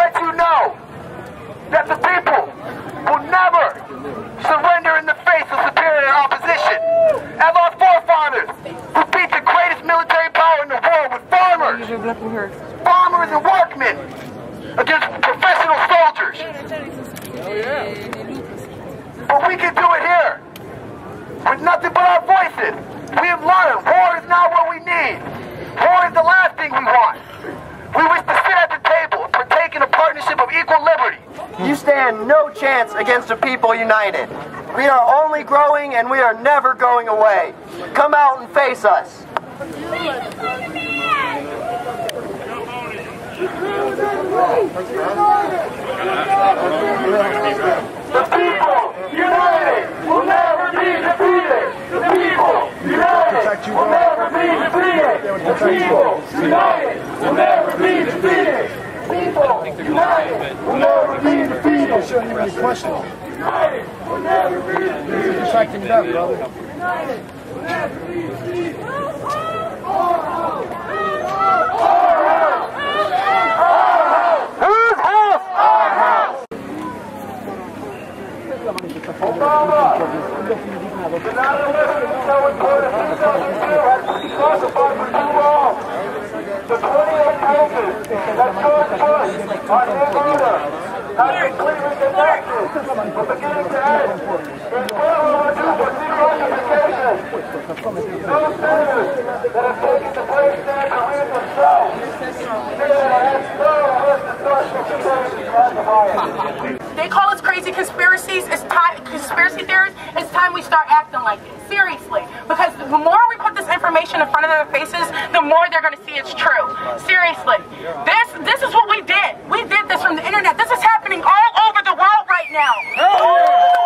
Hell yeah. But we can do it here. With nothing but our voices. We have learned war is not what we need. War is the last thing we want. We wish to sit at the table, partake in a partnership of equal liberty. You stand no chance against a people united. We are only growing and we are never going away. Come out and face us. The people united will never be defeated. The people united will never be defeated. The people united will never be defeated. People united will never be defeated. I'm showing you any questions. United will never be defeated. Just acting it up, brother. United will never be defeated. Whose house? Our house. Obama, the nine eleven is so important that the has been classified for too long. The twenty-eight houses that George Bush, our new leader, has completely connected from beginning to end. There's well overdue for declassification. Those senators that have taken the brave stand to read themselves say that it has no They call us crazy conspiracies. It's time, conspiracy theories. It's time we start acting like it. Seriously, because the more we put this information in front of their faces, the more they're going to see it's true. Seriously, this this is what we did. We did this from the internet. This is happening all over the world right now. All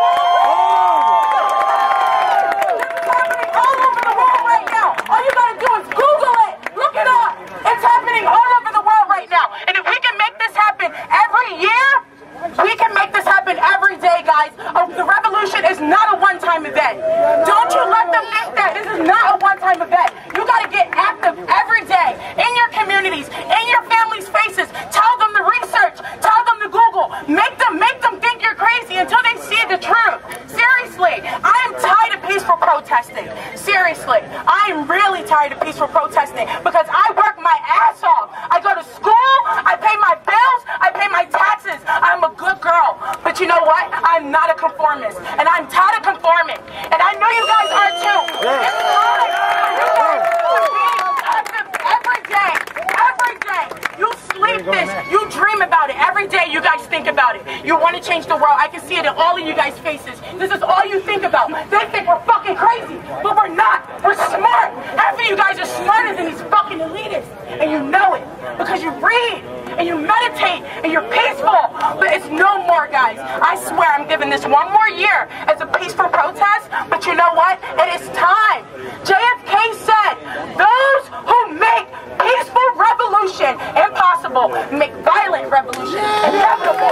over the world right now. All you gotta do is Google it. Look it up. It's happening all over the world right now. And if we can make this happen every year, we can make this happen every day, guys. Uh, the revolution is not a one-time event. Don't you let them think that. This is not a one-time event. You got to get active every day in your communities, in your families' faces. Tell them to research. Tell them to Google. Make them, make them think you're crazy until they see the truth. Seriously, I am tired of peaceful protesting. Seriously, I am really tired of peaceful protesting because I work my ass off. I go to school. I pay my bills. I pay my taxes. I'm a good girl. But you know what? I'm not a conformist. And I'm tired of conforming. And I know you guys are too. It's time for you guys to be active every day. Every day. You sleep this. You dream about it. Every day you guys think about it. You want to change the world. I can see it in all of you guys' faces. This is all you think about. They think we're fucking crazy. But we're not. We're smart. Half of you guys are smarter than these fucking elitists. And you know it. Because you read. And you meditate. And you're peaceful. But it's no more, guys. I swear I'm giving this one more year as a peaceful protest. But you know what? It is time. J F K said, those who make peaceful revolution impossible make violent revolution inevitable.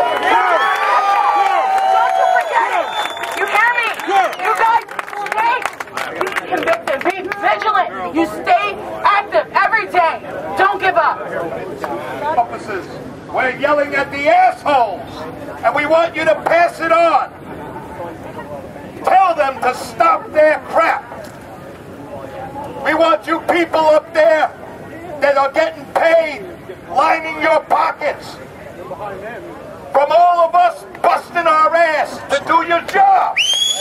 Don't you forget it. You hear me? You guys stay convicted. Be vigilant. You stay active every day. Don't give up. Officers, we're yelling at the assholes, and we want you to pass it on. Tell them to stop their crap. We want you people up there that are getting paid, lining your pockets, from all of us busting our ass to do your job.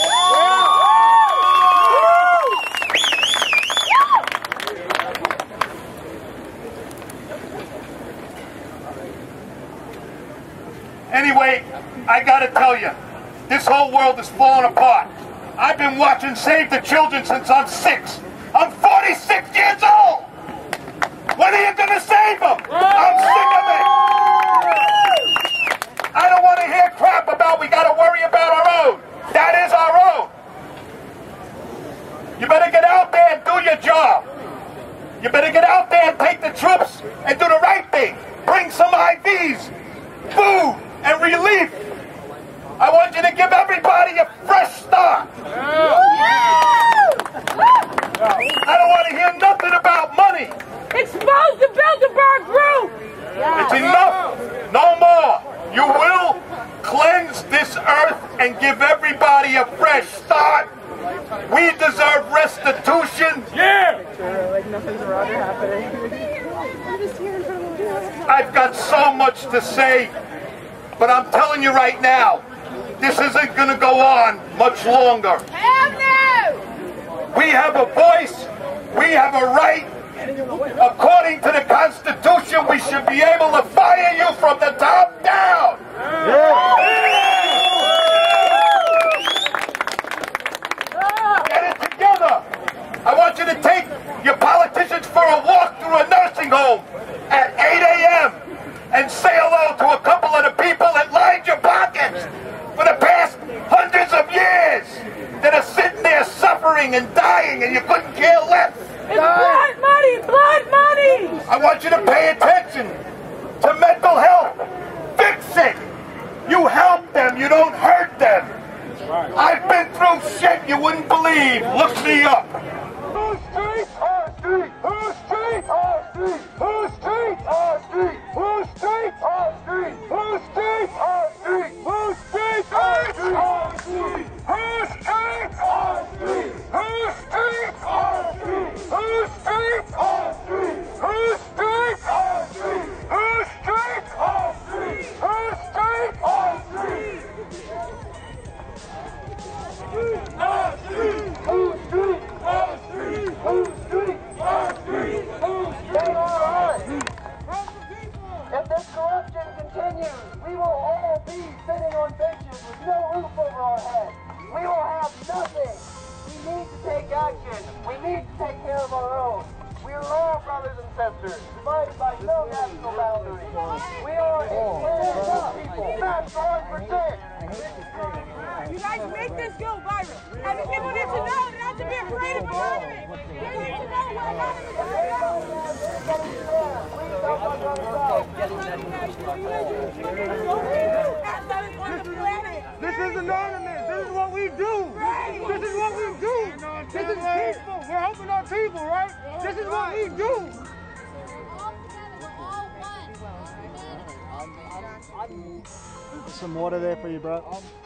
Anyway, I gotta tell you, this whole world is falling apart. I've been watching Save the Children since I'm six. I'm forty-six years old! When are you gonna save them? I'm sick of it! I don't want to hear crap about we gotta worry about our own. That is our own. You better get out there and do your job. You better get out there and take the troops and do the right thing. Bring some I Vs, food, and relief. I want you to give everybody a fresh start. I don't want to hear nothing about money. Expose the Bilderberg group. It's enough. No more. You will cleanse this earth and give everybody a fresh start. We deserve restitution. Yeah. Like nothing's around here happening. I've got so much to say, but I'm telling you right now, this isn't going to go on much longer. Hell no! We have a voice. We have a right. According to the Constitution, we should be able to fire you from the top down. Get it together. I want you to take your politicians for a walk through a nursing home at eight A M and say hello to a couple of the people that lined your pockets for the past hundreds of years that are sitting there suffering and dying and you couldn't care less. It's blood money! Blood money! I want you to pay attention to mental health. Fix it. You help them. You don't hurt them. I've been through shit you wouldn't believe. Look me up. Who's street? Our street. Who's street? Our street. Who's street? Our street. Who's street? Our street. Who's street? Our street. Who's street? Our street. Who's street? Our street. Who's street? Our street. Who's street? Our street. Who's street? Our street. Who's street? Our street. Who's street? Our street. Our street. Who's street? Our street. Who's street? Our street. Who's street? All right. If this corruption continues, we will all be sitting on benches with no roof over our heads. We will have nothing. We need to take action. We need to take care of our own. We are all brothers and sisters, divided by no national boundaries. We are a people. That's one percent. You guys make this go viral. And the people need to know not to be afraid of anonymous. They need to know where anonymous This is anonymous. This is what we do. This is what we do. This is peaceful. We're helping our people, right? This is what we do. Some water there for you, bro.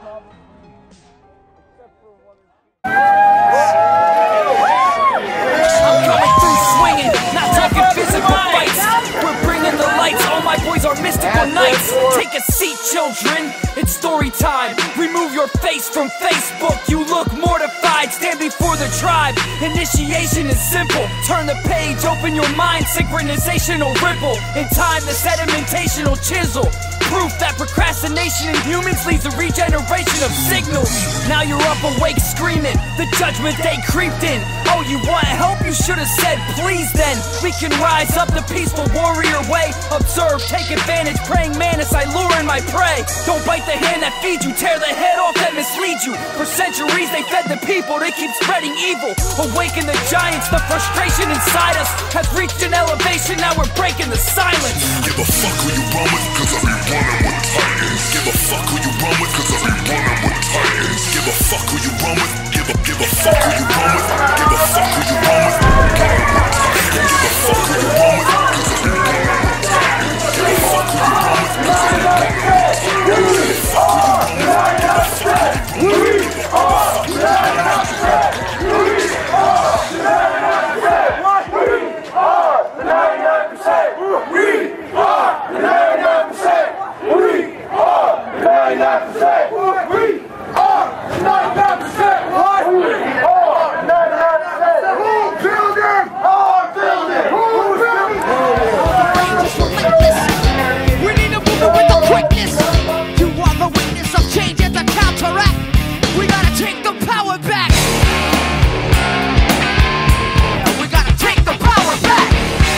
I'm coming through swinging, not talking physical fights. We're bringing the lights, all my boys are mystical knights. Take a seat, children, it's story time. Remove your face from Facebook, you look mortified. Stand before the tribe, initiation is simple. Turn the page, open your mind, synchronization will ripple. In time, the sedimentation will chisel. Proof that procrastination in humans leads a regeneration of signals. Now you're up awake screaming, the judgment day creeped in. Oh, you want help? You should have said please then. We can rise up the peaceful warrior way. Observe, take advantage, praying mantis, I lure in my prey. Don't bite the hand that feeds you, tear the head off that misleads you. For centuries they fed the people, they keep spreading evil. Awaken the giants, the frustration inside us has reached an elevation, now we're breaking the silence. Give a fuck who you run with, cause I be running with titans. Give a fuck who you run with, cause I be running with titans. Give a fuck who you run with, give a, give a fuck who you run with. Give a fuck who you run with, running with titans. Give a fuck who you run with, cause I be running with titans. Give a fuck who you run with, cause I be running with titans. Give a fuck who you run with, give a fuck who you run with. We are the ninety-nine percent. We are the ninety-nine percent. We are the ninety-nine percent. We are the ninety-nine percent. We are the ninety-nine percent. What? We are the ninety-nine percent. Who building? Our building. Who building? We need to move it with the quickness. You are the witness of change and the counteract. We gotta take the power back. We gotta take the power back.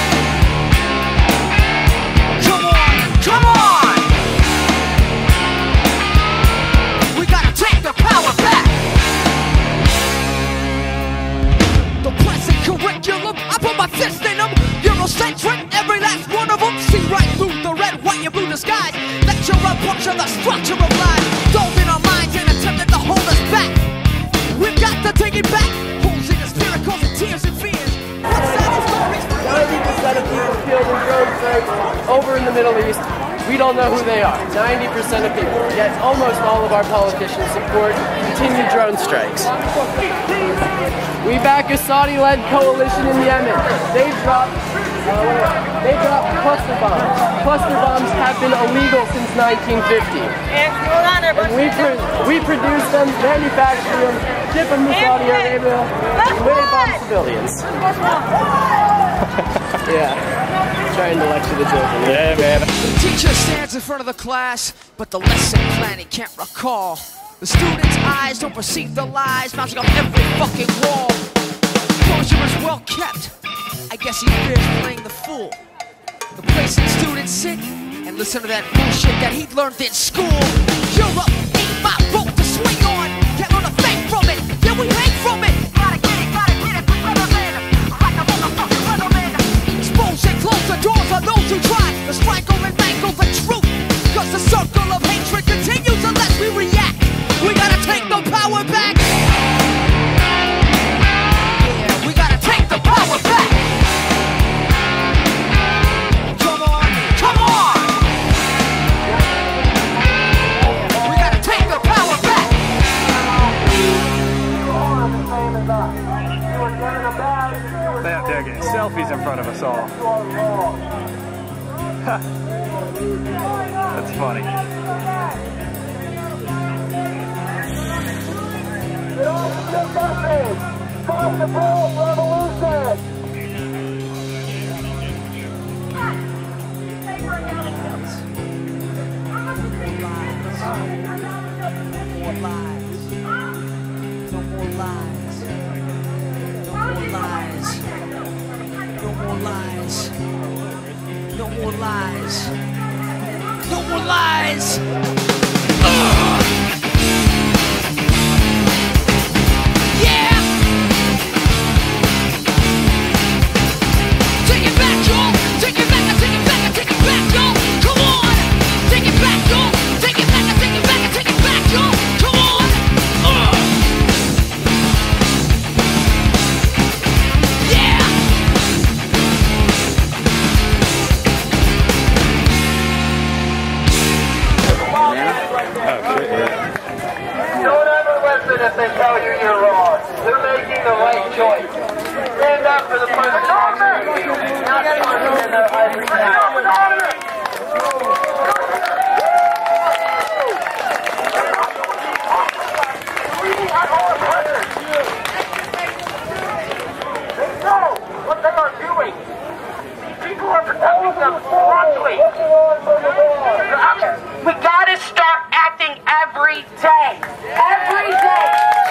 Come on, come on. We gotta take the power back. The present curriculum, I put my fist in them. Eurocentric, every last one of them. See right through the red, white, and blue disguise. Lecture up, puncture the structure of life. Dove in our minds and attempted to hold us back. We've got to take it back. Holes in the spirit causing tears and fears. What's that stories? ninety percent of people killed in drone strikes over in the Middle East. We don't know who they are. ninety percent of people. Yet almost all of our politicians support continued drone strikes. We back a Saudi-led coalition in Yemen. They've dropped They drop cluster bombs. Cluster bombs have been illegal since nineteen fifty. And we, pro we produce them, manufacture them, ship them to Saudi Arabia, and they bomb civilians. Yeah, trying to lecture the children. Yeah, man. The teacher stands in front of the class, but the lesson plan he can't recall. The students' eyes don't perceive the lies bouncing off every fucking wall. Composure is well kept. I guess he fears playing the fool. The place that students sit and listen to that bullshit that he learned in school. Europe ain't my boat to swing on. Can't learn a thing from it. Yeah, we hang from it. Gotta get it, gotta get it. Weatherman, like a motherfucking weatherman. Expose and close the doors on those who try to strangle and mangle the truth. Cause the circle of hatred continues unless we react. We gotta take the power back. Yeah, we gotta take the power back. Come on, come on. We gotta take the power back. They're, they're getting selfies in front of us all. That's funny. Get off the buses! Stop the bull revolution! More lies. No more lies. No more lies. No more lies. No more lies. No more lies. Ugh. If they tell you you're wrong, they're making the right choice. Stand up for the person. Not the person in the ivory tower. They know what they are doing. People are protecting them wrongly. We gotta start acting every day. Every day.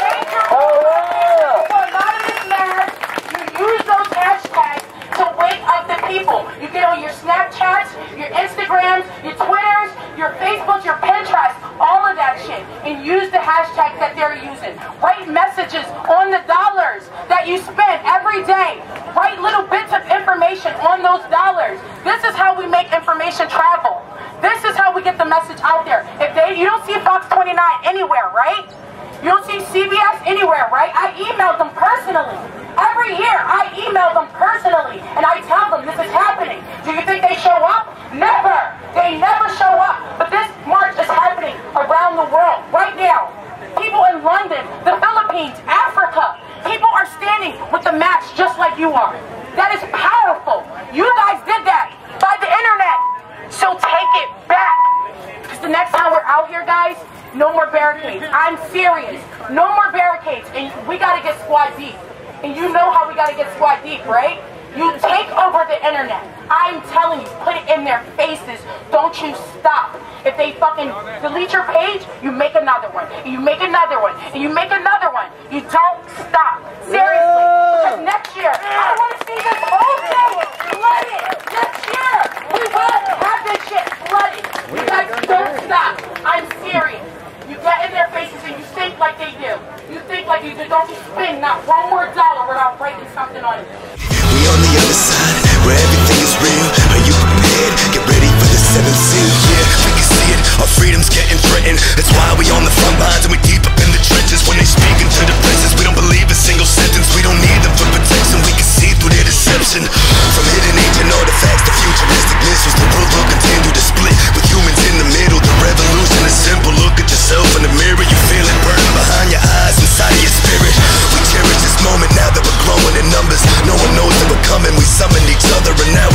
You use those hashtags to wake up the people. You get on your Snapchats, your Instagrams, your Twitters, your Facebooks, your Pinterest, all of that shit, and use the hashtags that they're using. Write messages on the dollars that you spend every day. Write little bits of information on those dollars. This is how we make information travel. This is how we get the message out there. If they, you don't see Fox twenty-nine anywhere, right? You don't see C B S anywhere, right? I emailed them personally. Every year, I email them personally, and I tell them this is happening. Do you think they show up? Never. They never show up. But this march is happening around the world right now. People in London, the Philippines, Africa, people are standing with the mask just like you are. That is powerful. You guys did that by the internet. So take it back. Because the next time we're out here, guys, no more barricades. I'm serious. No more barricades. And we got to get squad deep. And you know how we got to get squad deep, right? You take over the internet. I'm telling you, put it in their faces. Don't you stop. If they fucking delete your page, you make another one. And you make another one. And you make another one. You don't stop. Seriously. Because next year, I want to see this whole thing flooded. Next year, we will have this shit flooded. You guys don't stop. I'm serious. You get in their faces and you think like they do. You think like you do. Don't you spend not one more dollar without writing something on it. We on the other side, where everything is real. Are you prepared? Get ready for the seventh seal. Yeah, we can see it. Our freedom's getting threatened. That's why we on the front lines and we deep up in the trenches. When they speak into the prisons, we don't believe a single sentence. We don't need them for protection. We can see through their deception. From hidden ancient artifacts to futuristic missiles, the world will continue to split with humans in the middle. The revolution is simple. Look at yourself in the mirror. You feel it burning behind your eyes, inside of your spirit. We cherish this moment now that we're growing in numbers. No one knows that we're coming. We summoned each other and now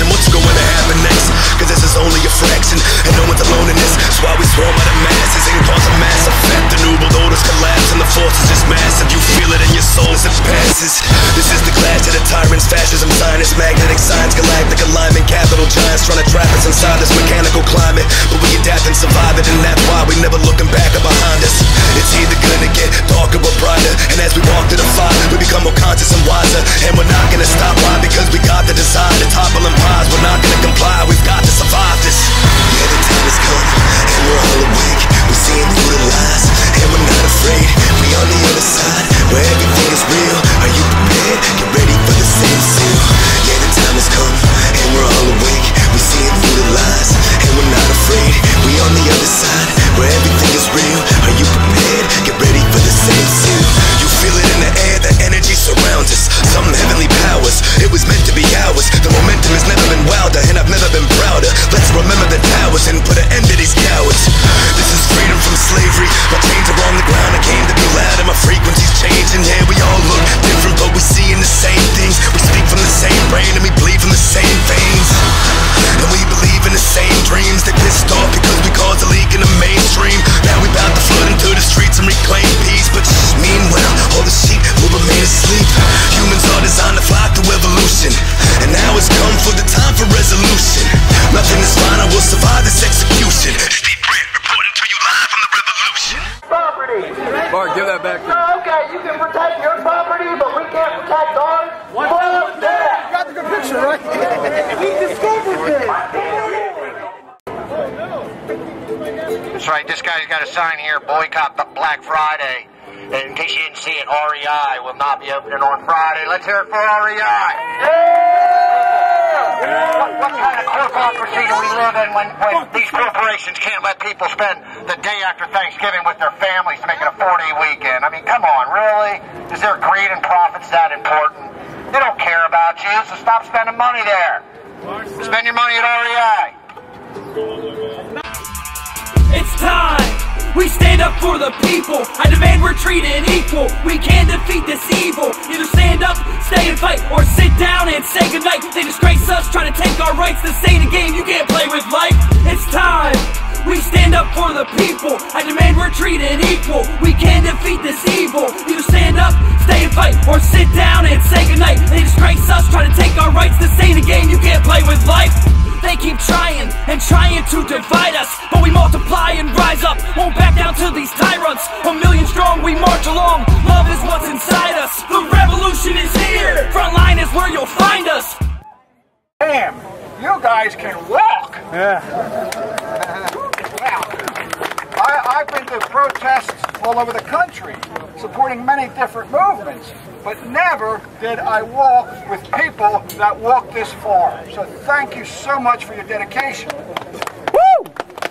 imagine what's going to happen next, cause this is only a fraction, and no one's alone in this. That's why we swarm by the masses and cause a mass effect. The new world orders collapse and the force is just massive. You feel it in your soul as it passes. This is the clash of the tyrants, fascism, Zionist, magnetic signs, galactic alignment, capital giants trying to trap us inside this mechanical climate. But we adapt and survive it, and that's why we never looking back or behind us. It's either gonna get darker or brighter, and as we walk to the fire, we become more conscious and wiser. And we're not gonna stop, why? Because we got the desire to topple empires. We're not gonna comply, we've got to survive this. Yeah, the time has come, and we're all awake. We're seeing through the lies, and we're not afraid. We on the other side, where everything is real. Are you prepared? Get ready for the same seal. Yeah, the time has come, and we're all awake. We're seeing through the lies, and we're not afraid. We on the other side, where everything is real. Are you prepared? Get ready for the same seal. You feel it in the air, the energy surrounds us. Some heavenly powers, it was meant to be ours. The momentum has never been wilder, and I've never been prouder. Let's remember the towers and put an end to these cowards. This is freedom from slavery. My chains are on the ground, I came to be loud, and my frequency's changing. Yeah, we all look different, but we seeing the same things. We speak from the same brain, and we bleed from the same veins. And we believe in the same dreams. They pissed off because we caused a leak in the mainstream. Now we bout to flood into the streets and reclaim peace. But shh, meanwhile, all the sheep will remain asleep. Humans are designed to flock to evolution, and now it's come for the time for resolution. Nothing is final, we'll survive this execution. Steve Grant reporting to you live from the revolution. Property. Mark, give that back to me. Okay, you can protect your property, but we can't protect ours. Fuck that. You got the good picture, right? We discovered this. That's right, this guy's got a sign here, boycott Black Friday. And in case you didn't see it, R E I will not be opening on Friday. Let's hear it for R E I. Yeah! What, what kind of corporatocracy do we live in when, when these corporations can't let people spend the day after Thanksgiving with their families to make it a four-day weekend? I mean, come on, really? Is their greed and profits that important? They don't care about you, so stop spending money there. Spend your money at R E I. It's time! We stand up for the people. I demand we're treated equal. We can defeat this evil. Either stand up, stay and fight, or sit down and say goodnight. They disgrace us, trying to take our rights. This ain't a game, you can't play with life. It's time. We stand up for the people. I demand we're treated equal. We can defeat this evil. Either stand up, stay and fight, or sit down and say goodnight. They disgrace us, trying to take our rights. This ain't a game, you can't play with life. They keep trying and trying to divide us, but we multiply and rise up. Won't back down to these tyrants. A million strong, we march along. Love is what's inside us. The revolution is here. Frontline is where you'll find us. Damn, you guys can walk. Yeah. I, I've been to protests all over the country, supporting many different movements, but never did I walk with people that walk this far. So thank you so much for your dedication. Woo!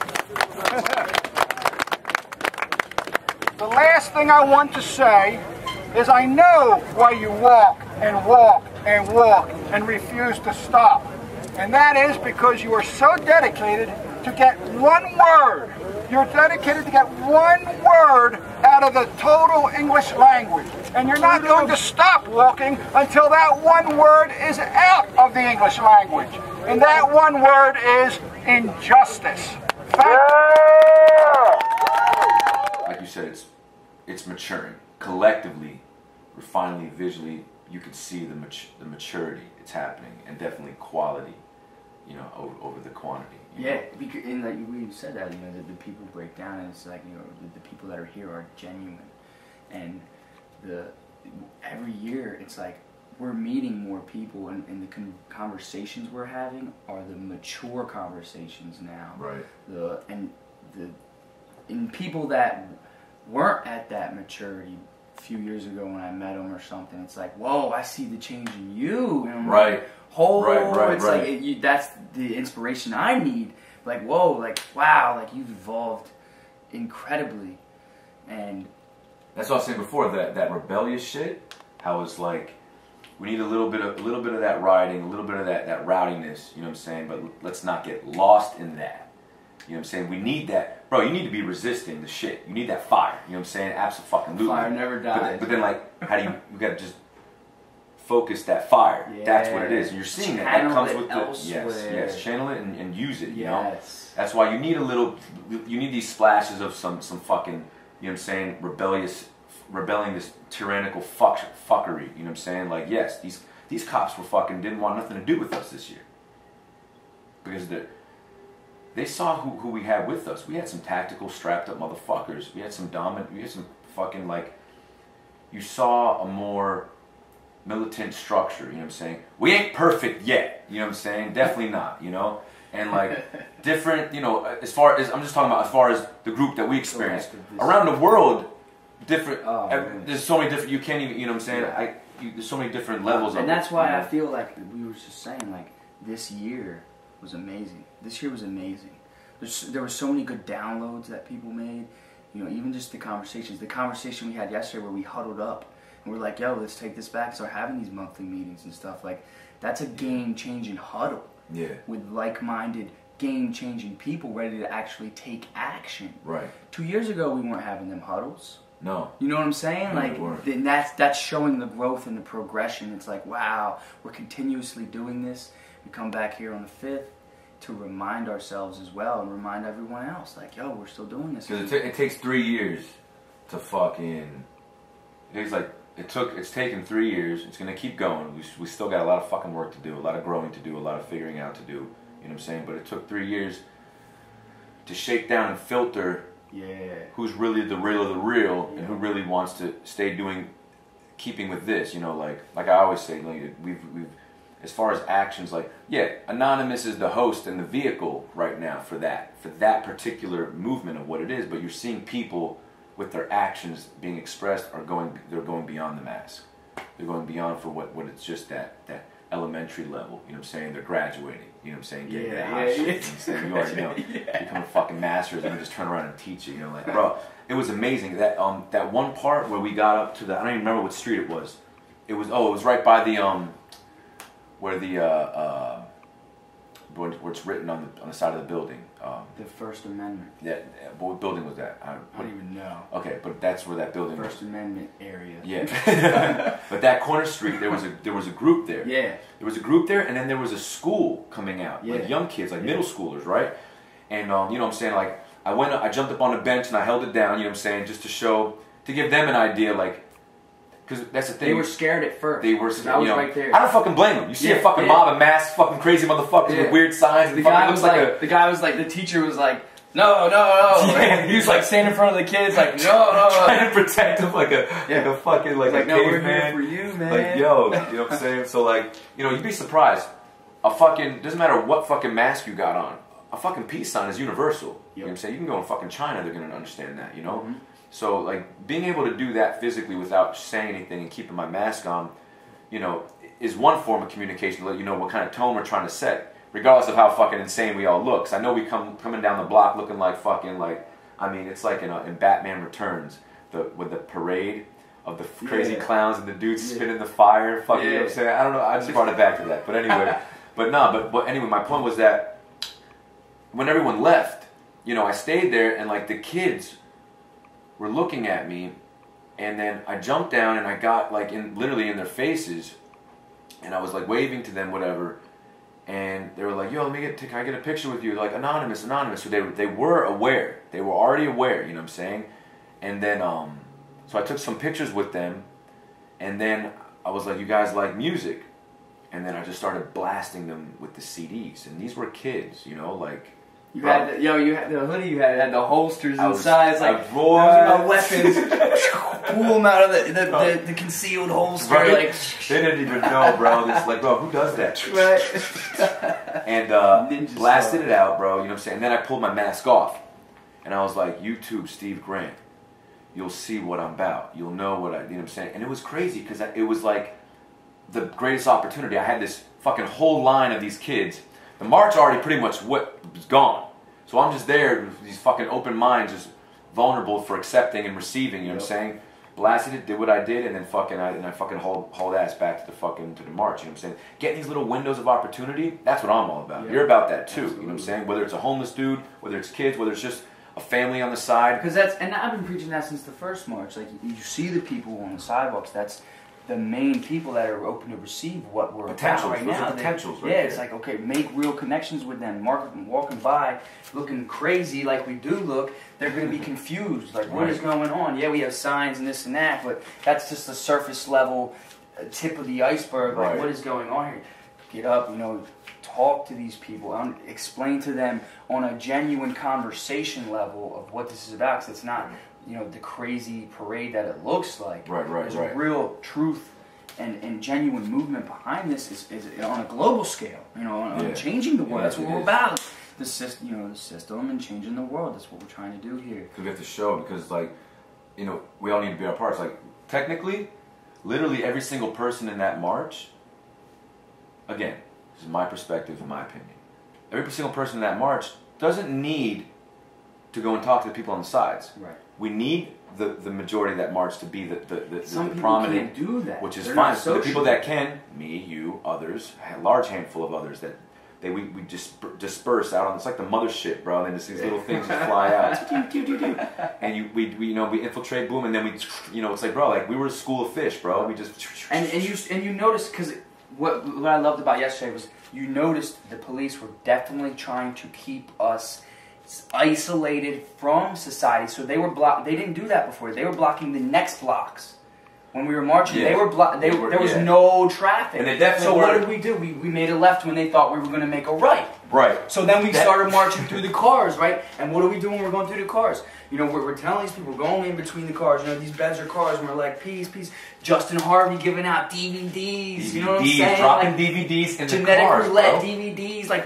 The last thing I want to say is I know why you walk and walk and walk and refuse to stop. And that is because you are so dedicated to get one word. You're dedicated to get one word out of the total English language. And you're not going to stop walking until that one word is out of the English language. And that one word is injustice. Thank you. Like you said, it's it's maturing. Collectively, we're finally visually, you can see the mat the maturity. It's happening, and definitely quality, you know, over, over the quantity. Yeah, because, and like we said that, you know, the, the people break down, and it's like, you know, the, the people that are here are genuine, and the every year it's like we're meeting more people, and, and the con conversations we're having are the mature conversations now. Right. The and the and people that weren't at that maturity a few years ago when I met them or something, it's like, whoa, I see the change in you. And I'm right. Like, whole, right, right, it's right. like it, you, that's the inspiration I need. Like, whoa, like wow, like you've evolved incredibly, and that's what I was saying before. That that rebellious shit. How it's like we need a little bit of a little bit of that rioting, a little bit of that that rowdiness. You know what I'm saying? But let's not get lost in that. You know what I'm saying? We need that, bro. You need to be resisting the shit. You need that fire. You know what I'm saying? Absolutely. Fire never dies. But, but then, like, how do you? You gotta just focus that fire. Yeah. That's what it is. And you're seeing that. That Channel comes it with the elsewhere. yes, yes. Channel it and, and use it. You know. Yes. That's why you need a little. You need these splashes of some some fucking. You know what I'm saying? Rebellious, rebelling this tyrannical fuck, fuckery. You know what I'm saying? Like yes, these these cops were fucking didn't want nothing to do with us this year because the. They saw who, who we had with us. We had some tactical, strapped up motherfuckers. We had some dominant, we had some fucking like, you saw a more militant structure, you know what I'm saying? We ain't perfect yet, you know what I'm saying? Definitely not, you know? And like, different, you know, as far as, I'm just talking about as far as the group that we experienced. Around the world, different, oh, uh, there's so many different, you can't even, you know what I'm saying? Yeah. I, you, there's so many different levels and of that's it, why you know? I feel like we were just saying, like, this year was amazing. This year was amazing. There's, there were so many good downloads that people made. You know, even just the conversations. The conversation we had yesterday where we huddled up and we're like, yo, let's take this back. Start having these monthly meetings and stuff. Like, that's a game-changing huddle. Yeah. With like-minded, game-changing people ready to actually take action. Right. Two years ago, we weren't having them huddles. No. You know what I'm saying? No, like, then that's that's showing the growth and the progression. It's like, wow, we're continuously doing this. We come back here on the fifth to remind ourselves as well and remind everyone else, like, yo, we're still doing this. Because it, t- it takes three years to fucking. It's like it took. It's taken three years. It's gonna keep going. We we still got a lot of fucking work to do, a lot of growing to do, a lot of figuring out to do. You know what I'm saying? But it took three years to shake down and filter. Yeah. Who's really the real of the real, yeah. And who really wants to stay doing, keeping with this. You know, like like I always say, like we've we've. As far as actions, like, yeah, Anonymous is the host and the vehicle right now for that, for that particular movement of what it is, but you're seeing people with their actions being expressed are going, they're going beyond the mask. They're going beyond for what, what it's just that, that elementary level, you know what I'm saying? They're graduating, you know what I'm saying? Getting yeah, that hot yeah, shit, yeah. you know what I'm saying? You already know, yeah. Become a fucking master and then just turn around and teach it, you know, like, bro, it was amazing. That, um, that one part where we got up to the, I don't even remember what street it was. It was, oh, it was right by the, um, where the uh, uh, where, where it's written on the on the side of the building. Um, the First Amendment. Yeah, what building was that? I, I don't even know. Okay, but that's where that building. First was. Amendment area. Yeah, but that corner street, there was a there was a group there. Yeah, there was a group there, and then there was a school coming out, yeah. like young kids, like yeah. middle schoolers, right? And um, you know what I'm saying, like I went, I jumped up on a bench and I held it down. You know what I'm saying, just to show, to give them an idea, like. Because that's the thing. They were scared at first. They were scared. I was you know, right there. I don't fucking blame them. You see yeah, a fucking yeah. mob of masked, fucking crazy motherfuckers yeah. with weird signs. And the fucking guy looks was like, like a, the guy was like, the teacher was like, no, no, no. Yeah. He was like standing in front of the kids, like, no, no, no. trying to protect them like a yeah. like a fucking like, like a no, we're caveman. here for you, man. Like yo, you know what I'm saying? So like, you know, you'd be surprised. A fucking doesn't matter what fucking mask you got on. A fucking peace sign is universal. Yep. You know what I'm saying? You can go in fucking China, they're gonna understand that. You know. Mm-hmm. So like being able to do that physically without saying anything and keeping my mask on, you know, is one form of communication to let you know what kind of tone we're trying to set, regardless of how fucking insane we all look. 'Cause I know we come coming down the block looking like fucking like, I mean, it's like in, a, in Batman Returns, the with the parade of the crazy yeah. clowns and the dudes yeah. spitting the fire, fucking, yeah. you know what I'm saying? I don't know, I just brought it back to that. But anyway, but no, but, but anyway, my point was that when everyone left, you know, I stayed there and like the kids were looking at me, and then I jumped down and I got like in literally in their faces, and I was like waving to them, whatever, and they were like, "Yo, let me get, can I get a picture with you?" Like anonymous, anonymous. So they they were aware, they were already aware, you know what I'm saying? And then um, so I took some pictures with them, and then I was like, "You guys like music?" And then I just started blasting them with the C Ds, and these were kids, you know, like. You had the, yo, you had the hoodie. You had, had the holsters I was, inside. It's like I those are my weapons. Pull them out of the the, oh. the, the concealed holster. Right? Like They didn't even know, bro. It's like, bro, who does that? Right. And uh, Ninja blasted style. it out, bro. You know what I'm saying? And then I pulled my mask off, and I was like, YouTube Steve Grant. You'll see what I'm about. You'll know what I. You know what I'm saying? And it was crazy because it was like the greatest opportunity. I had this fucking whole line of these kids. The march already pretty much what was gone. So I'm just there with these fucking open minds, just vulnerable for accepting and receiving, you know what I'm saying? Blasted it, did what I did, and then fucking I and I fucking hauled, hauled ass back to the fucking to the march, you know what I'm saying? Getting these little windows of opportunity, that's what I'm all about. Yeah. You're about that too, absolutely. You know what I'm saying? Whether it's a homeless dude, whether it's kids, whether it's just a family on the side. Because that's, and I've been preaching that since the first march. Like, you see the people on the sidewalks, that's the main people that are open to receive what we're Potentials, about right those are now. They- potentials right yeah, there. it's like, okay, make real connections with them. Mark, walking by, looking crazy like we do look, they're going to be confused. Like, what Right. is going on? Yeah, we have signs and this and that, but that's just the surface level uh, tip of the iceberg. Like, Right. what is going on here? Get up, you know, talk to these people, um, explain to them on a genuine conversation level of what this is about, because it's not, you know, the crazy parade that it looks like. Right, right, There's right. real truth and, and genuine movement behind this is, is on a global scale, you know, on, Yeah. on changing the world. Yeah, That's what it we're is. about. The system, you know, the system and changing the world. That's what we're trying to do here. Because we have to show, because, like, you know, we all need to be our parts. Like, technically, literally every single person in that march, again, this is my perspective and my opinion, every single person in that march doesn't need to go and talk to the people on the sides. Right. We need the, the majority of that march to be the, the, the, Some the people prominent, can't do that. which is They're fine. not So the people social. that can, me, you, others, a large handful of others, that they we, we just disperse out on. It's like the mothership, bro. And then just these little things just fly out, and you we, we you know we infiltrate, boom, and then we you know it's like, bro, like we were a school of fish, bro. We just And and you and you noticed, because what what I loved about yesterday was you noticed the police were definitely trying to keep us isolated from society. So they were block. They didn't do that before. They were blocking the next blocks. When we were marching, Yeah. they were blo- they, They were- there was yeah. no traffic. And they definitely so were- what did we do? We, we made a left when they thought we were going to make a right. Right. So then we That- started marching through the cars, right? And what are we doing when we're going through the cars? You know, we're, we're telling these people, going in between the cars, you know, these beds are cars, and we're like, peace, peace. Justin Harvey giving out D V Ds, you know what I'm D V Ds, saying? dropping Like, D V Ds in the genetically cars, led bro. D V Ds, like,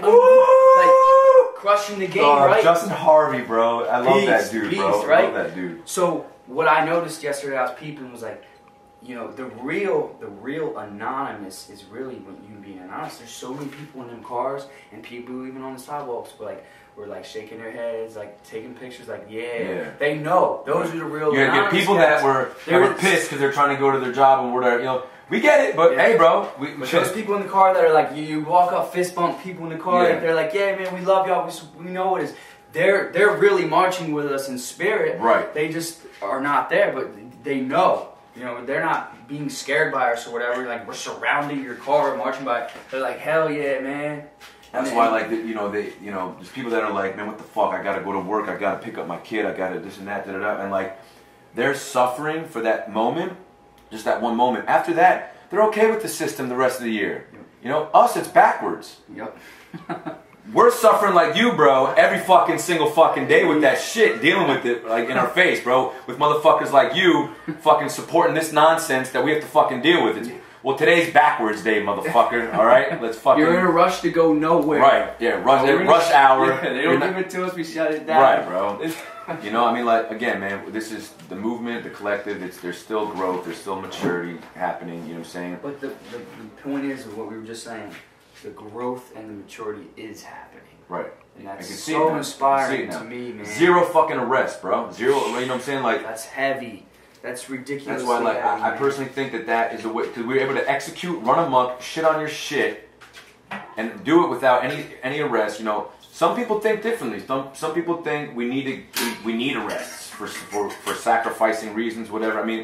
like crushing the game, Oh, right? Justin Harvey, bro. I love that Beast, dude, beast, bro. I right? love that dude. So what I noticed yesterday, I was peeping, was like, you know, the real, the real anonymous is really when you being anonymous. There's so many people in them cars, and people even on the sidewalks, but like, were like shaking their heads, like taking pictures, like yeah, Yeah. they know. Those are the real. You anonymous get people guys. that were that They're- were pissed because they're trying to go to their job and we're there. You know, we get it, but Yeah. hey, bro, we, But those people in the car that are like, you, you walk up, fist bump people in the car, Yeah. and they're like, yeah, man, we love y'all, we, we know it is. They're they're really marching with us in spirit. Right. They just are not there, but they know. You know, they're not being scared by us or whatever. Like, we're surrounding your car, marching by. They're like, hell yeah, man. That's And- why, like, the, you know, they, you know, there's people that are like, man, what the fuck? I gotta go to work. I gotta pick up my kid. I gotta this and that, da da da. And like, they're suffering for that moment, just that one moment. After that, they're okay with the system the rest of the year. You know, us, it's backwards. Yep. We're suffering like you, bro, every fucking single fucking day with that shit, dealing with it, like, in our face, bro. With motherfuckers like you, fucking supporting this nonsense that we have to fucking deal with. It's, well, today's backwards day, motherfucker, alright? Let's fucking... You're in a rush to go nowhere. Right, yeah, rush, We're in a- rush hour. Yeah, they You're don't not- give it to us, we shut it down. Right, bro. You know, I mean, like, again, man, this is the movement, the collective. It's there's still growth, there's still maturity happening. You know what I'm saying? But the, the, the point is, what we were just saying, the growth and the maturity is happening. Right. And I that's can see so it now. I can inspiring see it now. to me, man. Zero fucking arrests, bro. Zero. You know what I'm saying? Like, that's heavy. That's ridiculous. that's why, like, I, I personally think that that is a way, because we're able to execute, run amok, shit on your shit, and do it without any any arrests. You know, some people think differently. Some some people think we need to we, we need arrests for for for sacrificing reasons, whatever. I mean.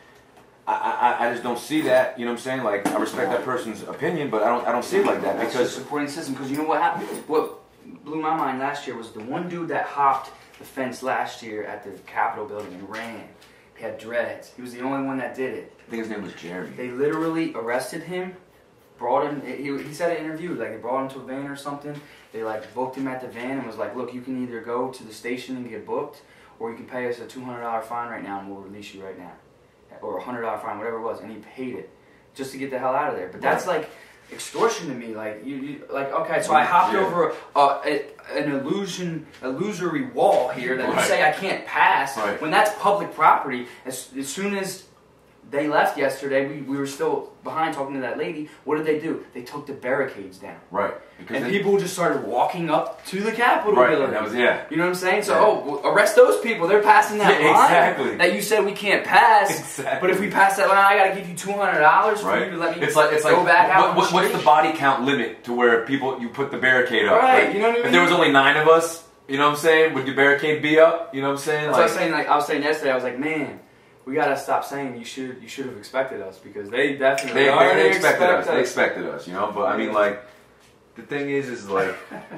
I, I, I just don't see that, you know what I'm saying? Like, I respect that person's opinion, but I don't I don't see it like that That's because just supporting the system. Because you know what happened? What blew my mind last year was the one dude that hopped the fence last year at the Capitol building and ran. He had dreads. He was the only one that did it. I think his name was Jeremy. They literally arrested him, brought him. He, he said in an interview, like they brought him to a van or something. They like booked him at the van and was like, "Look, you can either go to the station and get booked, or you can pay us a two hundred dollar fine right now, and we'll release you right now." Or a hundred dollar fine, whatever it was, and he paid it just to get the hell out of there. But that's like extortion to me. Like you, you like okay, so I hopped Yeah. over a, a, an illusion, illusory wall here that Right. you say I can't pass. Right. When that's public property. As, as soon as they left yesterday, we, we were still behind talking to that lady. What did they do? They took the barricades down. Right. Because And they- people just started walking up to the Capitol Right, building. and that was- yeah. You know what I'm saying? So, Yeah. oh, well, arrest those people. They're passing that Yeah, line exactly. that you said we can't pass. Exactly. But if we pass that line, I got to give you two hundred dollars for Right. you to let me It's like it's go like back out. what, what, what's the body count limit to where people you put the barricade up? Right, Like, you know what I If mean? there was only nine of us, you know what I'm saying? Would the barricade be up? You know what I'm saying? That's what I was saying. Like I was saying yesterday, I was like, man, we gotta stop saying you should you should have expected us, because they definitely They, already they expected expect us. They expected us, you know. But I mean, like, the thing is, is like,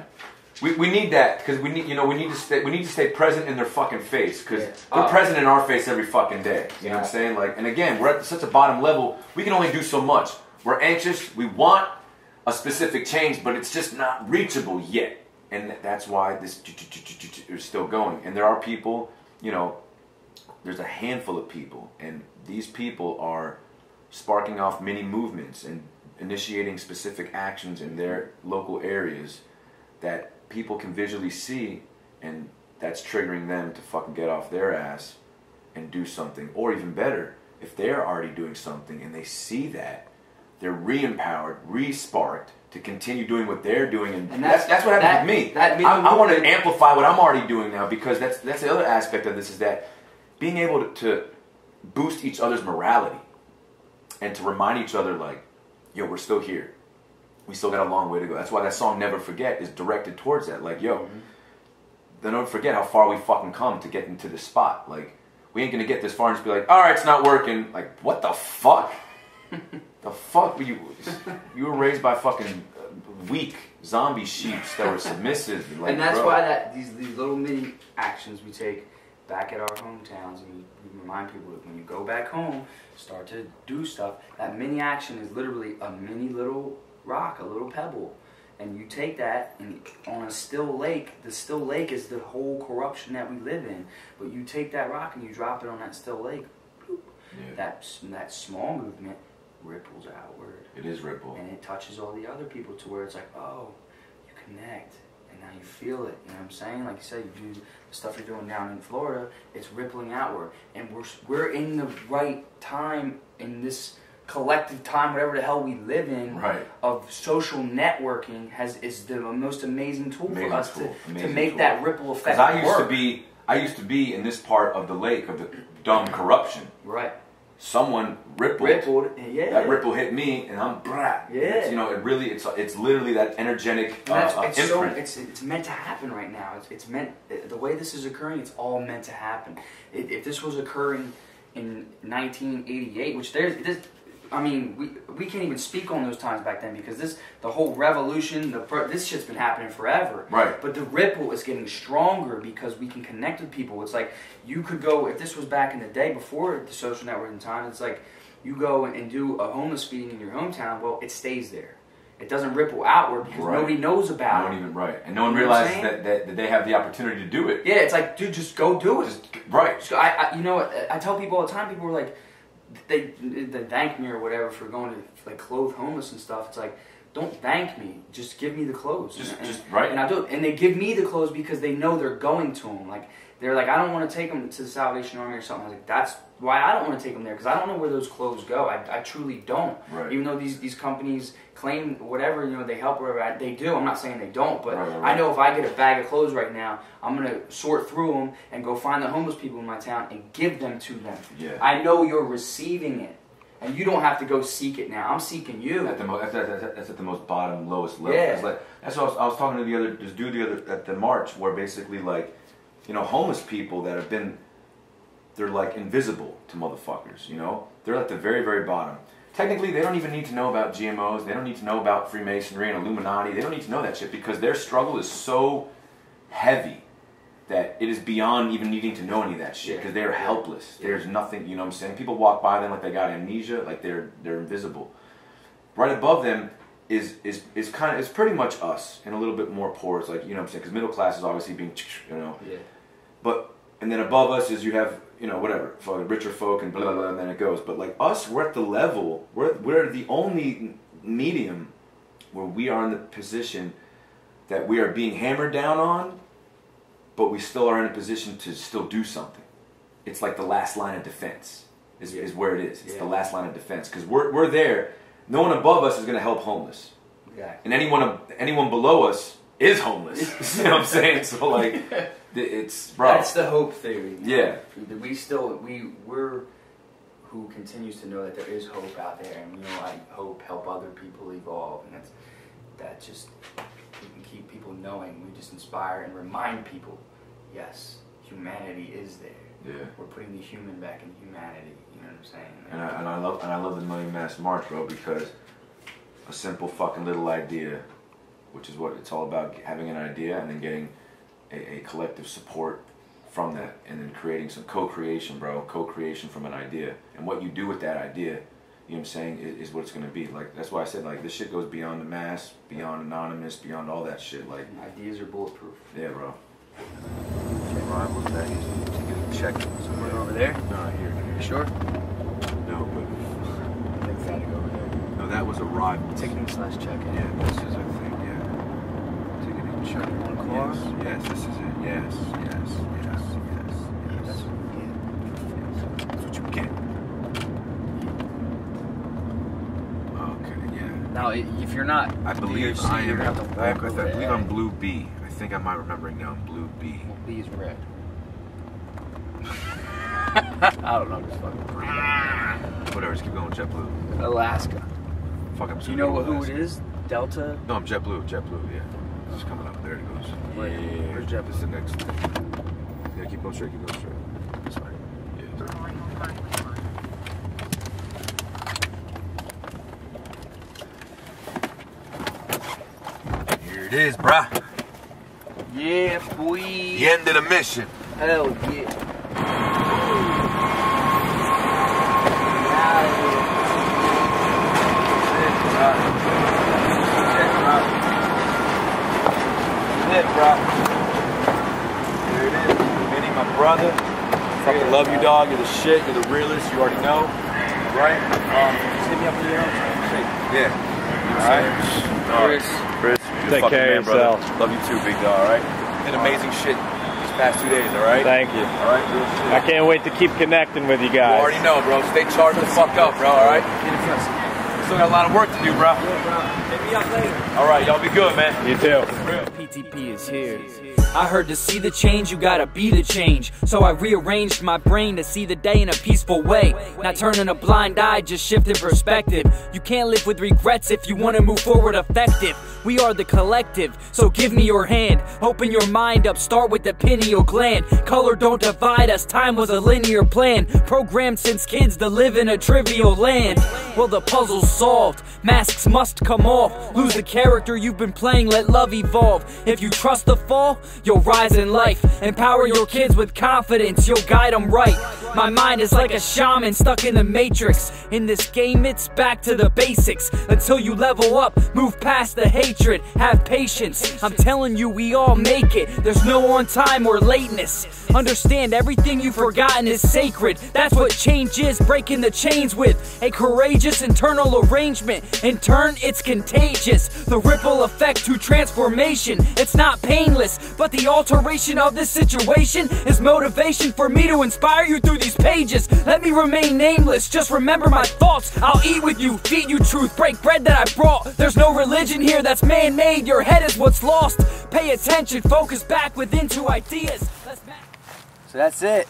we, we need that because we need, you know, we need to stay we need to stay present in their fucking face, because Yeah. we're Oh. present in our face every fucking day. You know what I'm saying? Like, and again, we're at such a bottom level. We can only do so much. We're anxious. We want a specific change, but it's just not reachable yet, and that's why this is still going. And there are people, you know. There's a handful of people, and these people are sparking off mini movements and initiating specific actions in their local areas that people can visually see, and that's triggering them to fucking get off their ass and do something. Or even better, if they're already doing something and they see that, they're re-empowered, re-sparked to continue doing what they're doing, and, And that's, that's- that's what happened that- with me. that mini I, I want to movement- amplify what I'm already doing now, because that's that's the other aspect of this, is that being able to, to boost each other's morality and to remind each other, like, yo, we're still here. We still got a long way to go. That's why that song Never Forget is directed towards that. Like, yo, mm-hmm. then don't forget how far we fucking come to get into this spot. Like, we ain't gonna get this far and just be like, all right, it's not working. Like, what the fuck? The fuck were you? You were raised by fucking weak zombie sheeps that were submissive. Like, and that's bro. why that these these little mini actions we take back at our hometowns, and we, we remind people that when you go back home, start to do stuff. That mini action is literally a mini little rock, a little pebble, and you take that, and on a still lake, the still lake is the whole corruption that we live in. But you take that rock and you drop it on that still lake. Bloop, yeah. That that small movement ripples outward. It is ripple, and it touches all the other people to where it's like, oh, you connect. And now you feel it, you know what I'm saying? Like you said, you do the stuff you're doing down in Florida, it's rippling outward. And we're, we're in the right time, in this collective time, whatever the hell we live in, right. of social networking has is the most amazing tool amazing for us tool. to, amazing to make tool. that ripple effect I used work. to be, I used to be in this part of the lake of the dumb corruption. Right. Someone rippled. Rippled, yeah. That ripple hit me, and I'm brat. Yeah. It's, you know, it really, it's it's literally that energetic uh, That's, uh, it's so imprint. it's it's meant to happen right now. It's it's meant the way this is occurring. It's all meant to happen. If, if this was occurring in nineteen eighty-eight, which there's this, I mean, we we can't even speak on those times back then, because this the whole revolution, the this shit's been happening forever. Right. But the ripple is getting stronger because we can connect with people. It's like you could go, if this was back in the day before the social networking time, it's like you go and do a homeless feeding in your hometown. Well, it stays there. It doesn't ripple outward because right. nobody knows about no it. one even right, and no one You know realizes what I'm that, that that they have the opportunity to do it. Yeah, it's like, dude, just go do it. Just, right. So I, I, you know, I tell people all the time. People are like, they they thank me or whatever for going to like clothe homeless and stuff. It's like, don't thank me. Just give me the clothes. Just, and, just right. And I do it. And they give me the clothes because they know they're going to them. Like they're like, I don't want to take them to the Salvation Army or something. I was like, that's why I don't want to take them there, because I don't know where those clothes go. I, I truly don't. Right. Even though these these companies claim whatever, you know, they help wherever I, they do. I'm not saying they don't, but right, right, right. I know if I get a bag of clothes right now, I'm gonna sort through them and go find the homeless people in my town and give them to them. Yeah. I know you're receiving it. And you don't have to go seek it now. I'm seeking you. At the mo- that's, that's, that's at the most bottom, lowest level. Yeah. It's like, that's what I was, I was talking to the other, this dude the other, at the march, where basically, like, you know, homeless people that have been, they're like invisible to motherfuckers, you know? They're at the very, very bottom. Technically, they don't even need to know about G M Os. They don't need to know about Freemasonry and Illuminati. They don't need to know that shit, because their struggle is so heavy that it is beyond even needing to know any of that shit, because they're helpless. There's nothing, you know what I'm saying? People walk by them like they got amnesia, like they're they're invisible. Right above them is is is kind of, it's pretty much us, and a little bit more poor. It's like, you know what I'm saying? Because middle class is obviously being, you know. Yeah. But, and then above us is you have, you know, whatever, for the richer folk and blah, blah, blah, and then it goes. But like us, we're at the level, we're, we're the only medium where we are in the position that we are being hammered down on, but we still are in a position to still do something. It's like the last line of defense is, Yeah. is where it is. It's Yeah. the last line of defense, because we're, we're there. No one above us is going to help homeless. Yeah. And anyone anyone below us is homeless. You know what I'm saying? So like, it's, bro. That's the hope theory. Yeah. We still, we, we're who continues to know that there is hope out there, and, you know, I hope help other people evolve, and that's, that just, we can keep people knowing. We just inspire and remind people, yes, humanity is there. Yeah. We're putting the human back in humanity. You know what I'm saying? Like, And I, and I love and I love the Million Mass March, bro, because a simple fucking little idea, which is what it's all about, having an idea and then getting a, a collective support from that, and then creating some co-creation, bro, co-creation from an idea. And what you do with that idea, you know what I'm saying, is, is what it's gonna be. Like, that's why I said, like, this shit goes beyond the mass, beyond anonymous, beyond all that shit. Like, ideas are bulletproof. Yeah, bro. Arrival that is check somewhere over there. No, here. You sure? No, but I think gotta go over there. No, that was arrival. Ticketing slash check-in. Yeah, this is, I think, yeah. Ticketing check-in. One car. Yes, yes, this is it. Yes, yes, yes, yes, yes. That's what you get. That's what you get. Okay, yeah. Now, if you're not, I believe I am. I, I, I believe I'm blue B. I think I might remembering now. I'm blue B. Well, B is red. I don't know. Just fucking. Whatever. Just keep going. JetBlue. Alaska. Fuck. I'm. Do you know what, who it is? Delta. No, I'm JetBlue. JetBlue. Yeah. It's coming up. There it goes. Wait, yeah. where's JetBlue? This is the next. Yeah. Keep going straight. Keep going straight. This way. Yeah. Here it is, bruh. Yeah, boy. The end of the mission. Hell yeah. It, bro. Here it is. Meeting my brother. Fucking love you, dog. You're the shit. You're the realest. You already know. Right? Um, just hit me up in the Yeah. All right. Chris. Chris. Take care of yourself. Love you too, big dog. All right? Did amazing shit these past two days. All right? Thank you. All right. Real shit. I can't wait to keep connecting with you guys. You already know, bro. Stay charged the fuck up, bro. All right? Still got a lot of work to do, bro. Hit me up later. All right, y'all be good, man. You too. P T P is here. I heard to see the change, you gotta be the change. So I rearranged my brain to see the day in a peaceful way. Not turning a blind eye, just shifting perspective. You can't live with regrets if you wanna move forward effective. We are the collective, so give me your hand. Open your mind up, start with the pineal gland. Color don't divide us, time was a linear plan. Programmed since kids to live in a trivial land. Well, the puzzle's solved, masks must come off. Lose the character you've been playing, let love evolve. If you trust the fall, you'll rise in life. Empower your kids with confidence, you'll guide them right. My mind is like a shaman stuck in the matrix. In this game it's back to the basics. Until you level up, move past the hatred. Have patience, I'm telling you we all make it. There's no on time or lateness. Understand everything you've forgotten is sacred. That's what change is, breaking the chains with a courageous internal arrangement. In turn it's contagious. The ripple effect to transformation. It's not painless, but the alteration of this situation is motivation for me to inspire you through these pages. Let me remain nameless, just remember my thoughts. I'll eat with you, feed you truth, break bread that I brought. There's no religion here that's man-made, your head is what's lost. Pay attention, focus back within to ideas. Let's So that's it.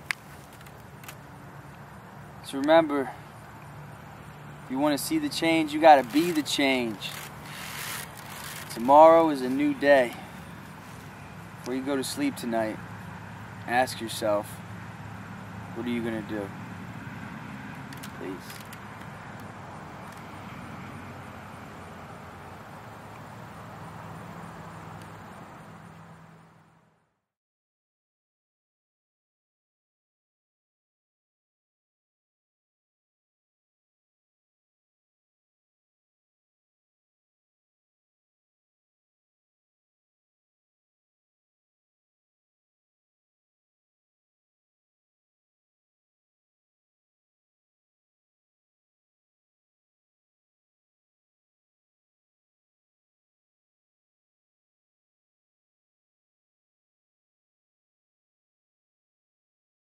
So remember, if you want to see the change, you gotta be the change. Tomorrow is a new day. Before you go to sleep tonight, ask yourself, what are you gonna do? Please.